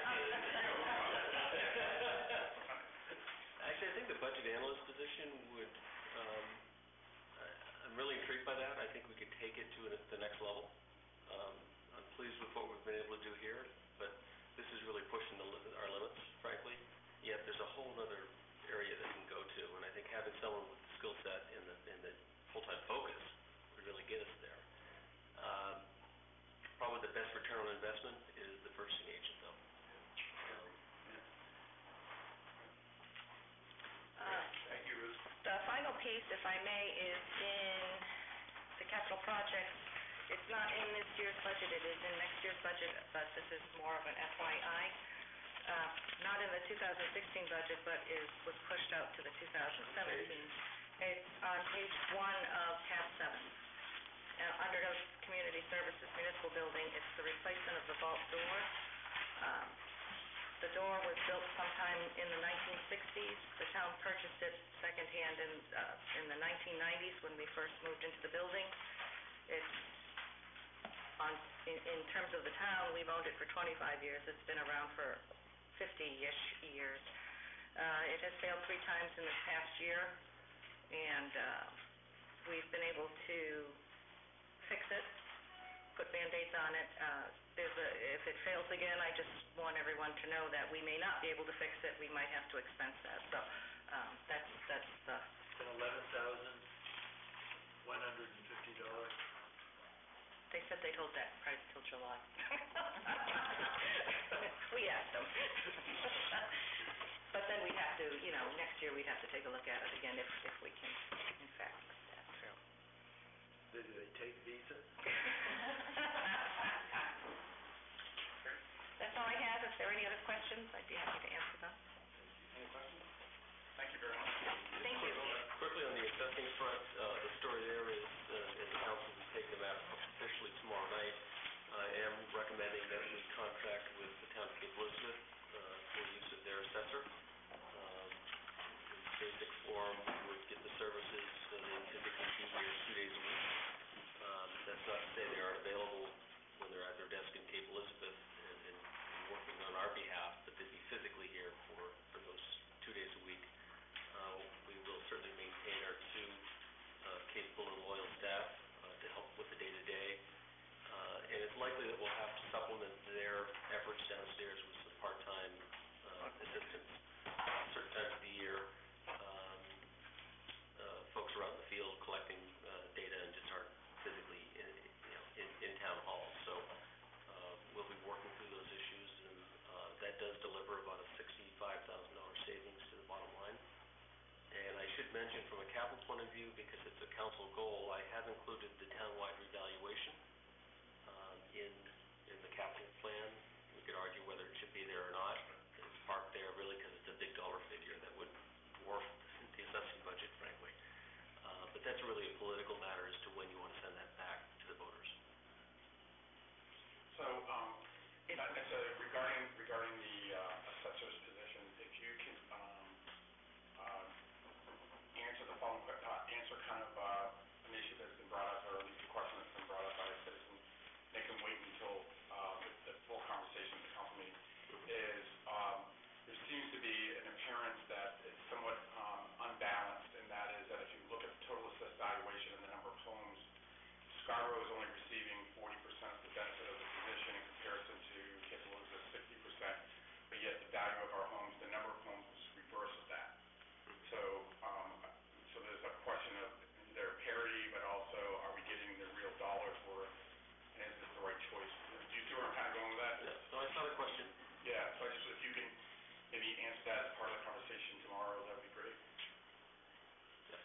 it's- actually, I think the budget analyst position would, um, I- I'm really intrigued by that. I think we could take it to the- the next level. Um, I'm pleased with what we've been able to do here, but this is really pushing the, li- our limits, frankly. Yet there's a whole other area that you can go to, and I think having someone with the skill set in the, in the full-time focus would really get us there. Um, Probably the best return on investment is the purchasing agent, though. Um, uh, Thank you, Ruth. the final piece, if I may, is in the capital projects. It's not in this year's budget, it is in next year's budget, but this is more of an F Y I. Uh, Not in the the two thousand sixteen budget, but is, was pushed out to the two thousand seventeen. It's on page one of tab seven. Uh, under the Community Services Municipal Building, it's the replacement of the vault door. Um, The door was built sometime in the nineteen sixties. The town purchased it secondhand in, uh, in the nineteen nineties when we first moved into the building. It's on, in, in terms of the town, we've owned it for twenty-five years. It's been around for fifty-ish years. Uh, it has failed three times in the past year, and, uh, we've been able to fix it, put Band-Aids on it. Uh, there's a, if it fails again, I just want everyone to know that we may not be able to fix it. We might have to expense that. So, um, that's, that's the... It's eleven thousand one hundred fifty dollars. They said they'd hold that price till July. We asked them. But then we'd have to, you know, next year we'd have to take a look at it again if, if we can, in fact, put that through. Do they take Visa? That's all I have. If there are any other questions, I'd be happy to answer them. Any questions? Thank you very much. Thank you. Quickly on the assessing front, uh, the story there is, uh, and the council will be taking them out officially tomorrow night. I am recommending that we contract with the town of Cape Elizabeth uh, for use of their assessor. Um, in basic form, we would get the services, so they typically be here two days a week. Um, that's not to say they aren't available when they're at their desk in Cape Elizabeth and, and, and working on our behalf, but they'd be physically here for, for those two days a week. Uh, we will certainly maintain our two uh, capable and loyal staff uh, to help with the day-to-day. Uh, and it's likely that we'll have to supplement their efforts downstairs with some part-time uh, assistants. Certain times of the year, um, uh, folks are out in the field collecting uh, data and just aren't physically in, you know, in, in town hall. So uh, we'll be working through those issues, and uh, that does deliver about a sixty-five thousand dollars savings to the bottom line. And I should mention from a capital point of view, because it's a council goal, I have included the townwide revaluation um, in in the capital plan. We could argue whether it should be there or not. It's parked there really because it's a big dollar figure that would dwarf the assessing budget, frankly. Uh, but that's really a political matter as to when you want to send that back to the voters. So, um, not necessarily regarding, regarding the uh, assessor's position, if you can um, uh, answer the following, que- uh, answer kind of uh, an issue that's been brought up, or at least a question that's been brought up by a citizen, they can wait until uh, the, the full conversation at the council meeting, is um, there seems to be an appearance that it's somewhat um, unbalanced, and that is that if you look at the total assessed valuation and the number of homes, Scarborough is only receiving forty percent of the benefit of the position in comparison to Cape Elizabeth, sixty percent, but yet the value of our homes, the number of homes is reverse of that. So, um, so there's a question of either parity, but also are we getting the real dollar for it, and is this the right choice? Do you see where I'm kind of going with that? Yeah, so I saw the question. Yeah, so I just, if you can maybe answer that as part of the conversation tomorrow, that would be great. Yes.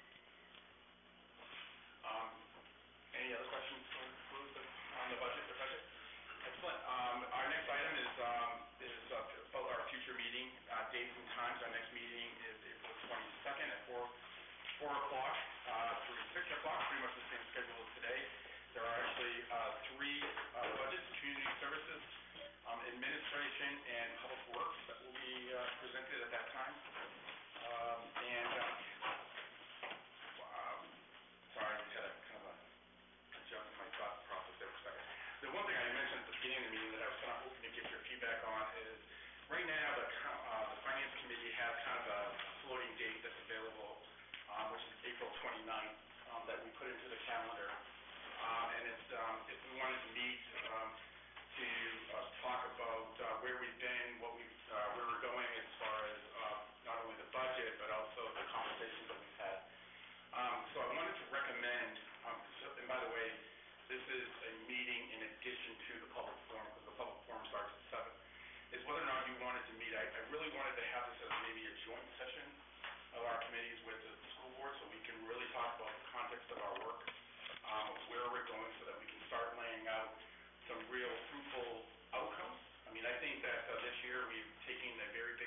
Um, any other questions for Ruth on the budget, the budget? Excellent. Um, our next item is, um, is uh, about our future meeting, uh, dates and times. Our next meeting is April twenty-second at four, four o'clock, uh, through six o'clock, pretty much the same schedule as today. There are actually, uh, three, uh, budgets, community services, um, administration, and public works that will be, uh, presented at that time. Um, and, um, um, sorry, I just had a kind of a, a jump in my thought process there for a second. The one thing I mentioned at the beginning of the meeting that I was kind of hoping to get your feedback on is, right now, the, co- uh, the finance committee has kind of a floating date that's available, um, which is April twenty-ninth, um, that we put into the calendar. Um, and it's, um, if we wanted to meet, um, to, uh, talk about, uh, where we've been, what we've, uh, where we're going as far as, uh, not only the budget, but also the conversations that we've had. Um, so I wanted to recommend, um, so, and by the way, this is a meeting in addition to the public forum, because the public forum starts at seven, is whether or not you wanted to meet. I, I really wanted to have this as maybe a joint session of our committees with the school board, so we can really talk about the context of our work, um, where we're going, so that we can start laying out some real fruitful outcomes. I mean, I think that uh, this year we've taken a very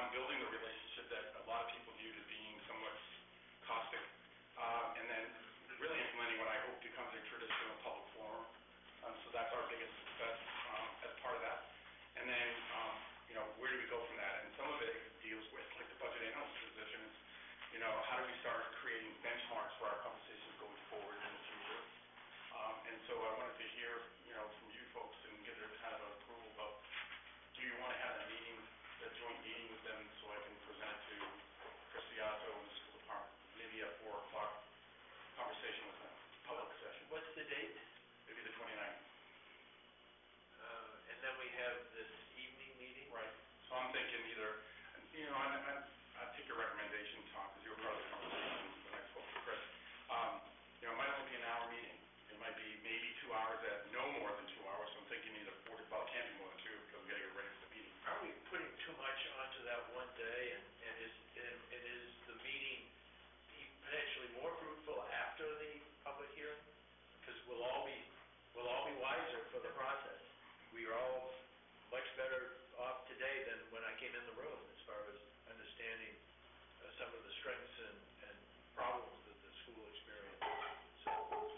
one, building the relationship that a lot of people viewed as being somewhat caustic, um, and then really implementing what I hope becomes a traditional public forum. Um, so that's our biggest success um, as part of that. And then, um, you know, where do we go from that? And some of it deals with, like the budget analyst positions, you know, how do we start creating benchmarks for our conversations going forward in the future? Um, and so I wanted to hear, you know, from you folks and get a kind of a approval about, do you want to have a meeting, a joint meeting with them so I can present to Chris Piazza and the school department, maybe a four o'clock conversation with them, public session, What's the date? maybe the twenty-ninth. Uh, and then we have this evening meeting? Right. So I'm thinking either, you know, I, I, I take your recommendation, Tom, because you were part of the conversation when I spoke to Chris. Um, you know, it might only be an hour meeting. It might be maybe two hours at no more than two hours. So I'm thinking either forty, well, it can't be more than two because we got to get ready for the meeting. Are we putting too much onto that one day, and, and is, and, and is the meeting e- potentially more fruitful after the public hearing? Because we'll all be, we'll all be wiser for the process. We are all much better off today than when I came in the room as far as understanding uh, some of the strengths and, and problems that the school experiences. So,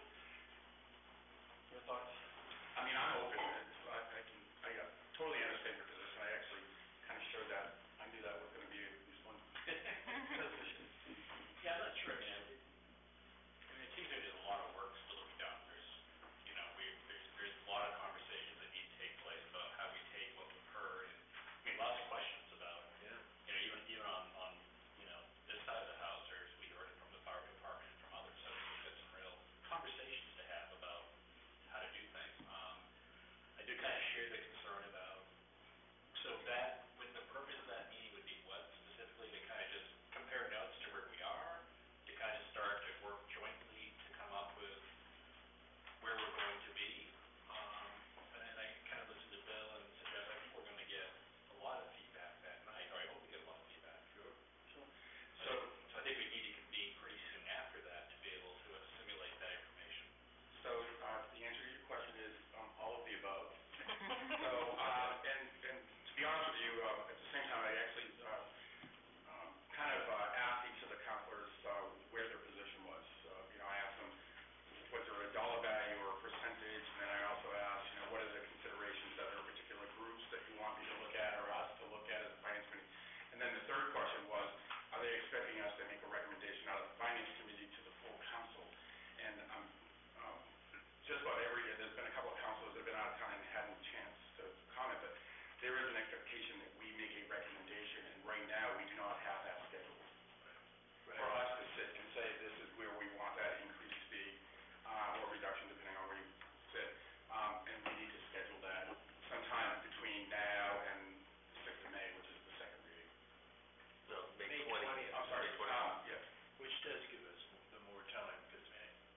Your thoughts? I mean, I'm open. It's, I, I can, I uh, totally understand your position. I actually kind of showed that. I knew that was going to be at least one position. Yeah, I'm not sure, I mean, I I mean, it seems like there's a lot of work still to be done. There's, you know, we, there's, there's a lot of conversations that need to take place about how we take what we've heard, and, I mean, lots of questions about, yeah. you know, even, even on, on, you know, this side of the house, there's, we heard it from the fire department and from others, so we've got some real conversations to have about how to do things. Um, I do kind of share the concern about, so that, with the purpose of that meeting would be what specifically, to kind of just compare notes to where we are, to kind of start to work jointly to come up with where we're going to be. Um, and then I kind of listened to Bill and suggest, I think we're going to get a lot of feedback that night, or I hope we get a lot of feedback. Sure. Sure. So, so I think we need to convene pretty soon after that to be able to assimilate that information. So uh, the answer to your question is um, all of the above. So, uh, and, and to be honest with you, uh, at the same time, I actually uh, um, kind of uh, asked each of the counselors uh, where their position was. Uh, you know, I asked them, was there a dollar value or a percentage? And then I also asked, you know, what are the considerations that are particular groups that you want me to look at or us to look at as a finance committee? And then the third question was, are they expecting us to make a recommendation out of the finance committee to the full council? And um, um, just about every year, there's been a couple of councilors that have been out of town and hadn't a chance to comment, but there is an expectation that we make a recommendation, and right now, we do not have that scheduled. Right. For us to sit and say, this is where we want that increase to be, uh, or reduction, depending on where you sit, um, and we need to schedule that sometime between now and the sixth of May, which is the second reading. No, May May twentieth. twentieth. I'm sorry, May twentieth. um, yes. Which does give us the more time, because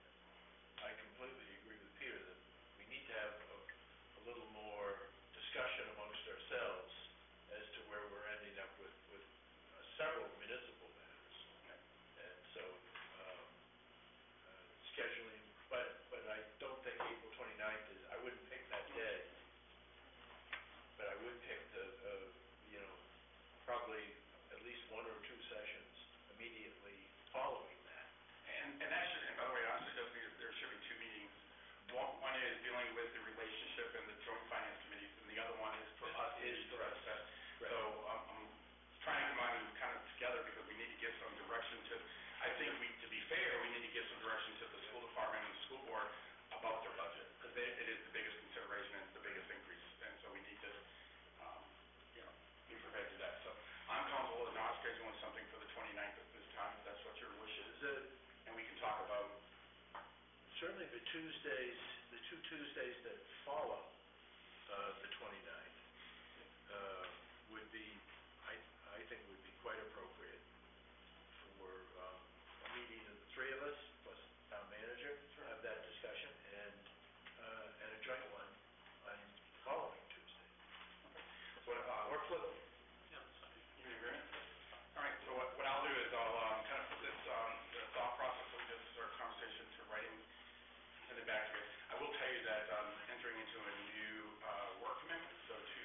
I completely agree with Peter that we need to have a, a little more discussion amongst ourselves as to where we're ending up with, with uh, several municipal matters. And so, um, uh, scheduling, but, but I don't think April twenty-ninth is, I wouldn't pick that day. But I would pick the, uh, you know, probably at least one or two sessions immediately following that. And, and that should, and by the way, I'm suggesting that there should be two meetings. One, one is dealing with the relationship and the joint finance committees, and the other one is for us to Is for us. address that. Right. So um, I'm trying to combine them kind of together because we need to give some direction to, I think we, to be fair, we need to give some direction to the school department and the school board about their budget, because it is the biggest consideration and it's the biggest increase, and so we need to, um, you know, be prepared to do that. So I'm comfortable with not scheduling something for the twenty-ninth at this time, if that's what your wish is. The, And we can talk about, certainly the Tuesdays, the two Tuesdays that follow uh, the twenty-ninth uh, would be, I, I think would be quite appropriate for um, a meeting of the three of us, plus town manager, have that discussion, and, uh, and a joint one on the following Tuesday. so, uh, Or flip. Yeah, that's fine. you in agreement? All right, so what, what I'll do is I'll, um, kind of put this, um, the thought process of this, our conversation to writing, send it back to you. I will tell you that, um, entering into a new, uh, work commitment, so to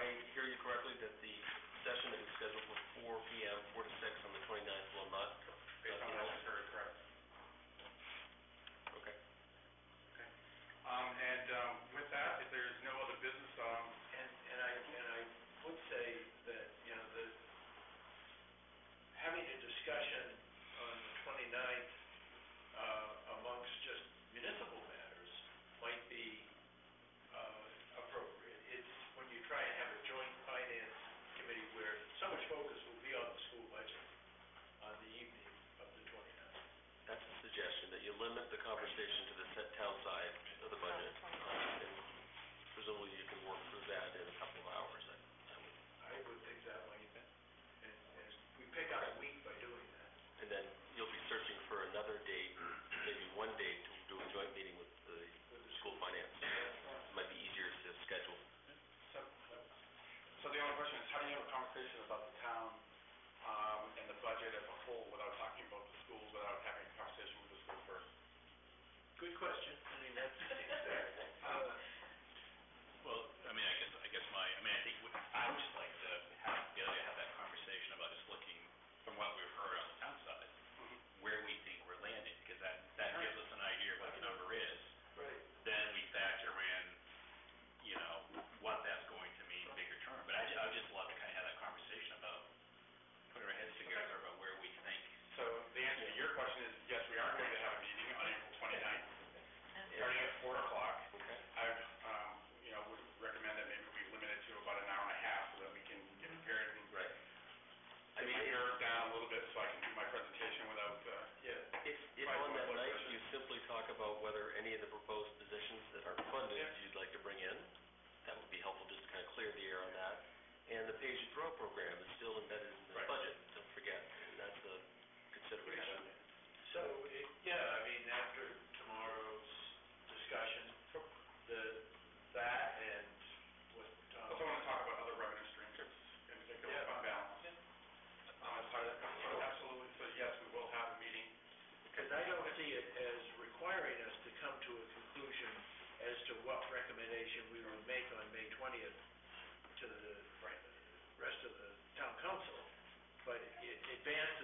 I hear you correctly, that the session that was scheduled for four P M, four to six on the twenty-ninth will not, Based on what I just heard, correct? okay. Okay. Um, and, um, with that, if there's no other business, um, And, and I, and I would say that, you know, the, having a discussion on the twenty-ninth, uh, amongst just municipal matters might be, uh, appropriate. It's when you try and have a joint finance committee where so much focus will be on the school budget on the evening of the twenty-ninth. That's a suggestion, that you limit the conversation to the set town side of the budget. Um, and presumably you can work through that in a couple of hours, I, I would. I would think that way. And, and we pick up a week by doing that. And then you'll be searching for another date, maybe one date, to do a joint meeting with the school finance. It might be easier to schedule. so, so the only question is, how do you have a conversation about the town, um, and the budget as a whole without talking about the schools, without having a conversation with the school first? Good question. I mean, that's, uh, Well, I mean, I guess, I guess my, I mean, I think what- I would just like to have, be able to have that conversation about just looking from what we've heard on the town side, where we think we're landing, because that, that gives us an idea of what the number is. right. Then we factor in, you know, what that's going to mean bigger term. But I, ju- I would just love to kind of have that conversation about, putting our heads together about where we think. So the answer to your question is, yes, we are going to have a meeting on April twenty-ninth, starting at four o'clock. Okay. I, um, you know, would recommend that maybe we limit it to about an hour and a half so that we can get prepared and Right. get my nerves down a little bit so I can do my presentation without, uh, Yeah. If, if Right, on that what night session? you simply talk about whether any of the proposed positions that are funded Yeah. you'd like to bring in, that would be helpful just to kind of clear the air on that. And the page and throw program is still embedded in the Right. budget, don't forget, and that's a consideration. So, it, yeah, I mean, after tomorrow's discussion, the, that and what, I um, also want to talk about other revenue streams, in particular Yeah. fund balance. Um, as part of that, so absolutely, so yes, we will have a meeting. because I don't see it as requiring us to come to a conclusion as to what recommendation we would make on May twentieth to the rest of the town council, but it advances